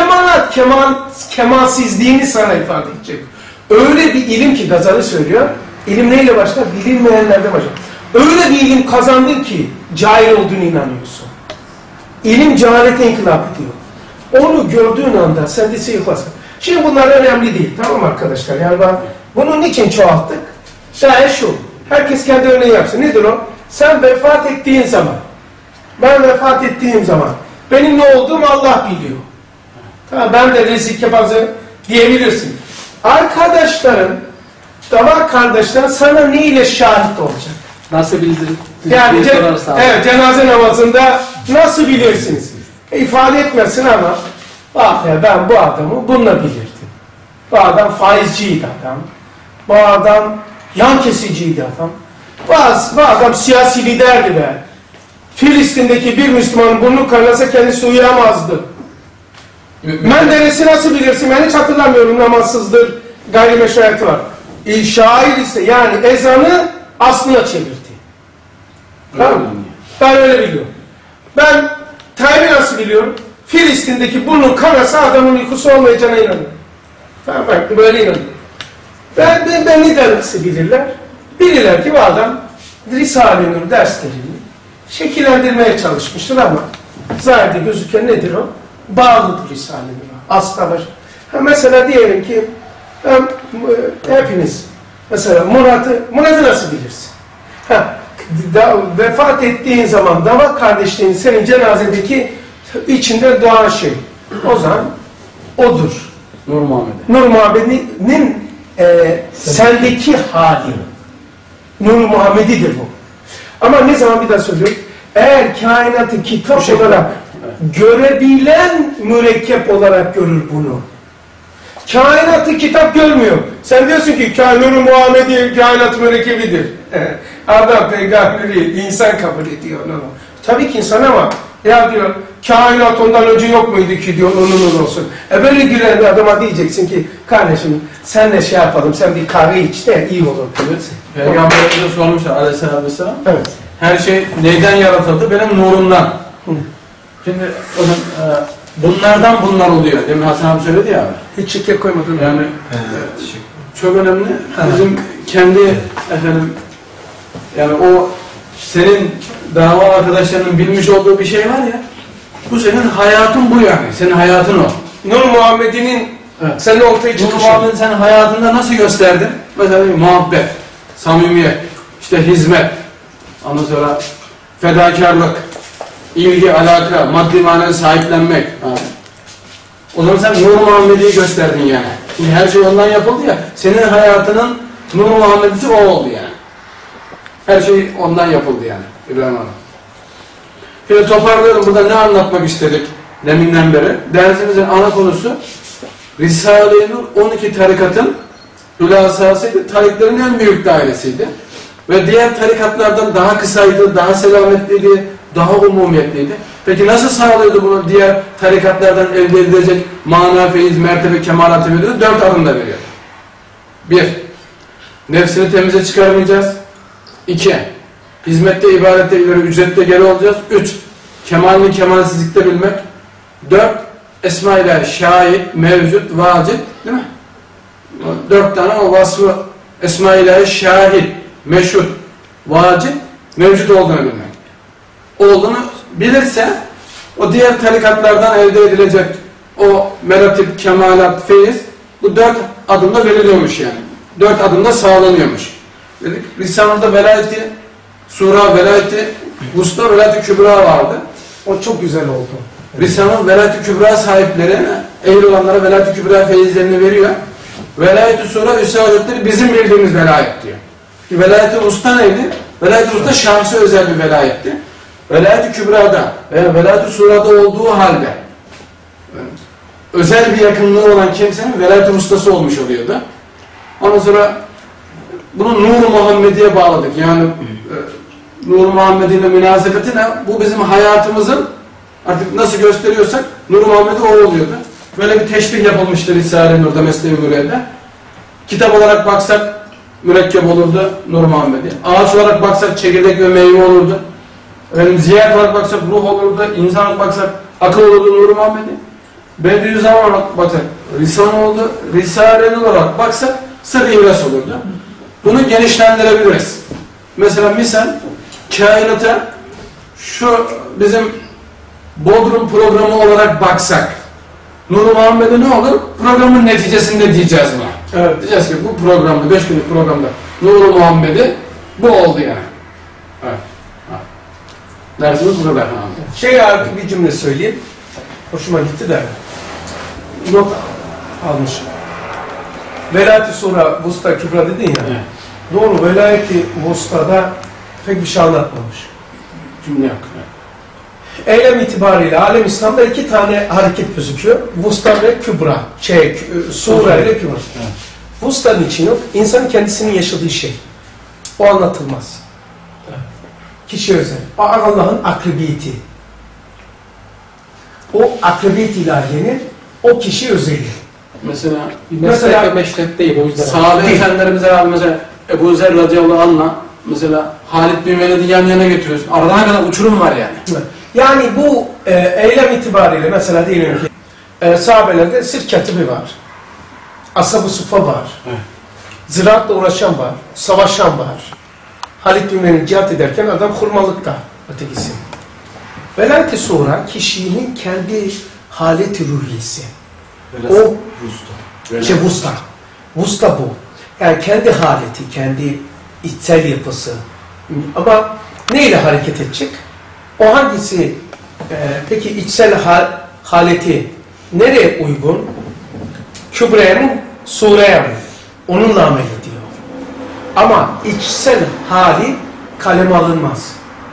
fakat kemalsizliğini sana ifade edecek. Öyle bir ilim ki Gazali söylüyor, ilim neyle başlar? Bilinmeyenlerde başlar. Öyle bir ilim kazandın ki cahil olduğunu inanıyorsun. İlim cehalete inkılap ediyor. Onu gördüğün anda sen de yıklasın. Şimdi bunlar önemli değil, tamam arkadaşlar? Yani ben bunun için çoğalttık? Şayet şu, herkes kendi örneği yapsın. Nedir o? Sen vefat ettiğin zaman, ben vefat ettiğim zaman, benim ne olduğumu Allah biliyor. Tamam, ben de rezil kebazı diyebilirsin. Arkadaşların, davar kardeşlerin sana ne ile şahit olacak? Nasıl bildirin? Yani evet, cenaze namazında nasıl bilirsiniz? İfade etmesin ama bak ya, ben bu adamı bununla bilirdim. Bu adam faizciydi adam. Bu adam yan kesiciydi adam. Bu adam siyasi liderdi be. Filistin'deki bir Müslümanın burnu kanasa kendisi uyuyamazdı. Menderes'i nasıl bilirsin? Ben hiç hatırlamıyorum, namazsızdır, gayrimeşruiyatı var. Şair ise yani ezanı aslına çevirdi. Tamam mı? Ben öyle biliyorum. Ben Tayyip'i nasıl biliyorum? Filistin'deki burnu kanasa adamın uykusu olmayacağına inanıyorum. Tamam, bak böyle inanıyorum. Beni de nasıl bilirler? Bilirler ki bu adam Risale-i Nur derslerini şekillendirmeye çalışmıştır ama zahirde gözüken nedir o? Bağlıdır Risale-i Nur'a. Asla baş. Mesela diyelim ki hepiniz mesela Murat'ı nasıl bilirsin? Vefat ettiğin zaman dava kardeşliğin senin cenazedeki içinde doğan şey. O zaman odur. Nur Muhammed. Nur Muhammed'in sendeki hali. Nur Muhammedidir bu. Ama ne zaman bir daha söylüyorum. Eğer kainatı kitap olarak görebilen mürekkep olarak görür bunu. Kainatı kitap görmüyor. Sen diyorsun ki Nur Muhammedi kainat mürekkebidir. Adam peygamberi insan kabul ediyor onu. Tabii ki insan ama ya diyor kainat ondan önce yok muydu ki diyor onun olsun. Böyle gülen adama diyeceksin ki kardeşim sen de şey yapalım, sen bir kahve iç de iyi olur. Peygamberimize sormuşlar aleyhisselatü vesselam. Evet. Her şey neyden yaratıldı? Benim nurumdan. Şimdi bunlardan bunlar oluyor. Demin Hasan abi söyledi ya. Hiç şeker koymadım. Yani çok önemli. Bizim kendi yani o senin dava arkadaşlarının bilmiş olduğu bir şey var ya. Bu senin hayatın bu yani. Senin hayatın o. Nur Muhammed'in senin ortaya çıkışı. Nur Muhammed'in sen hayatında nasıl gösterdin? Mesela muhabbet, samimiyet, işte hizmet, ondan sonra fedakarlık, ilgi, alaka, maddi manevi sahiplenmek. O zaman sen Nur Muhammed'i gösterdin yani. Şimdi her şey ondan yapıldı ya. Senin hayatının Nur Muhammed'si o oldu yani. Her şey ondan yapıldı yani. İbrahim Hanım. Şimdi toparlıyorum. Burada ne anlatmak istedik deminden beri? Dersimizin ana konusu Risale-i Nur 12 tarikatın hülasasıydı. Tariklerin en büyük dairesiydi. Ve diğer tarikatlardan daha kısaydı, daha selametliydi, daha umumiyetliydi. Peki nasıl sağlıyordu bunu diğer tarikatlardan elde edilecek mana, feyiz, mertebe, kemalatı veriyordu? 4 adımda veriyor. 1. Nefsini temize çıkarmayacağız. 2. Hizmette, ibadette ileri, ücrette geri olacağız. 3. Kemalini kemalsizlikte bilmek. 4. Esma-ile şahit, mevcut, vacip. Değil mi? 4 tane o vasfı Esma-ile şahit, meşhut, vacip, mevcut olduğunu bilmek. Olduğunu bilirse o diğer tarikatlardan elde edilecek o meratip, kemalat, feyiz bu 4 adımda veriliyormuş yani. 4 adımda sağlanıyormuş. Dedik, Risale'de velayeti, sura velayeti, Vusta velayeti kübra vardı. O çok güzel oldu. Risale'nin velayeti kübra sahipleri ehil olanlara velayeti kübra feyizlerini veriyor. Velayeti sura üstü hazretleri bizim bildiğimiz velayet diyor. Velayeti usta neydi? Velayeti usta şahsi özel bir velayetti. Velayeti kübrada veya velayeti surada olduğu halde özel bir yakınlığı olan kimsenin velayeti ustası olmuş oluyordu. Ondan sonra bunu Nur-u Muhammedi'ye bağladık. Yani Nur-u Muhammedi'yle münasebeti ne? Bu bizim hayatımızın artık nasıl gösteriyorsak Nur-u Muhammedi o oluyordu. Böyle bir teşbih yapılmıştı Risale-i Nur'da, Mesnevi Nuriye'de. Kitap olarak baksak mürekkep olurdu Nur-u Muhammedi. Ağaç olarak baksak çekirdek ve meyve olurdu. Ziyaret olarak baksak ruh olurdu. İnsan olarak baksak akıl olurdu Nur-u Muhammedi. Bediüzzaman olarak bakın, Risale-i olarak baksak sırf İlyas olurdu. Bunu genişlendirebiliriz. Mesela misal kainata şu bizim Bodrum programı olarak baksak Nur-u Muhammed'e ne olur? Programın neticesinde diyeceğiz buna. Evet. Diyeceğiz ki bu programda, 5 günlük programda Nur-u Muhammed'i bu oldu yani. Evet. Dersimiz burada. Artık bir cümle söyleyeyim. Hoşuma gitti de. Not almışım. Velayet-i Sura, Vusta Kübra dedin ya. Evet. Doğru, Velayet-i Vusta'da pek bir şey anlatmamış. Cümle yok. Eylem itibariyle alem İslam'da 2 tane hareket gözüküyor. Vusta ve Kübra. Sura ile Kübra. Evet. Vusta'nın için yok. İnsanın kendisinin yaşadığı şey. O anlatılmaz. Evet. Kişi özel. Allah'ın akribiyeti. O akribiyet ilahiyenin o kişi özeli. Mesela meslek ve meşrep değil o yüzden. Sahabe efendilerimize abi mesela Ebu Zer radıyallahu anh'la mesela Halid bin Velid'i yan yana getiriyorsun. Arada ne kadar uçurum var yani. Yani bu eylem itibariyle mesela diyelim ki sahabelerde sirk katibi var. Ashab-ı Suffa var. Ziraatla uğraşan var. Savaşan var. Halid bin Velid cihat ederken adam hurmalıkta ötekisi. Velayet-i Sura kişinin kendi haleti ruhiyesi. O Vusta. Vusta bu. Yani kendi haleti, kendi içsel yapısı. Ama neyle hareket edecek? O hangisi peki içsel haleti nereye uygun? Kübreye mi? Sureye mi? Onunla amel ediyor. Ama içsel hali kaleme alınmaz.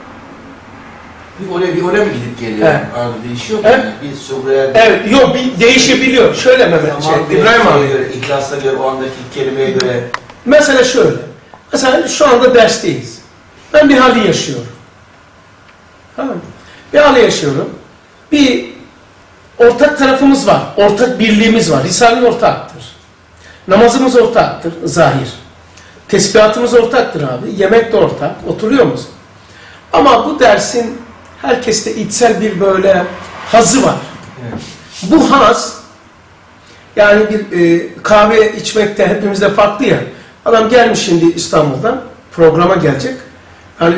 Oraya mi gidip geliyor? Evet. Değişiyor mu? Evet. Bir Subra'ya... Evet, yok bir değişebiliyor. Şöyle Mehmet, İbrahim abi. Göre, İhlas'a göre, o andaki kelimeye göre... Mesela şöyle. Mesela şu anda dersteyiz. Ben bir hali yaşıyorum. Tamam mı? Bir hali yaşıyorum. Bir ortak tarafımız var. Ortak birliğimiz var. Risale-i ortaktır. Namazımız ortaktır. Zahir. Tesbihatımız ortaktır abi. Yemek de ortak. Oturuyor musun? Ama bu dersin herkeste içsel bir böyle hazı var. Evet. Bu haz yani bir kahve içmekte hepimizde farklı ya. Adam gelmiş şimdi İstanbul'dan programa gelecek. Yani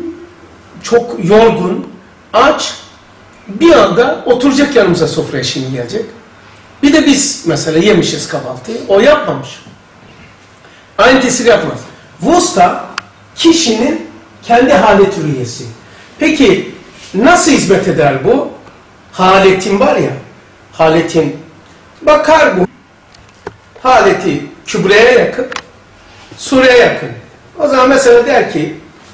çok yorgun, aç, bir anda oturacak yanımıza sofraya şimdi gelecek. Bir de biz mesela yemişiz kahvaltıyı. O yapmamış. Aynı tesir yapmaz. Vusta kişinin kendi haleti rüyesi. Peki nasıl hizmet eder bu? Haletin var ya, haletin bakar bu. Haleti kübreye yakın, sureye yakın. O zaman mesela der ki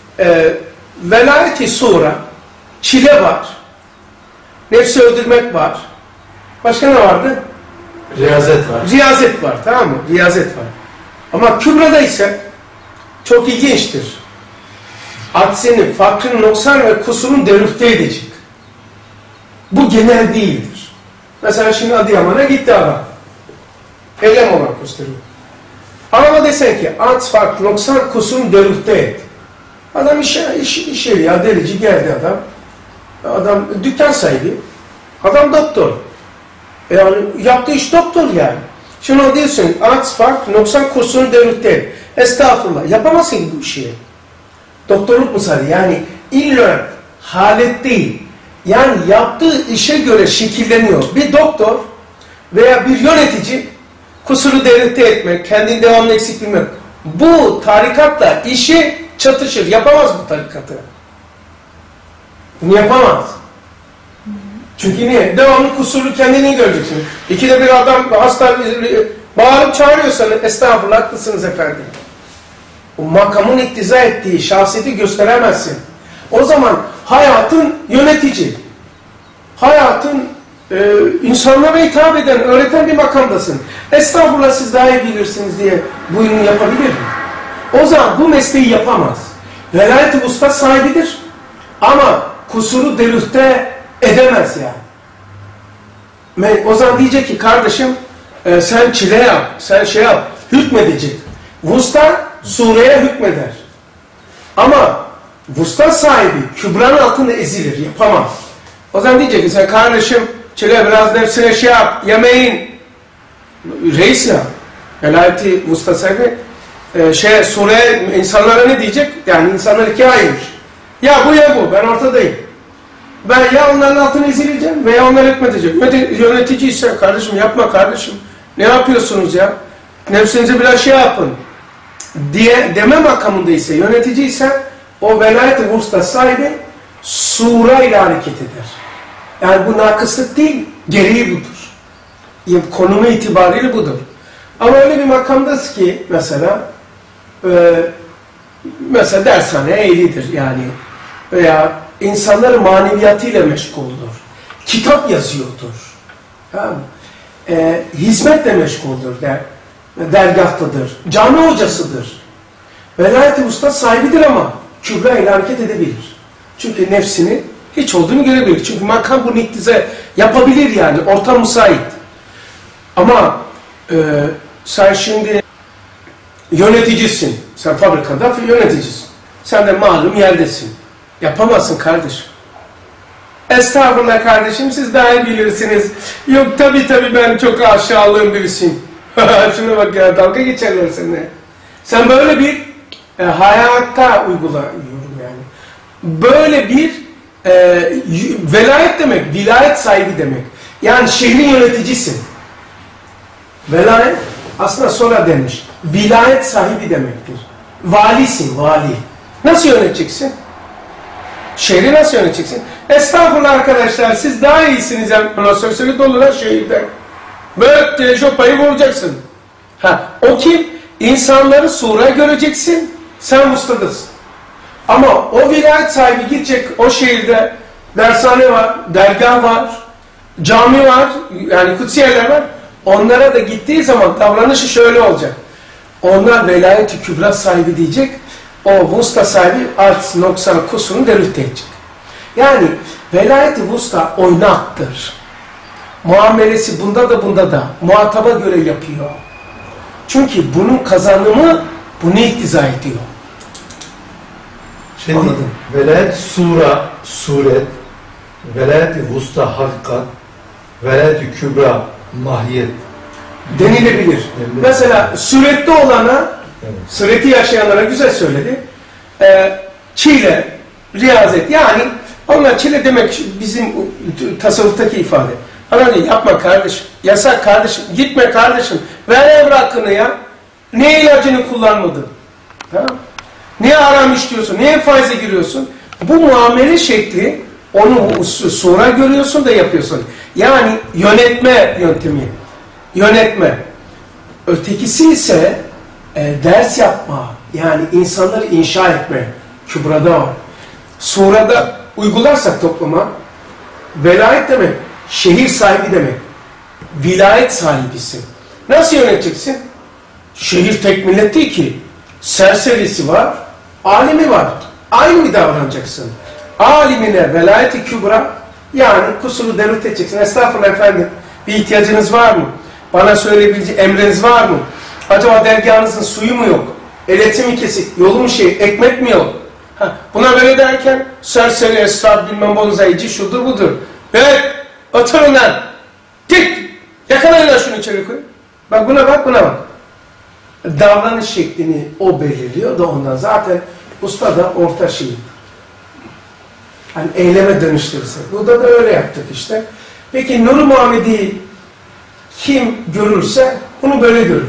velayet-i sura, çile var, nefsi öldürmek var. Başka ne vardı? Riyazet var. Riyazet var, tamam mı? Riyazet var. Ama kübrada ise çok ilginçtir. Aksini, fakrın, noksan ve kusurun derüfte edecek. Bu genel değildir. Mesela şimdi Adıyaman'a gitti adam. Eylem olarak gösteriyor. Ama desen ki aks, fark, noksan, kusurun derüfte et. Adam işe ya delici geldi adam. Adam dükkan sahibi. Adam doktor. Yani yaptığı iş doktor yani. Şimdi o diyorsun aks, fark, noksan, kusurun derüfte et. Estağfurullah. Yapamazsın ki bu işi. Doktorluk misali yani illa halet değil. Yani yaptığı işe göre şekilleniyor. Bir doktor veya bir yönetici kusuru derüfte etmek, kendini devamlı eksik bilmek. Bu tarikatla işi çatışır. Yapamaz bu tarikatı. Bunu yapamaz. Çünkü niye? Devamlı kusurlu kendini göreceksin. İkide bir adam hasta bağırıp çağırıyor sana. Estağfurullah haklısınız efendim. O makamın iktiza ettiği şahsiyeti gösteremezsin. O zaman hayatın yönetici, hayatın insanlara hitap eden, öğreten bir makamdasın. Estağfurullah siz daha iyi bilirsiniz diye bu ürünü yapabilir mi? O zaman bu mesleği yapamaz. Velayet-i usta sahibidir ama kusuru derüfte edemez yani. O zaman diyecek ki kardeşim sen çile yap, sen şey yap, hükmedecek. Vusta sureye hükmeder. Ama vusta sahibi kübranın altında ezilir, yapamaz. O zaman diyecek ki sen kardeşim Şöyle biraz nefsine şey yap, yemeğin. Reis ya, velayeti Mustafa sahibi, Suriye insanlara ne diyecek? Yani insanlar ikiye ayırmış. Ya bu ya bu, ben ortadayım. Ben ya onların altına ezileceğim veya onlara hükmedeceğim. Yönetici ise kardeşim yapma kardeşim. Ne yapıyorsunuz ya? Nefsinize biraz şey yapın. Deme makamında ise, yönetici ise o velayet-i vusta sahibi sura ile hareket eder. Yani bu nakıslık değil, gereği budur. Konumu itibariyle budur. Ama öyle bir makamdasın ki mesela dershaneye eğilidir yani veya insanların maneviyatıyla meşguldür. Kitap yazıyordur. Tamam. Hizmetle meşguldür. Dergahtadır. Cami hocasıdır. Velayet-i usta sahibidir ama kübra ile hareket edebilir. Çünkü nefsini hiç olduğunu görebilir. Çünkü makam bunu iktize yapabilir yani. Ortam müsait. Ama sen şimdi yöneticisin. Sen fabrikada yöneticisin. Sen de malum yerdesin. Yapamazsın kardeşim. Estağfurullah kardeşim, siz daha iyi bilirsiniz. Yok tabii ben çok aşağılığım birisiyim. Şuna bak ya, dalga geçerler seninle. Sen böyle bir hayatta uyguluyorum yani. Böyle bir velayet demek, vilayet sahibi demek. Yani şehrin yöneticisin. Velayet aslında sonra demiş. Vilayet sahibi demektir. Valisin, vali. Nasıl yöneteceksin? Şehri nasıl yöneteceksin? Estağfurullah arkadaşlar, siz daha iyisiniz. Asansörü dolular şehirde. Böyle telejopayı vuracaksın. O kim? İnsanları suraya göreceksin. Sen ustadasın. Ama o vilayet sahibi gidecek o şehirde dershane var, dergah var, cami var, yani kutsi yerler var. Onlara da gittiği zaman davranışı şöyle olacak. Onlar velayet-i kübra sahibi diyecek. O vusta sahibi art noksan kusurunu derüt edecek. Yani velayet-i vusta oynaktır. Muamelesi bunda da muhataba göre yapıyor. Çünkü bunun kazanımı bunu iktiza ediyor. Anladım. Velayet suret, velayet-i vusta hakikat, velayet-i kübra mahiyet denilebilir. Mesela surette olana, sureti yaşayanlara güzel söyledi. Çile, riyazet. Yani onlar çile demek bizim tasavvuftaki ifade. Ana diyor, yapma kardeşim, yasak kardeşim, gitme kardeşim, ver evrakını ya. Niye ilacını kullanmadın? Tamam. Niye haram işliyorsun? Niye faize giriyorsun? Bu muamele şekli, onu sonra görüyorsun da yapıyorsun. Yani yönetme yöntemi. Yönetme. Ötekisi ise ders yapma. Yani insanları inşa etme. Kübrada var. Sonra da uygularsak topluma, velayet demek, şehir sahibi demek. Vilayet sahibisin. Nasıl yöneteceksin? Şehir tek millet değil ki. Serserisi var, alimi var. Aynı mı davranacaksın? Alimine velayet-i kübra, yani kusuru devlet edeceksin. Estağfurullah efendim, bir ihtiyacınız var mı? Bana söyleyebileceğiniz emriniz var mı? Acaba dergahınızın suyu mu yok? Elektriği mi kesik? Yolu mu ekmek mi yok? Buna böyle derken serseri, esnaf, bilmem bonzaici, şudur budur. Evet, oturun lan. Dik! Yakalayın lan şunu içeri koy. Bak buna bak. Davranış şeklini o belirliyor da ondan zaten usta da orta şey. Hani eyleme dönüştürürse. Burada da öyle yaptık işte. Peki Nur-u Muhammedi'yi kim görürse bunu böyle görür.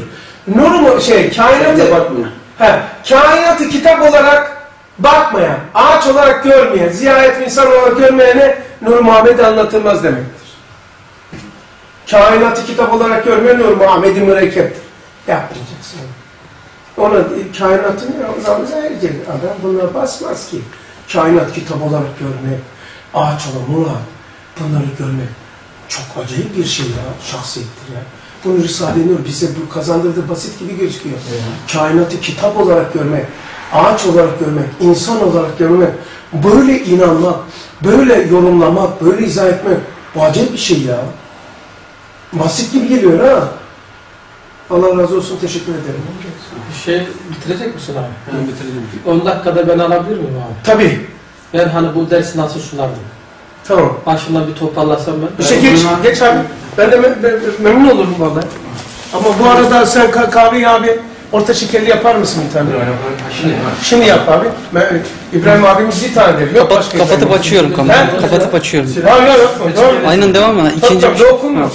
Kainatı kitap olarak bakmayan, ağaç olarak görmeyen, ziyaret insan olarak görmeyene Nur-u Muhammedi anlatılmaz demektir. Kainatı kitap olarak görmeyen Nur-u Muhammedi mürekkeptir. Yapmayacaksın. Ona kainatın zamıza erecek. Adam bunlara basmaz ki. Kainat kitap olarak görmek, ağaç olarak bunları görmek çok acayip bir şey ya, şahsiyettir ya. Bunu Risale-i Nur bize bu kazandırdığı basit gibi gözüküyor. Kainatı kitap olarak görmek, ağaç olarak görmek, insan olarak görmek, böyle inanmak, böyle yorumlamak, böyle izah etmek, bu acayip bir şey ya. Basit gibi geliyor ha. Allah razı olsun, teşekkür ederim. Bitirecek misin abi? Bitireceğim. 10 dakikada ben alabilir miyim abi? Tabii. Ben hani bu dersi nasıl sunardım? Tamam. Başından bir toparlasam ben. İşte geç abi. Ben de memnun olurum vallahi. Ama bu arada sen kahveyi abi orta şekerli yapar mısın bir tane? Şimdi yap abi. İbrahim abimiz bir tane der. Yok başka. Kapatıp açıyorum kamerayı. Kapatıp açıyorum. Yok. Aynen devam mı? İkinci bir şey. Dokunma.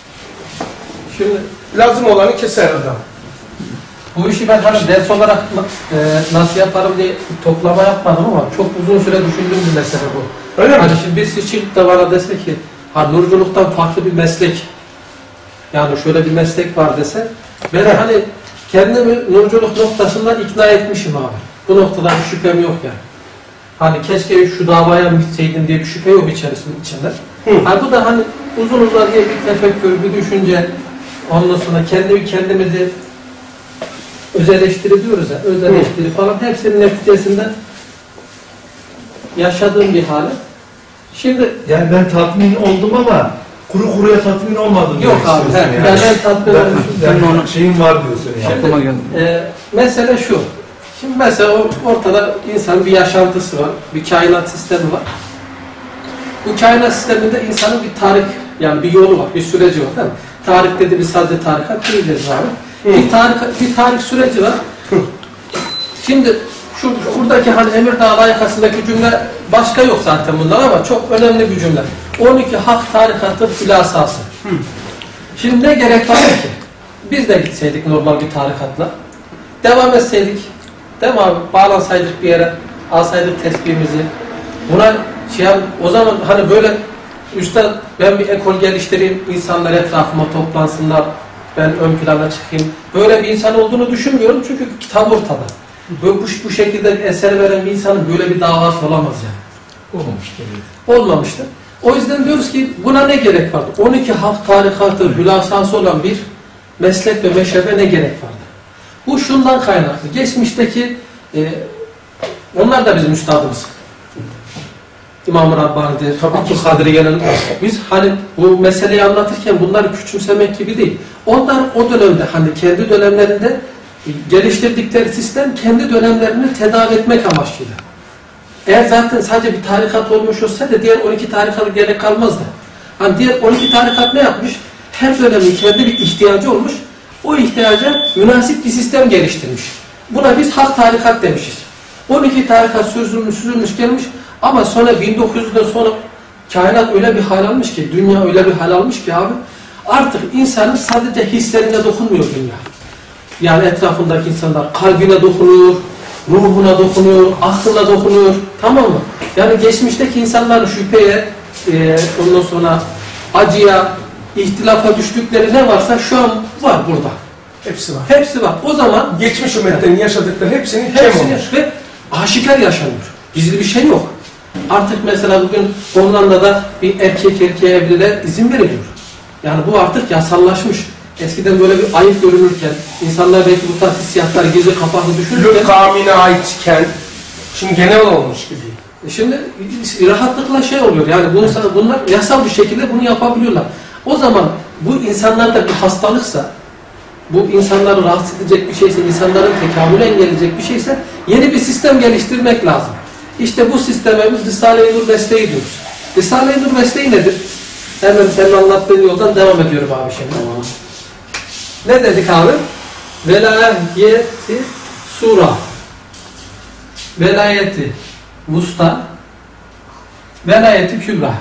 Şimdi lazım olanı keser adam. Bu işi ben hani ders olarak nasıl yaparım diye toplama yapmadım ama çok uzun süre düşündüğüm bir mesele bu. Öyle mi? Hani şimdi birisi çıkıp da bana dese ki nurculuktan farklı bir meslek, yani şöyle bir meslek var dese, ben hani kendimi nurculuk noktasından ikna etmişim abi. Bu noktada bir şüphem yok yani. Hani keşke şu davaya mı gitseydim diye bir şüphe yok içinde. Hani bu da hani uzun diye bir tefekkür, bir düşünce, ondan sonra kendimizi öz eleştiri diyoruz ya, öz eleştiri falan hepsinin neticesinde yaşadığım bir hali. Şimdi Yani ben tatmin oldum ama kuru kuruya tatmin olmadım. yok abi, ben tatmin olmuşum. Yani şeyim var diyorsun yani. Aklıma geldi. Mesele şu. Şimdi mesela ortada insanın bir yaşantısı var, bir kainat sistemi var. Bu kainat sisteminde insanın bir tarih, yani bir yolu var, bir süreci var değil mi? Tarih dedi biz sadece tarikat değiliz abi. Bir tarih süreci var. Şimdi buradaki hani Emirdağ layıkasındaki cümle başka yok zaten bunlar ama çok önemli bir cümle. 12 hak tarikatın hülasası. Şimdi ne gerek var ki? Biz de gitseydik normal bir tarikatla. Devam etseydik. Değil mi abi? Bağlansaydık bir yere. Alsaydık tesbihimizi. Buna o zaman hani böyle üstad ben bir ekol geliştireyim, insanlar etrafıma toplansınlar, ben ön plana çıkayım. Böyle bir insan olduğunu düşünmüyorum çünkü kitap ortada. Böyle bu şekilde eser veren bir insanın böyle bir davası olamaz yani. Olmamıştır. O yüzden diyoruz ki buna ne gerek vardı? 12 hak tarikatı hülasası olan bir meslek ve meşrebe ne gerek vardı? Bu şundan kaynaklı. Geçmişteki onlar da bizim üstadımız. İmam-ı Rabbani'dir, Abdülkadir Geylani. Biz hani bu meseleyi anlatırken bunları küçümsemek gibi değil. Onlar o dönemde hani kendi dönemlerinde geliştirdikleri sistem kendi dönemlerini tedavi etmek amaçlıydı. Eğer zaten sadece bir tarikat olmuş olsaydı diğer 12 tarikat gerek kalmazdı. Hani diğer 12 tarikat ne yapmış? Her dönemin kendi bir ihtiyacı olmuş. O ihtiyaca münasip bir sistem geliştirmiş. Buna biz hak tarikat demişiz. 12 tarikat süzülmüş gelmiş ama sonra 1900'den sonra kainat öyle bir hal almış ki, dünya öyle bir hal almış ki abi artık insanın sadece hislerine dokunmuyor dünya. Yani etrafındaki insanlar kalbine dokunuyor, ruhuna dokunuyor, aklına dokunuyor. Tamam mı? Yani geçmişteki insanların şüpheye, ondan sonra acıya, ihtilafa düştükleri ne varsa şu an var burada. Hepsi var. Hepsi var. O zaman geçmiş ümmetlerin yaşadıkları hepsinin kem olmuş. Ve aşikar yaşanıyor. Gizli bir şey yok. Artık mesela bugün Hollanda'da bir erkek erkeğe evliliğe izin veriliyor. Yani bu artık yasallaşmış. Eskiden böyle bir ayıp görünürken, insanlar belki bu tarz hissiyatları gizli kapaklı düşünürken... kavmine aitken, şimdi genel olmuş gibi. Şimdi rahatlıkla şey oluyor, yani bunlar yasal bir şekilde bunu yapabiliyorlar. O zaman bu insanlarda bir hastalıksa, bu insanları rahatsız edecek bir şeyse, insanların tekamülü engelleyecek bir şeyse, yeni bir sistem geliştirmek lazım. İşte bu sisteme biz Risale-i Nur mesleği diyoruz. Risale-i Nur mesleği nedir? Hemen senin anlattığın yoldan devam ediyorum abi şimdi. Ne dedik abi? Velayeti sura, velayeti vusta, velayeti kübra.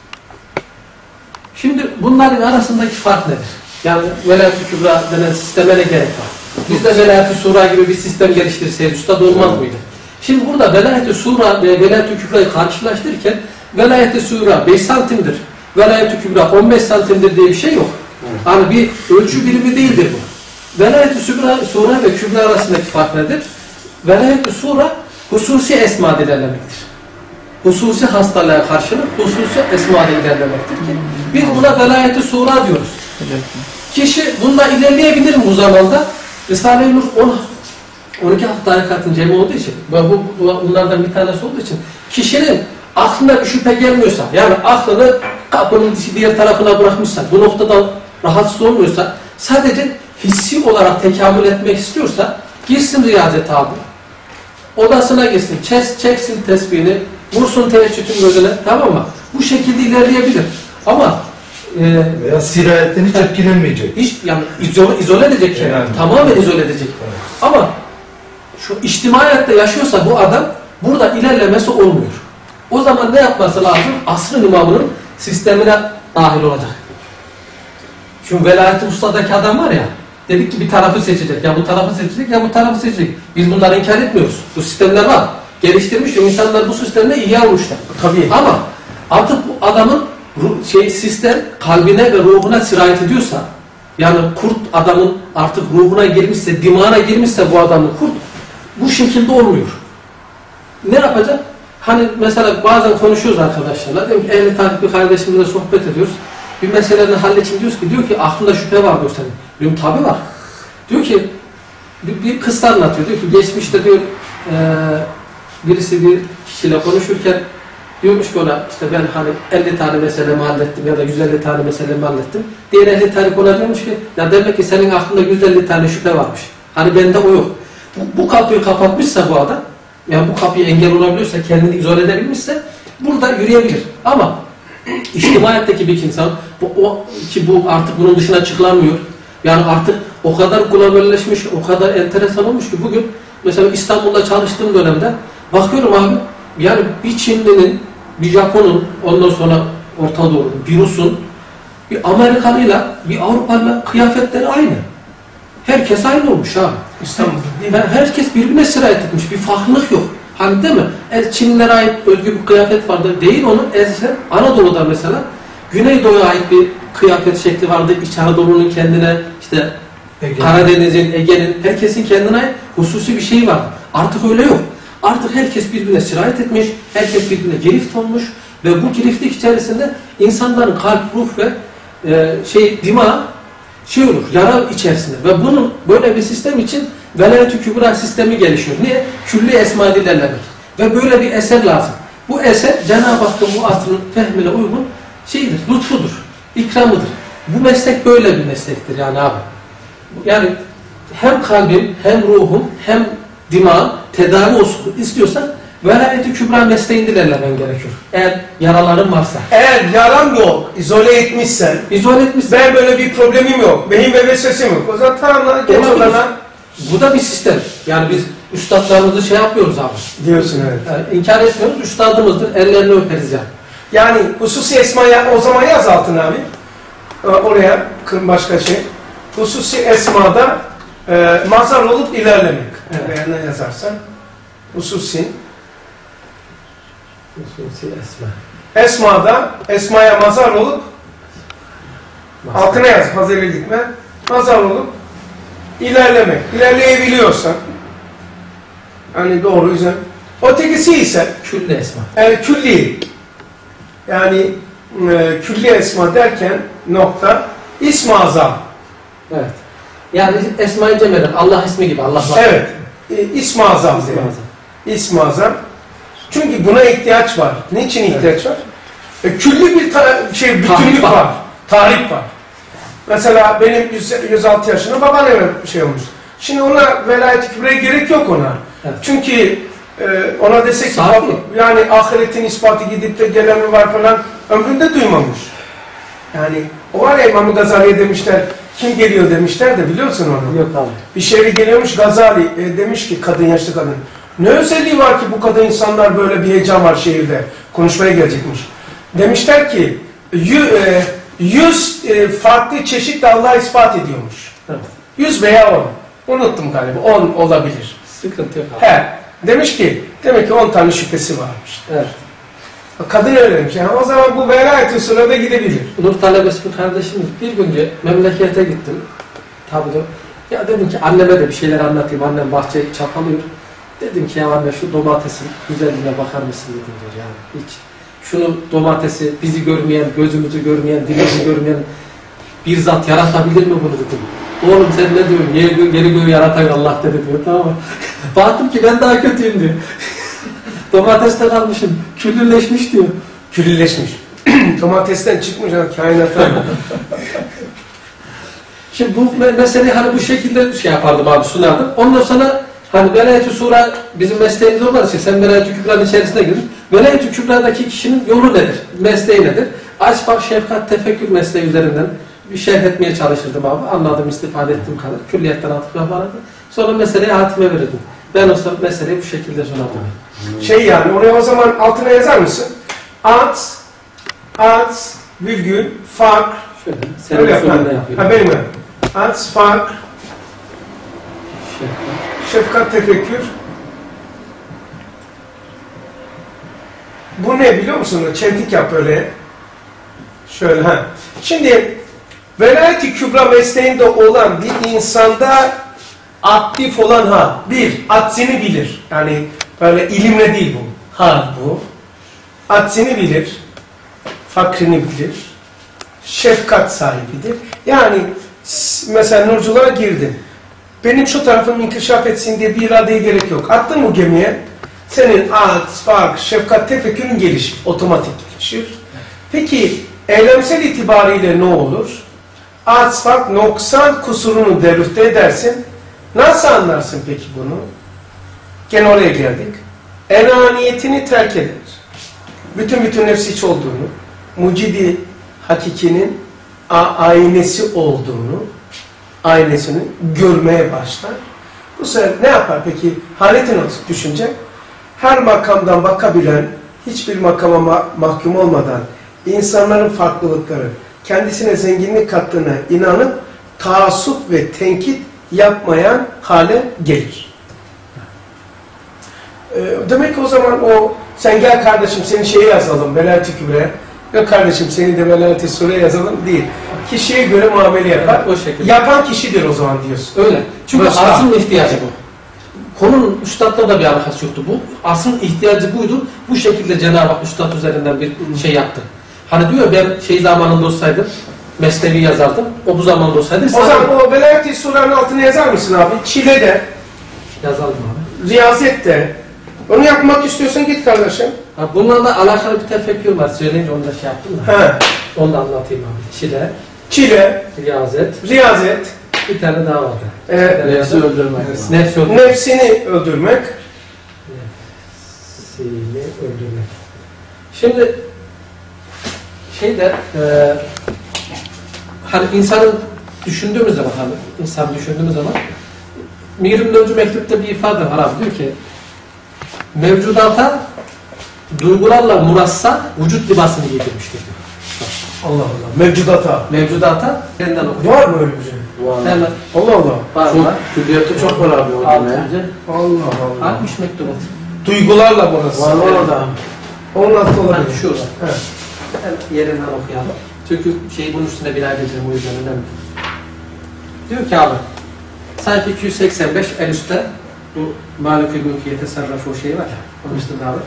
Şimdi bunların arasındaki fark nedir? Yani velayeti kübra denen sisteme ne gerek var? Biz de velayeti sura gibi bir sistem geliştirseydik üstad olmaz mıydı? Şimdi burada velayeti sura ve velayeti kübrayı karşılaştırırken velayeti sura 5 santimdir, velayeti kübra 15 santimdir diye bir şey yok. Yani bir ölçü birimi değildir bu. Velayet-i sura ve kübra arasındaki fark nedir? Velayet-i sura hususi esmada ilerlemektir. Hususi hastalığa karşılık hususi esmada ilerlemektir ki biz buna velayet-i sura diyoruz. Kişi bunda ilerleyebilir mi bu zamanda? Risale-i Nur 12 hak tarikatın cemi olduğu için, bunlardan bir tanesi olduğu için kişinin aklına bir şüphe gelmiyorsa, yani aklını kapının diğer tarafına bırakmışsa, bu noktada rahatsız olmuyorsa, sadece hissi olarak tekamül etmek istiyorsa, girsin riyazet abi. Odasına girsin, çeksin tesbihini, vursun teheccüdün gözüne, tamam mı? Bu şekilde ilerleyebilir. Ama Veya sirayetten hiç etkilenmeyecek. hiç yani izole edecek yani. Yani. Tamamen izole edecek. Ama şu içtimai hayatta yaşıyorsa bu adam burada ilerlemesi olmuyor. O zaman ne yapması lazım? Asrın imamının sistemine dahil olacak. Şu velayet-i ustadaki adam var ya, dedik ki bir tarafı seçecek, ya bu tarafı seçecek, ya bu tarafı seçecek. Biz bunları inkar etmiyoruz. Bu sistemler var. Geliştirmiş insanlar bu sistemde ihya olmuşlar. Tabii. Ama artık bu adamın sistem kalbine ve ruhuna sirayet ediyorsa, yani kurt adamın artık ruhuna girmişse, dimağına girmişse bu adamın kurt, bu şekilde olmuyor. Ne yapacak? Hani mesela bazen konuşuyoruz arkadaşlarla, diyorum ki ehli tarih bir kardeşimizle sohbet ediyoruz. Bir meselelerini halledin diyor ki aklında şüphe var diyor senin. Diyorum tabi var. Diyor ki bir kıssa anlatıyor. Diyor ki geçmişte diyor birisi bir kişiyle konuşurken diyormuş ki ona işte ben hani 50 tane meselemi hallettim ya da 150 tane meselemi hallettim. Diğer ehli tarih ona diyormuş ki ya demek ki senin aklında 150 tane şüphe varmış. Hani bende o yok. Bu kapıyı kapatmışsa bu adam, yani bu kapıyı engel olabiliyorsa, kendini izole edebilmişse burada yürüyebilir. Ama içtimaiyetteki bir insan bu artık bunun dışına çıkılamıyor. Yani artık o kadar globalleşmiş, o kadar enteresan olmuş ki bugün mesela İstanbul'da çalıştığım dönemde bakıyorum abi, yani bir Çinli'nin, bir Japon'un, ondan sonra Orta Doğu'nun, bir Rus'un, bir Amerikalıyla, bir Avrupalı'yla kıyafetleri aynı. Herkes aynı olmuş abi. İstanbul'da. Yani herkes birbirine sirayet etmiş, bir farklılık yok. Hani değil mi? Çinlilere ait özgü bir kıyafet vardı. Değil onun eskiden Anadolu'da mesela Güneydoğu'ya ait bir kıyafet şekli vardı. İç Anadolu'nun kendine, işte Karadeniz'in, Ege'nin, herkesin kendine ait hususi bir şeyi vardı. Artık öyle yok. Artık herkes birbirine sirayet etmiş, herkes birbirine girift olmuş ve bu giriflik içerisinde insanların kalp, ruh ve dima olur, yara içerisinde. Ve bunun böyle bir sistem için velayet-i kübra sistemi gelişiyor. Niye? Külli esma dillerlemek. Ve böyle bir eser lazım. Bu eser Cenab-ı Hakk'ın bu asrın fehmine uygun lütfudur, ikramıdır. Bu meslek böyle bir meslektir yani abi. Yani hem kalbim, hem ruhum, hem dimağım tedavi olsun istiyorsan velayet-i kübra mesleğini ilerlemen gerekiyor. Eğer yaraların varsa. Eğer yaram yok, izole etmişsen, ben böyle bir problemim yok, benim ve vesvesim yok. O zaman tamam geç olana. Bu da bir sistem. Yani biz üstadlarımızı yapmıyoruz abi. Diyorsun evet. Yani inkar etmiyoruz, üstadımızdır, ellerini öperiz yani. Yani hususi esmaya o zaman yaz altına abi. Oraya başka şey. Hususi esmada mazhar olup ilerlemek. Evet. Veya ne yazarsan. Hususi esma. Esmada esmaya mazhar olup altına yaz, fazla gitme. Mazhar olup ilerlemek. İlerleyebiliyorsan hani doğru güzel. Ötekisi ise Külli esma. Külli. Yani külli esma derken nokta İsm-i Azam. Evet. Yani Esma-i Cemile, Allah ismi gibi, Allah var. Evet. İsm-i Azam. İsm-i Azam. Çünkü buna ihtiyaç var. Niçin ihtiyaç var? Külli bir bütünlük var. Tarih var. Mesela benim 106 yaşında babaanneme olmuş. Şimdi ona velayet-i kübreye gerek yok ona. Evet. Çünkü ona desek ki yani ahiretin ispatı gidip de gelen mi var falan ömründe duymamış. Yani o var ya İmam Gazali'ye demişler, kim geliyor demişler de biliyorsun onu. Yok abi. Bir şehre geliyormuş Gazali demiş ki kadın, yaşlı kadın. Ne özelliği var ki bu kadar insanlar böyle bir heyecan var şehirde konuşmaya gelecekmiş. Demişler ki 100 farklı çeşitle Allah'ı ispat ediyormuş. Evet. 100 veya 10. Unuttum galiba. 10 olabilir. Sıkıntı yok abi. Demiş ki demek ki 10 tane şüphesi varmış. Evet. Kadın öyle demiş. Yani o zaman bu velayet usulüne de gidebilir. Nur talebesi bir kardeşimiz bir günce memlekete gittim. Tabii de. Ya dedim ki anneme de bir şeyler anlatayım. Annem bahçeyi çapalıyor. Dedim ki ya anne şu domatesin güzelliğine bakar mısın dedim diyor yani. Hiç. Şunu domatesi bizi görmeyen, gözümüzü görmeyen, dilimizi görmeyen bir zat yaratabilir mi bunu dedim. Oğlum sen ne diyorsun? Yeri göğü yaratan Allah dedi diyor. Tamam mı? Baktım ki ben daha kötüyüm diyor. Domatesten almışım. Küllüleşmiş diyor. Küllüleşmiş. Domatesten çıkmış kainata. Şimdi bu meseleyi hani bu şekilde yapardım abi, sunardım. Ondan sonra hani velayet-i sura bizim mesleğimiz olmaz ki sen velayet-i kübranın içerisine girdin. Velayet-i Kübra'daki kişinin yolu nedir? Mesleği nedir? Aşk, şefkat, tefekkür mesleği üzerinden bir şerh etmeye çalışırdım abi. Anladım, istifade ettiğim kadar. Külliyetten atıp yapardım. Sonra meseleye hatime verirdim. Ben o meseleyi bu şekilde sunardım. Yani oraya o zaman altına yazar mısın? Arts, virgül, fark. Şöyle, öyle senin yapalım. yapıyorum. Ha benim öyle. Arts, fark, şefkat, tefekkür. Bu ne biliyor musun? Çentik yap böyle. Şöyle ha. Şimdi Velayet-i Kübra mesleğinde olan bir insanda aktif olan bir, aczini bilir. Yani böyle ilimle değil bu. Bu. Aczini bilir. Fakrini bilir. Şefkat sahibidir. Yani mesela nurculara girdin. Benim şu tarafım inkişaf etsin diye bir iradeye gerek yok. Attın bu gemiye. Senin fark, şefkat, tefekkürün gelişir. Otomatik gelişir. Peki eylemsel itibariyle ne olur? Fark, noksan kusurunu derüfte edersin. Nasıl anlarsın peki bunu? Gene oraya geldik. Enaniyetini terk eder. Bütün nefsi hiç olduğunu, mucidi hakikinin aynesi olduğunu, aynesini görmeye başlar. Bu sefer ne yapar peki? Haleti nasıl düşünecek? Her makamdan bakabilen, hiçbir makama mahkum olmadan insanların farklılıkları, kendisine zenginlik kattığına inanıp taassup ve tenkit yapmayan hale gelir. Demek ki o zaman sen gel kardeşim senin şeyi yazalım, Velayet-i Kübra'ya. Yok kardeşim seni de Velayet-i Sura'ya yazalım değil. Kişiye göre muamele yapar. O şekilde. Yapan kişidir o zaman diyorsun. Öyle. Çünkü Burası asıl ihtiyacı bu. Konunun üstadla da bir alakası yoktu bu. Asıl ihtiyacı buydu. Bu şekilde Cenab-ı Hak üstad üzerinden bir şey yaptı. Hani diyor ben zamanında olsaydım Mesnevi yazardım. O bu zamanda olsaydı. O zaman o Velayet-i Sura'nın altına yazar mısın abi? Çile'de. Yazalım abi. Riyazette. Onu yapmak istiyorsan git kardeşim. Bunlarla alakalı bir tefekkür var. Söyleyince onu da şey yaptım da. Onu da anlatayım abi. Çile. Riyazet. Bir tane daha vardı. Nefsi öldürmek. Nefsini öldürmek. Nefsini öldürmek. Şimdi hani insanı düşündüğümüz zaman Mir-i Mevcu mektupta bir ifade var abi, diyor ki mevcudata duygularla murassa vücut libasını giydirmiştir diyor. Allah Allah. Mevcudata. Mevcudata yeniden okuyor. Var mı öyle bir şey? Var. Hemen. Allah Allah. Var. Külliyette çok var abi o cümle. Allah Allah. 60 mektubu. Duygularla murassa. Var orada. Onun altı olabilir. Hani şurada. Evet. Hemen yerinden okuyalım. Çünkü bunun üstüne bir ayrıcım o yüzden önemli. Diyor ki abi sayfa 285 en üstte bu Malik-i Mülkiye Tesarrufu o şey var ya, onun üstünde abi.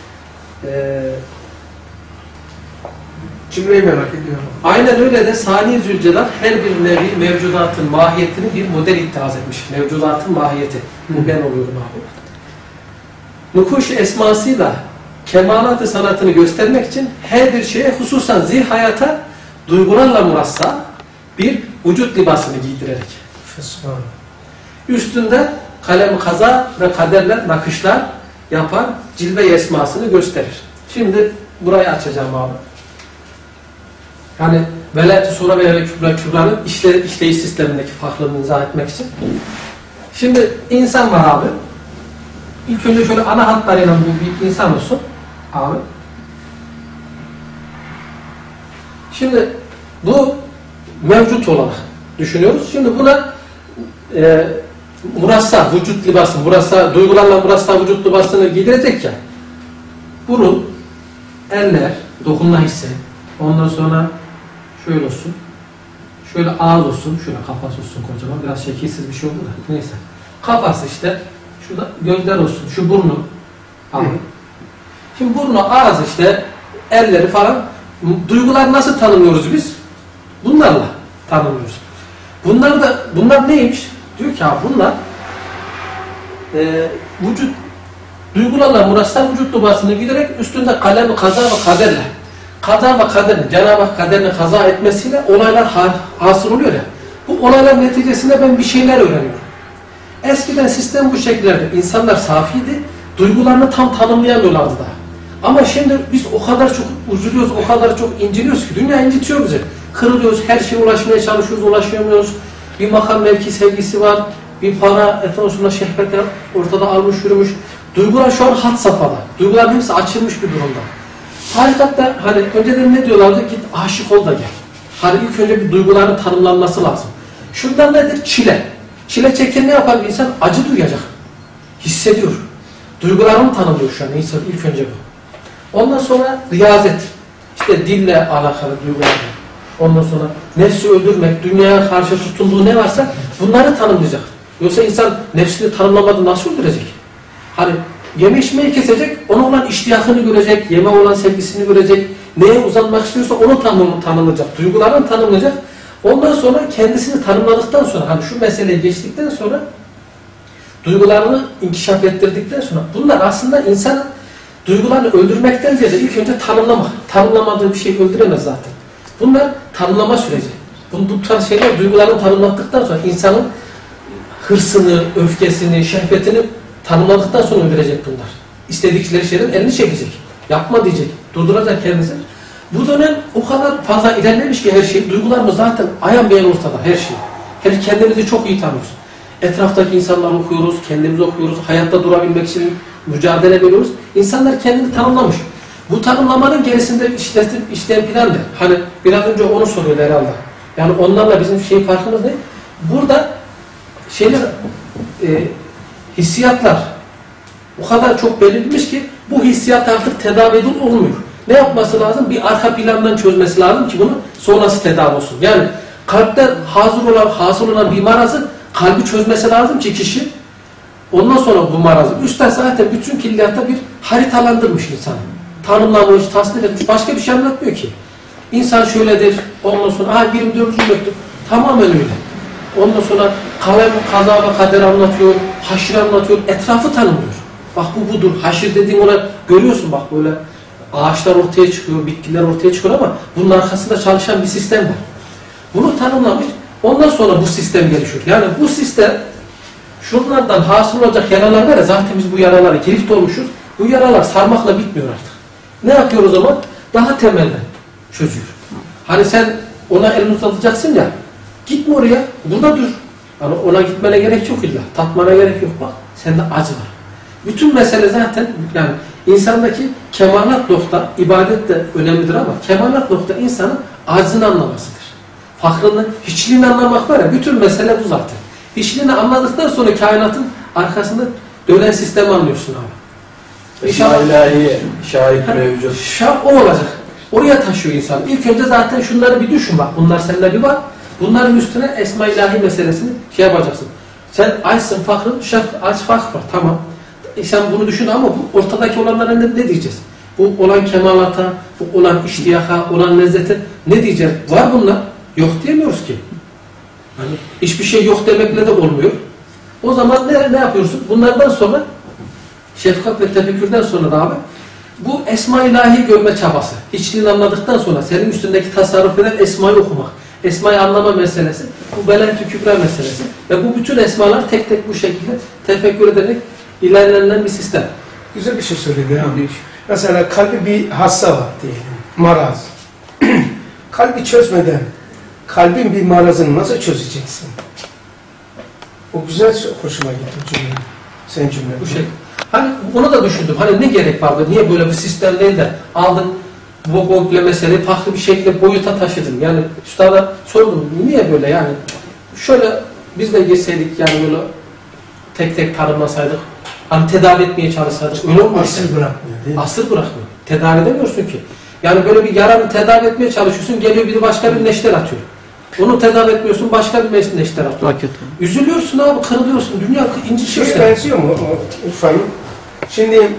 Cümleyi merak ediyorum. Aynen öyle de Sani Zülcelal her bir nevi mevcudatın mahiyetini bir model ittihaz etmiş. Mevcudatın mahiyeti. Bu ben oluyorum abi. Nukuş esmasıyla kemalat-ı sanatını göstermek için her bir şeye hususan hayata duygularla murassa bir vücut libasını giydirerek. Fesubhanallah. Üstünde kalem kaza ve kaderler, nakışlar yapar, cilve esmasını gösterir. Şimdi burayı açacağım abi. Yani Velayet-i Sura ve Kübra'nın işleyiş sistemindeki farklılığını izah etmek için. Şimdi insan var abi. İlk önce şöyle ana hatlarıyla bu bir insan olsun abi. Şimdi bu mevcut olarak düşünüyoruz. Şimdi buna murassa, vücut libası, murassa, duygularla murassa vücut libasını giydirecek ya. Burun, eller, dokunma hissi, ondan sonra şöyle olsun, şöyle ağız olsun, şöyle kafası olsun kocaman, biraz şekilsiz bir şey oldu da, neyse. Kafası işte, şurada gözler olsun, şu burnu, abi. Şimdi burnu, ağız işte, elleri falan, duygular nasıl tanımlıyoruz biz? Bunlarla tanımlıyoruz. Bunlar neymiş? Diyor ki abi bunlar vücut duygularla murassa vücut libasını giderek üstünde kalem, kaza ve kaderle. Kaza ve kaderin, Cenab-ı Hak kaderini kaza etmesiyle olaylar hasıl oluyor ya. Bu olaylar neticesinde ben bir şeyler öğreniyorum. Eskiden sistem bu şekillerde. İnsanlar safiydi, duygularını tam tanımlayamıyorlardı da. Ama şimdi biz o kadar çok üzülüyoruz, o kadar çok inciliyoruz ki dünya incitiyor bizi. Kırılıyoruz, her şeye ulaşmaya çalışıyoruz, ulaşamıyoruz. Bir makam mevki sevgisi var, bir para, etrafında şehvetler ortada almış yürümüş. Duygular şu an had safhada. Duyguların hepsi açılmış bir durumda. Tarikatta hani önceden ne diyorlardı? Git aşık ol da gel. Hani ilk önce bir duyguların tanımlanması lazım. Şundan nedir? Çile. Çile çeken ne yapar bir insan? Acı duyacak. Hissediyor. Duygularını tanımlıyor şu an insan ilk önce bu. Ondan sonra riyazet. İşte dille alakalı duygular. Ondan sonra nefsi öldürmek, dünyaya karşı tutunduğu ne varsa bunları tanımlayacak. Yoksa insan nefsini tanımlamadan nasıl öldürecek? Hani yeme içmeyi kesecek, ona olan iştiyakını görecek, yeme olan sevgisini görecek, neye uzanmak istiyorsa onu tanımlayacak, duygularını tanımlayacak. Ondan sonra kendisini tanımladıktan sonra, hani şu meseleyi geçtikten sonra, duygularını inkişaf ettirdikten sonra, bunlar aslında insanın duygularını öldürmekten ziyade ilk önce tanımlamak. Tanımlamadığı bir şey öldüremez zaten. Bunlar tanımlama süreci. Bu tarz şeyler duygularını tanımladıktan sonra insanın hırsını, öfkesini, şehvetini tanımladıktan sonra öldürecek bunlar. İstedikleri şeyden elini çekecek. Yapma diyecek. Durduracak kendisi. Bu dönem o kadar fazla ilerlemiş ki her şey. Duygularımız zaten ayan beyan ortada her şey. Her kendimizi çok iyi tanıyoruz. Etraftaki insanları okuyoruz, kendimizi okuyoruz. Hayatta durabilmek için mücadele veriyoruz. İnsanlar kendini tanımlamış. Bu tanımlamanın gerisinde işleyen plan ne? Hani biraz önce onu soruyordu herhalde. Yani onlarla bizim farkımız ne? Burada hissiyatlar o kadar çok belirlenmiş ki bu hissiyat artık tedavi edilir olmuyor. Ne yapması lazım? Bir arka plandan çözmesi lazım ki bunu sonrası tedavi olsun. Yani kalpte hasıl olan bir marazı kalbi çözmesi lazım ki kişi ondan sonra bu marazı. Üstad zaten bütün külliyatta bir haritalandırmış insanı. Tanımlamış, tasnif etmiş. Başka bir şey anlatmıyor ki. İnsan şöyledir. Ondan sonra 24. mektup. Tamamen öyle. Ondan sonra kalem, kaza ve kader anlatıyor. Haşir anlatıyor. Etrafı tanımlıyor. Bak bu budur. Haşir dediğim olay görüyorsun bak böyle ağaçlar ortaya çıkıyor, bitkiler ortaya çıkıyor ama bunun arkasında çalışan bir sistem var. Bunu tanımlamış. Ondan sonra bu sistem gelişiyor. Yani bu sistem şunlardan hasıl olacak yaralar var ya, zaten biz bu yaraları girift olmuşuz. Bu yaralar sarmakla bitmiyor artık. Ne yapıyor o zaman? Daha temelden çözüyor. Hani sen ona elini uzatacaksın ya, gitme oraya, burada dur. Yani ona gitmene gerek yok illa. Tatmana gerek yok bak. Sende acı var. Bütün mesele zaten yani insandaki kemalat nokta, ibadet de önemlidir ama kemalat nokta insanın acını anlamasıdır. Fakrını, hiçliğini anlamak var ya, bütün mesele bu zaten. Hiçliğini anladıktan sonra kainatın arkasında dönen sistemi anlıyorsun abi. İlahi, şahit mevcut. O olacak. Oraya taşıyor insan. İlk önce zaten şunları bir düşün bak. Bunlar sende bir bak. Bunların üstüne esma ilahi meselesini yapacaksın. Sen açsın fakrın, aç fakr var. Tamam. Sen bunu düşün ama bu ortadaki olanlara ne diyeceğiz? Bu olan kemalata, bu olan iştiyaka, olan lezzete ne diyeceğiz? Var bunlar. Yok diyemiyoruz ki. Yani hiçbir şey yok demekle de olmuyor. O zaman ne yapıyorsun? Bunlardan sonra şefkat ve tefekkürden sonra da abi bu esma-i ilahi görme çabası. Hiçliğini anladıktan sonra senin üstündeki tasarruf eden esmayı okumak. Esmayı anlama meselesi. Bu belent-i kübra meselesi. Ve bu bütün esmalar tek tek bu şekilde tefekkür ederek ilerlenen bir sistem. Güzel bir şey söyledi abi. Mesela kalbi bir hasta var diyelim. Maraz. Kalbi çözmeden kalbin bir marazını nasıl çözeceksin? O güzel, hoşuma gitti cümle. Sen cümle. Bu şey. Hani onu da düşündüm. Hani ne gerek vardı? Niye böyle bir sistem değil de aldın bu komple meseleyi farklı bir şekilde boyuta taşıdın. Yani üstada sordum. Niye böyle yani? Şöyle biz de geçseydik yani böyle tek tek tanımlasaydık. Hani tedavi etmeye çalışsaydık. Öyle olmaz. Asır bırakmıyor değil mi? Asır bırakmıyor. Tedavi edemiyorsun ki. Yani böyle bir yaranı tedavi etmeye çalışıyorsun. Geliyor biri başka bir neşter atıyor. Onu tedavi etmiyorsun. Başka bir neşter atıyor. Üzülüyorsun abi. Kırılıyorsun. Dünya incitiyor seni. Benziyor mu Urfa'nın? Şimdi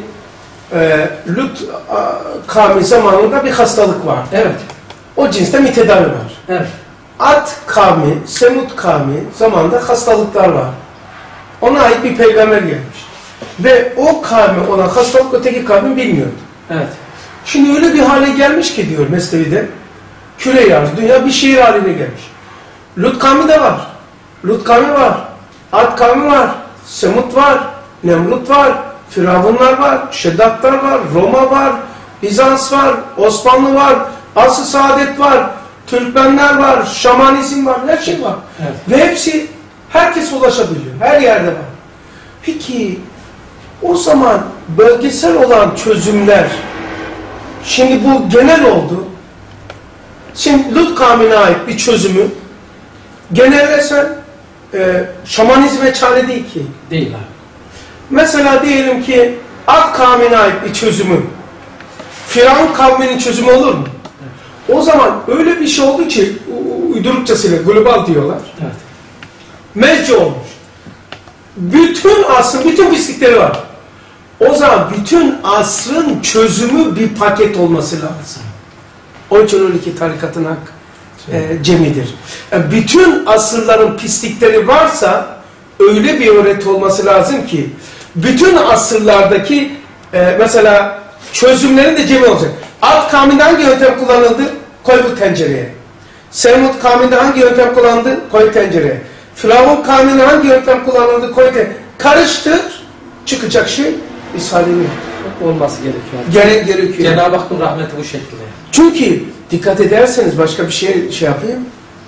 Lut kavmi zamanında bir hastalık var. Evet. O cinsten bir tedavi var. Evet. Ad kavmi, Semud kavmi zamanında hastalıklar var. Ona ait bir peygamber gelmiş. Ve o kavmi olan hastalık öteki kavmi bilmiyordu. Evet. Şimdi öyle bir hale gelmiş ki diyor Mesnevi'de, küre yarı, dünya bir şehir haline gelmiş. Lut kavmi de var. Lut kavmi var. Ad kavmi var. Semud var. Nemrut var. Firavunlar var. Şeddatlar var. Roma var. Bizans var, Osmanlı var, Asr-ı Saadet var, Türkmenler var, Şamanizm var, her şey var. Evet. Ve hepsi herkes ulaşabiliyor, her yerde var. Peki o zaman bölgesel olan çözümler, şimdi bu genel oldu. Şimdi Lut kavmine ait bir çözümü genellesen şamanizme çare değil ki. Değil abi. Mesela diyelim ki Ad kavmine ait bir çözümü Firavun kavminin çözümü olur mu? Evet. O zaman öyle bir şey oldu ki uydurukçasıyla global diyorlar. Evet. Mezci olmuş. Bütün asrın bütün pislikleri var. O zaman bütün asrın çözümü bir paket olması lazım. Onun için 12 tarikatın cemidir. Yani bütün asırların pislikleri varsa öyle bir öğreti olması lazım ki bütün asırlardaki mesela çözümlerin de cemi olacak. Ad kavminde hangi yöntem kullanıldı? Koy bu tencereye. Semud kavminde hangi yöntem kullanıldı? Koy tencereye. Firavun kavminde hangi yöntem kullanıldı? Koy tencereye. Karıştır, çıkacak şey İsrail'in Olması gerekiyor. Gerekiyor. Cenab-ı Hakk'ın rahmeti bu şekilde. Çünkü dikkat ederseniz başka bir şey yapayım.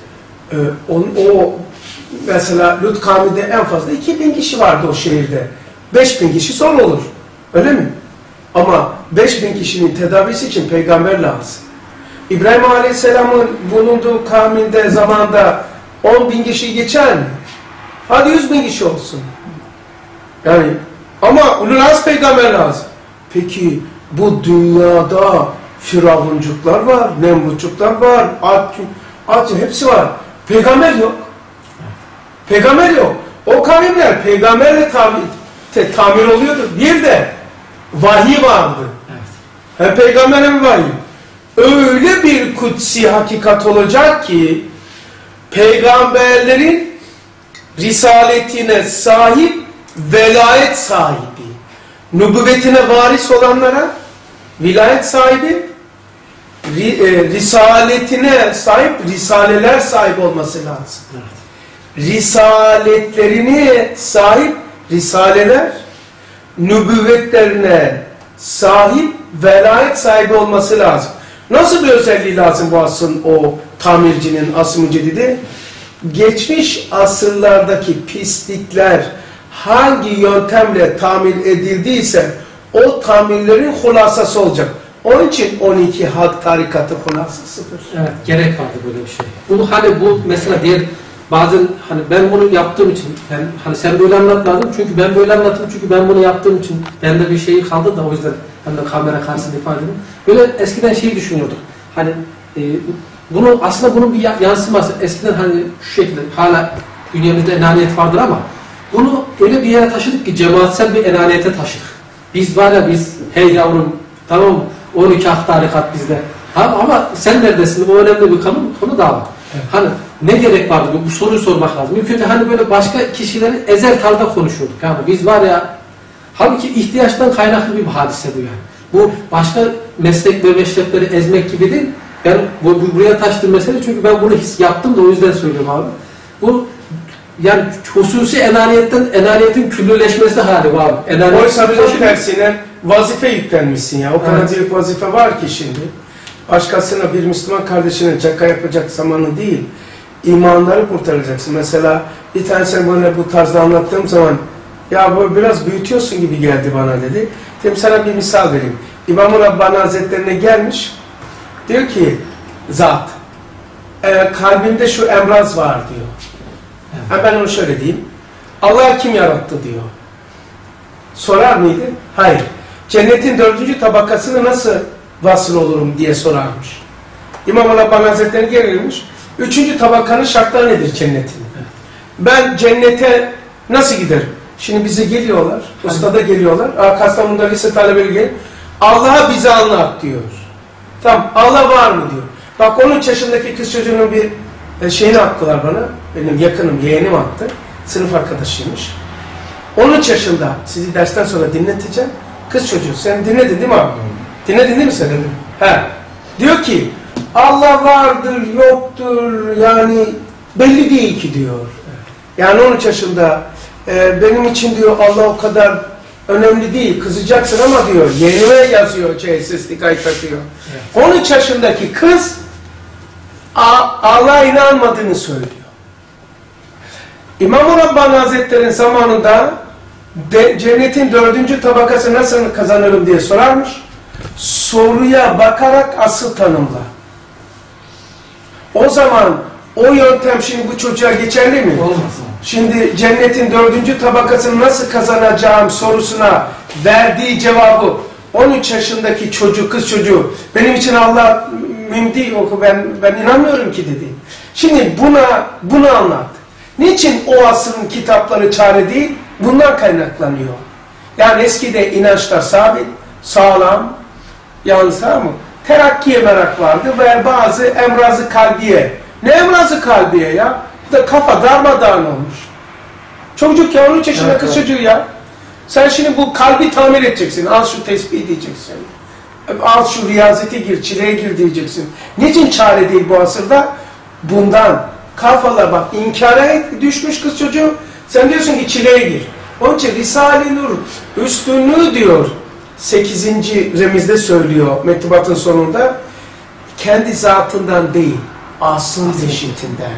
O mesela Lut kavminde en fazla 2000 kişi vardı o şehirde. 5000 kişi zor olur. Öyle mi? Ama 5000 kişinin tedavisi için peygamber lazım. İbrahim Aleyhisselam'ın bulunduğu kavminde zamanda 10.000 kişi geçer mi? Hadi 100.000 kişi olsun. Yani ama ulul azm peygamber lazım. Peki bu dünyada Firavuncuklar var, Nemrutçuklar var, Ad hepsi var. Peygamber yok. Peygamber yok. O kavimler peygamberle tamir oluyordu. Bir de vahiy vardı. Evet. Hem peygamber hem vahiy. Öyle bir kutsi hakikat olacak ki peygamberlerin risaletine sahip, velayet sahibi, nübüvvetine varis olanlara vilayet sahibi, risaletine sahip, risaleler sahibi olması lazım. Evet. Risaletlerine sahip risaleler, nübüvvetlerine sahip, velayet sahibi olması lazım. Nasıl bir özelliği lazım bu asrın o tamircinin, asr-ı müceddidi? Geçmiş asırlardaki pislikler hangi yöntemle tamir edildiyse o tamirlerin hulasası olacak. Onun için 12 halk tarikatı hulasasıdır. Evet, gerek vardı böyle bir şey. Bunu hani bu mesela diğer bazen hani ben bunu yaptığım için hani sen böyle anlatmadın çünkü ben böyle anlattım çünkü ben bunu yaptığım için bende bir şey kaldı da o yüzden ben de kamera karşısında ifade edeyim. Böyle eskiden şeyi düşünüyorduk. Hani bunu aslında bunun bir yansıması eskiden hani şu şekilde hala dünyamızda enaniyet vardır ama bunu öyle bir yere taşıdık ki cemaatsel bir enaniyete taşıdık. Biz var ya biz hey yavrum tamam 12 hak tarikat bizde. Ama sen neredesin? O önemli bir konu da var. Evet. Hani ne gerek vardı? Bu soruyu sormak lazım. İlk önce hani böyle başka kişilerin ezel tarzda konuşuyorduk. Yani biz var ya halbuki ihtiyaçtan kaynaklı bir hadise bu yani. Bu başka meslek ve meşrepleri ezmek gibi değil. Ben buraya taştığım mesele çünkü ben bunu yaptım da o yüzden söylüyorum abi. Bu yani hususi enaniyetin küllüleşmesi hali var. Oysa tam tersine vazife yüklenmişsin ya. O kadar büyük vazife var ki şimdi. Başkasına bir Müslüman kardeşine caka yapacak zamanı değil. İmanları kurtaracaksın. Mesela bir tanesine böyle bu tarzda anlattığım zaman ya bu biraz büyütüyorsun gibi geldi bana dedi. Dedim sana bir misal vereyim. İmam-ı Rabbani Hazretlerine gelmiş. Diyor ki zat kalbimde şu emraz var diyor. Evet. Ben onu şöyle diyeyim. Allah kim yarattı diyor. Sorar mıydı? Hayır. Cennetin 4. tabakasını nasıl vasıl olurum diye sorarmış. İmam-ı Rabbani Hazretleri gelirmiş. 3. tabakanın şartları nedir cennetin? Evet. Ben cennete nasıl giderim? Şimdi bize geliyorlar. Ustada geliyorlar. Kastamonu'da lise talebeleri gelip Allah'a bize anlat diyor. Tamam Allah var mı diyor. Bak 13 yaşındaki kız çocuğunun bir şeyini attılar bana. Benim yakınım, yeğenim attı. Sınıf arkadaşıymış. 13 yaşında sizi dersten sonra dinleteceğim. Kız çocuğu sen dinledin değil mi abi? Dinledin değil mi sen? He. Diyor ki Allah vardır, yoktur yani belli değil ki diyor. Yani 13 yaşında benim için diyor Allah o kadar önemli değil, kızacaksın ama diyor, yerime yazıyor, seslikayı takıyor. 13 yaşındaki kız Allah'a inanmadığını söylüyor. İmam-ı Rabbani Hazretleri'nin zamanında cennetin 4. tabakası nasıl kazanırım diye sorarmış. Soruya bakarak asıl tanımla. O zaman o yöntem şimdi bu çocuğa geçerli mi? Olmaz. Şimdi cennetin 4. tabakasını nasıl kazanacağım sorusuna verdiği cevabı 13 yaşındaki çocuk, kız çocuğu benim için Allah mümkün yok, ben inanmıyorum ki dedi. Şimdi bunu anlat. Niçin o asrın kitapları çare değil? Bundan kaynaklanıyor. Yani eskide inançlar sabit, sağlam, yalnız mı? Terakkiye merak vardı ve bazı emrazı kalbiye. Ne emrazı kalbiye ya? Da kafa darmadağın olmuş. Çocuk ya, 13 yaşında kız çocuğu ya. Sen şimdi bu kalbi tamir edeceksin. Al şu tesbih diyeceksin. Al şu riyazete gir, çileye gir diyeceksin. Niçin çare değil bu asırda? Bundan. Kafalar bak, inkara düşmüş kız çocuğu. Sen diyorsun ki çileye gir. Onun için Risale-i Nur üstünlüğü diyor. 8. remizde söylüyor mektubatın sonunda. Kendi zatından değil, asrın deşitinden.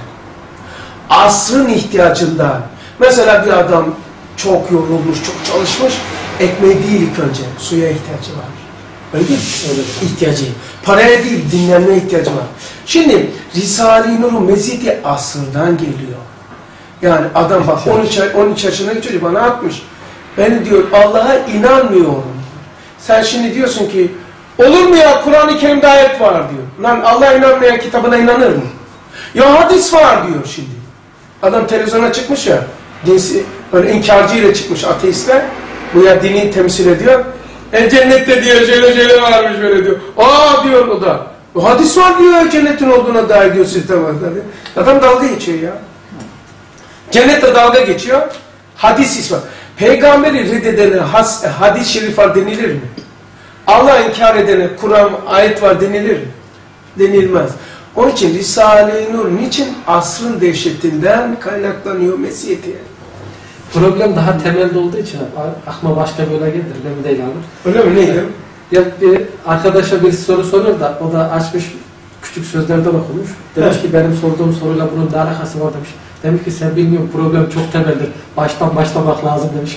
Asrın ihtiyacından. Mesela bir adam çok yorulmuş, çok çalışmış. Ekmeği değil ilk önce, suya ihtiyacı var. Öyle değil mi? Öyle ihtiyacı. Paraya değil, dinlenmeye ihtiyacı var. Şimdi Risale-i Nur'un meziyeti asrından geliyor. Yani adam bak 13 yaşındaki çocuk bana atmış. Ben diyor Allah'a inanmıyorum. Sen şimdi diyorsun ki olur mu ya Kur'an-ı Kerim'de ayet var diyor. Lan Allah'a inanmayan kitabına inanır mı? Ya hadis var diyor şimdi. Adam televizyona çıkmış ya. Dinsi, böyle inkarcı ile çıkmış ateistler. Bu ya dini temsil ediyor. Cennette diyor şöyle varmış böyle diyor. Aa diyor o da. Hadis var diyor cennetin olduğuna dair diyor sistematikler. Adam dalga geçiyor ya. Cennette dalga geçiyor. Hadis ismi. Peygamberi reddedene hadis-i şerif var denilir mi? Allah inkar edene Kur'an ayet var denilir mi? Denilmez. Onun için Risale-i Nur niçin asrın dehşetinden kaynaklanıyor mesiyeti? Problem daha temelde olduğu için aklıma başka bir olay gelir. Ben değil abi. Öyle mi? Neydi? Ya bir arkadaşa bir soru soruyor da o da açmış küçük sözlerden okumuş. Demiş ki benim sorduğum soruyla bunun ne alakası var demiş. Demiş ki sen bilmiyorsun problem çok temeldir. Baştan başlamak lazım demiş.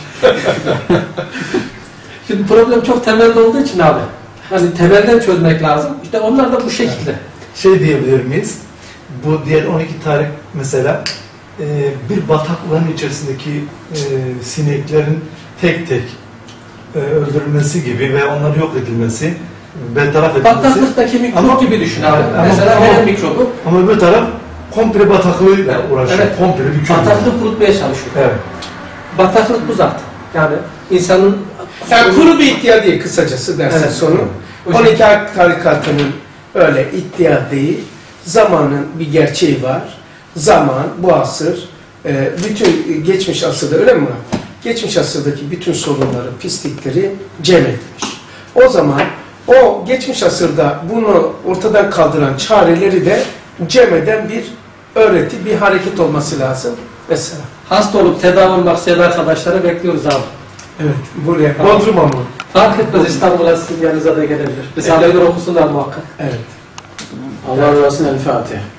Şimdi problem çok temelde olduğu için abi. Hani temelden çözmek lazım. İşte onlar da bu şekilde. Şey diyebilir miyiz? Bu diğer 12 tarih mesela bir bataklığın içerisindeki sineklerin tek tek öldürülmesi gibi ve onların yok edilmesi, bertaraf edilmesi. Bataklıktaki mikrop gibi düşün abi. Mesela benim mikrobu. Ama öbür taraf komple bataklığıyla uğraşıyor. Evet. Komple bir Bataklık kurutmaya çalışıyor. Evet. Bataklık bu zaten. Yani insanın... Yani kuru bir iddia değil kısacası dersin Evet. sonu. 12 tarikatının öyle iddia değil. Zamanın bir gerçeği var. Zaman, bu asır, bütün geçmiş asırda öyle mi var? Geçmiş asırdaki bütün sorunları, pislikleri cem etmiş. O zaman o geçmiş asırda bunu ortadan kaldıran çareleri de cem eden bir öğreti, bir hareket olması lazım. Mesela. Hasta olup tedavi olmak isteyen arkadaşları bekliyoruz abi. Evet, buraya. Bodrum'a mı? Fark etmez İstanbul'a sizin yanınıza da gelebilir. Risale-i Nur okusunlar muhakkak. Evet. Allah razı olsun. El Fatiha.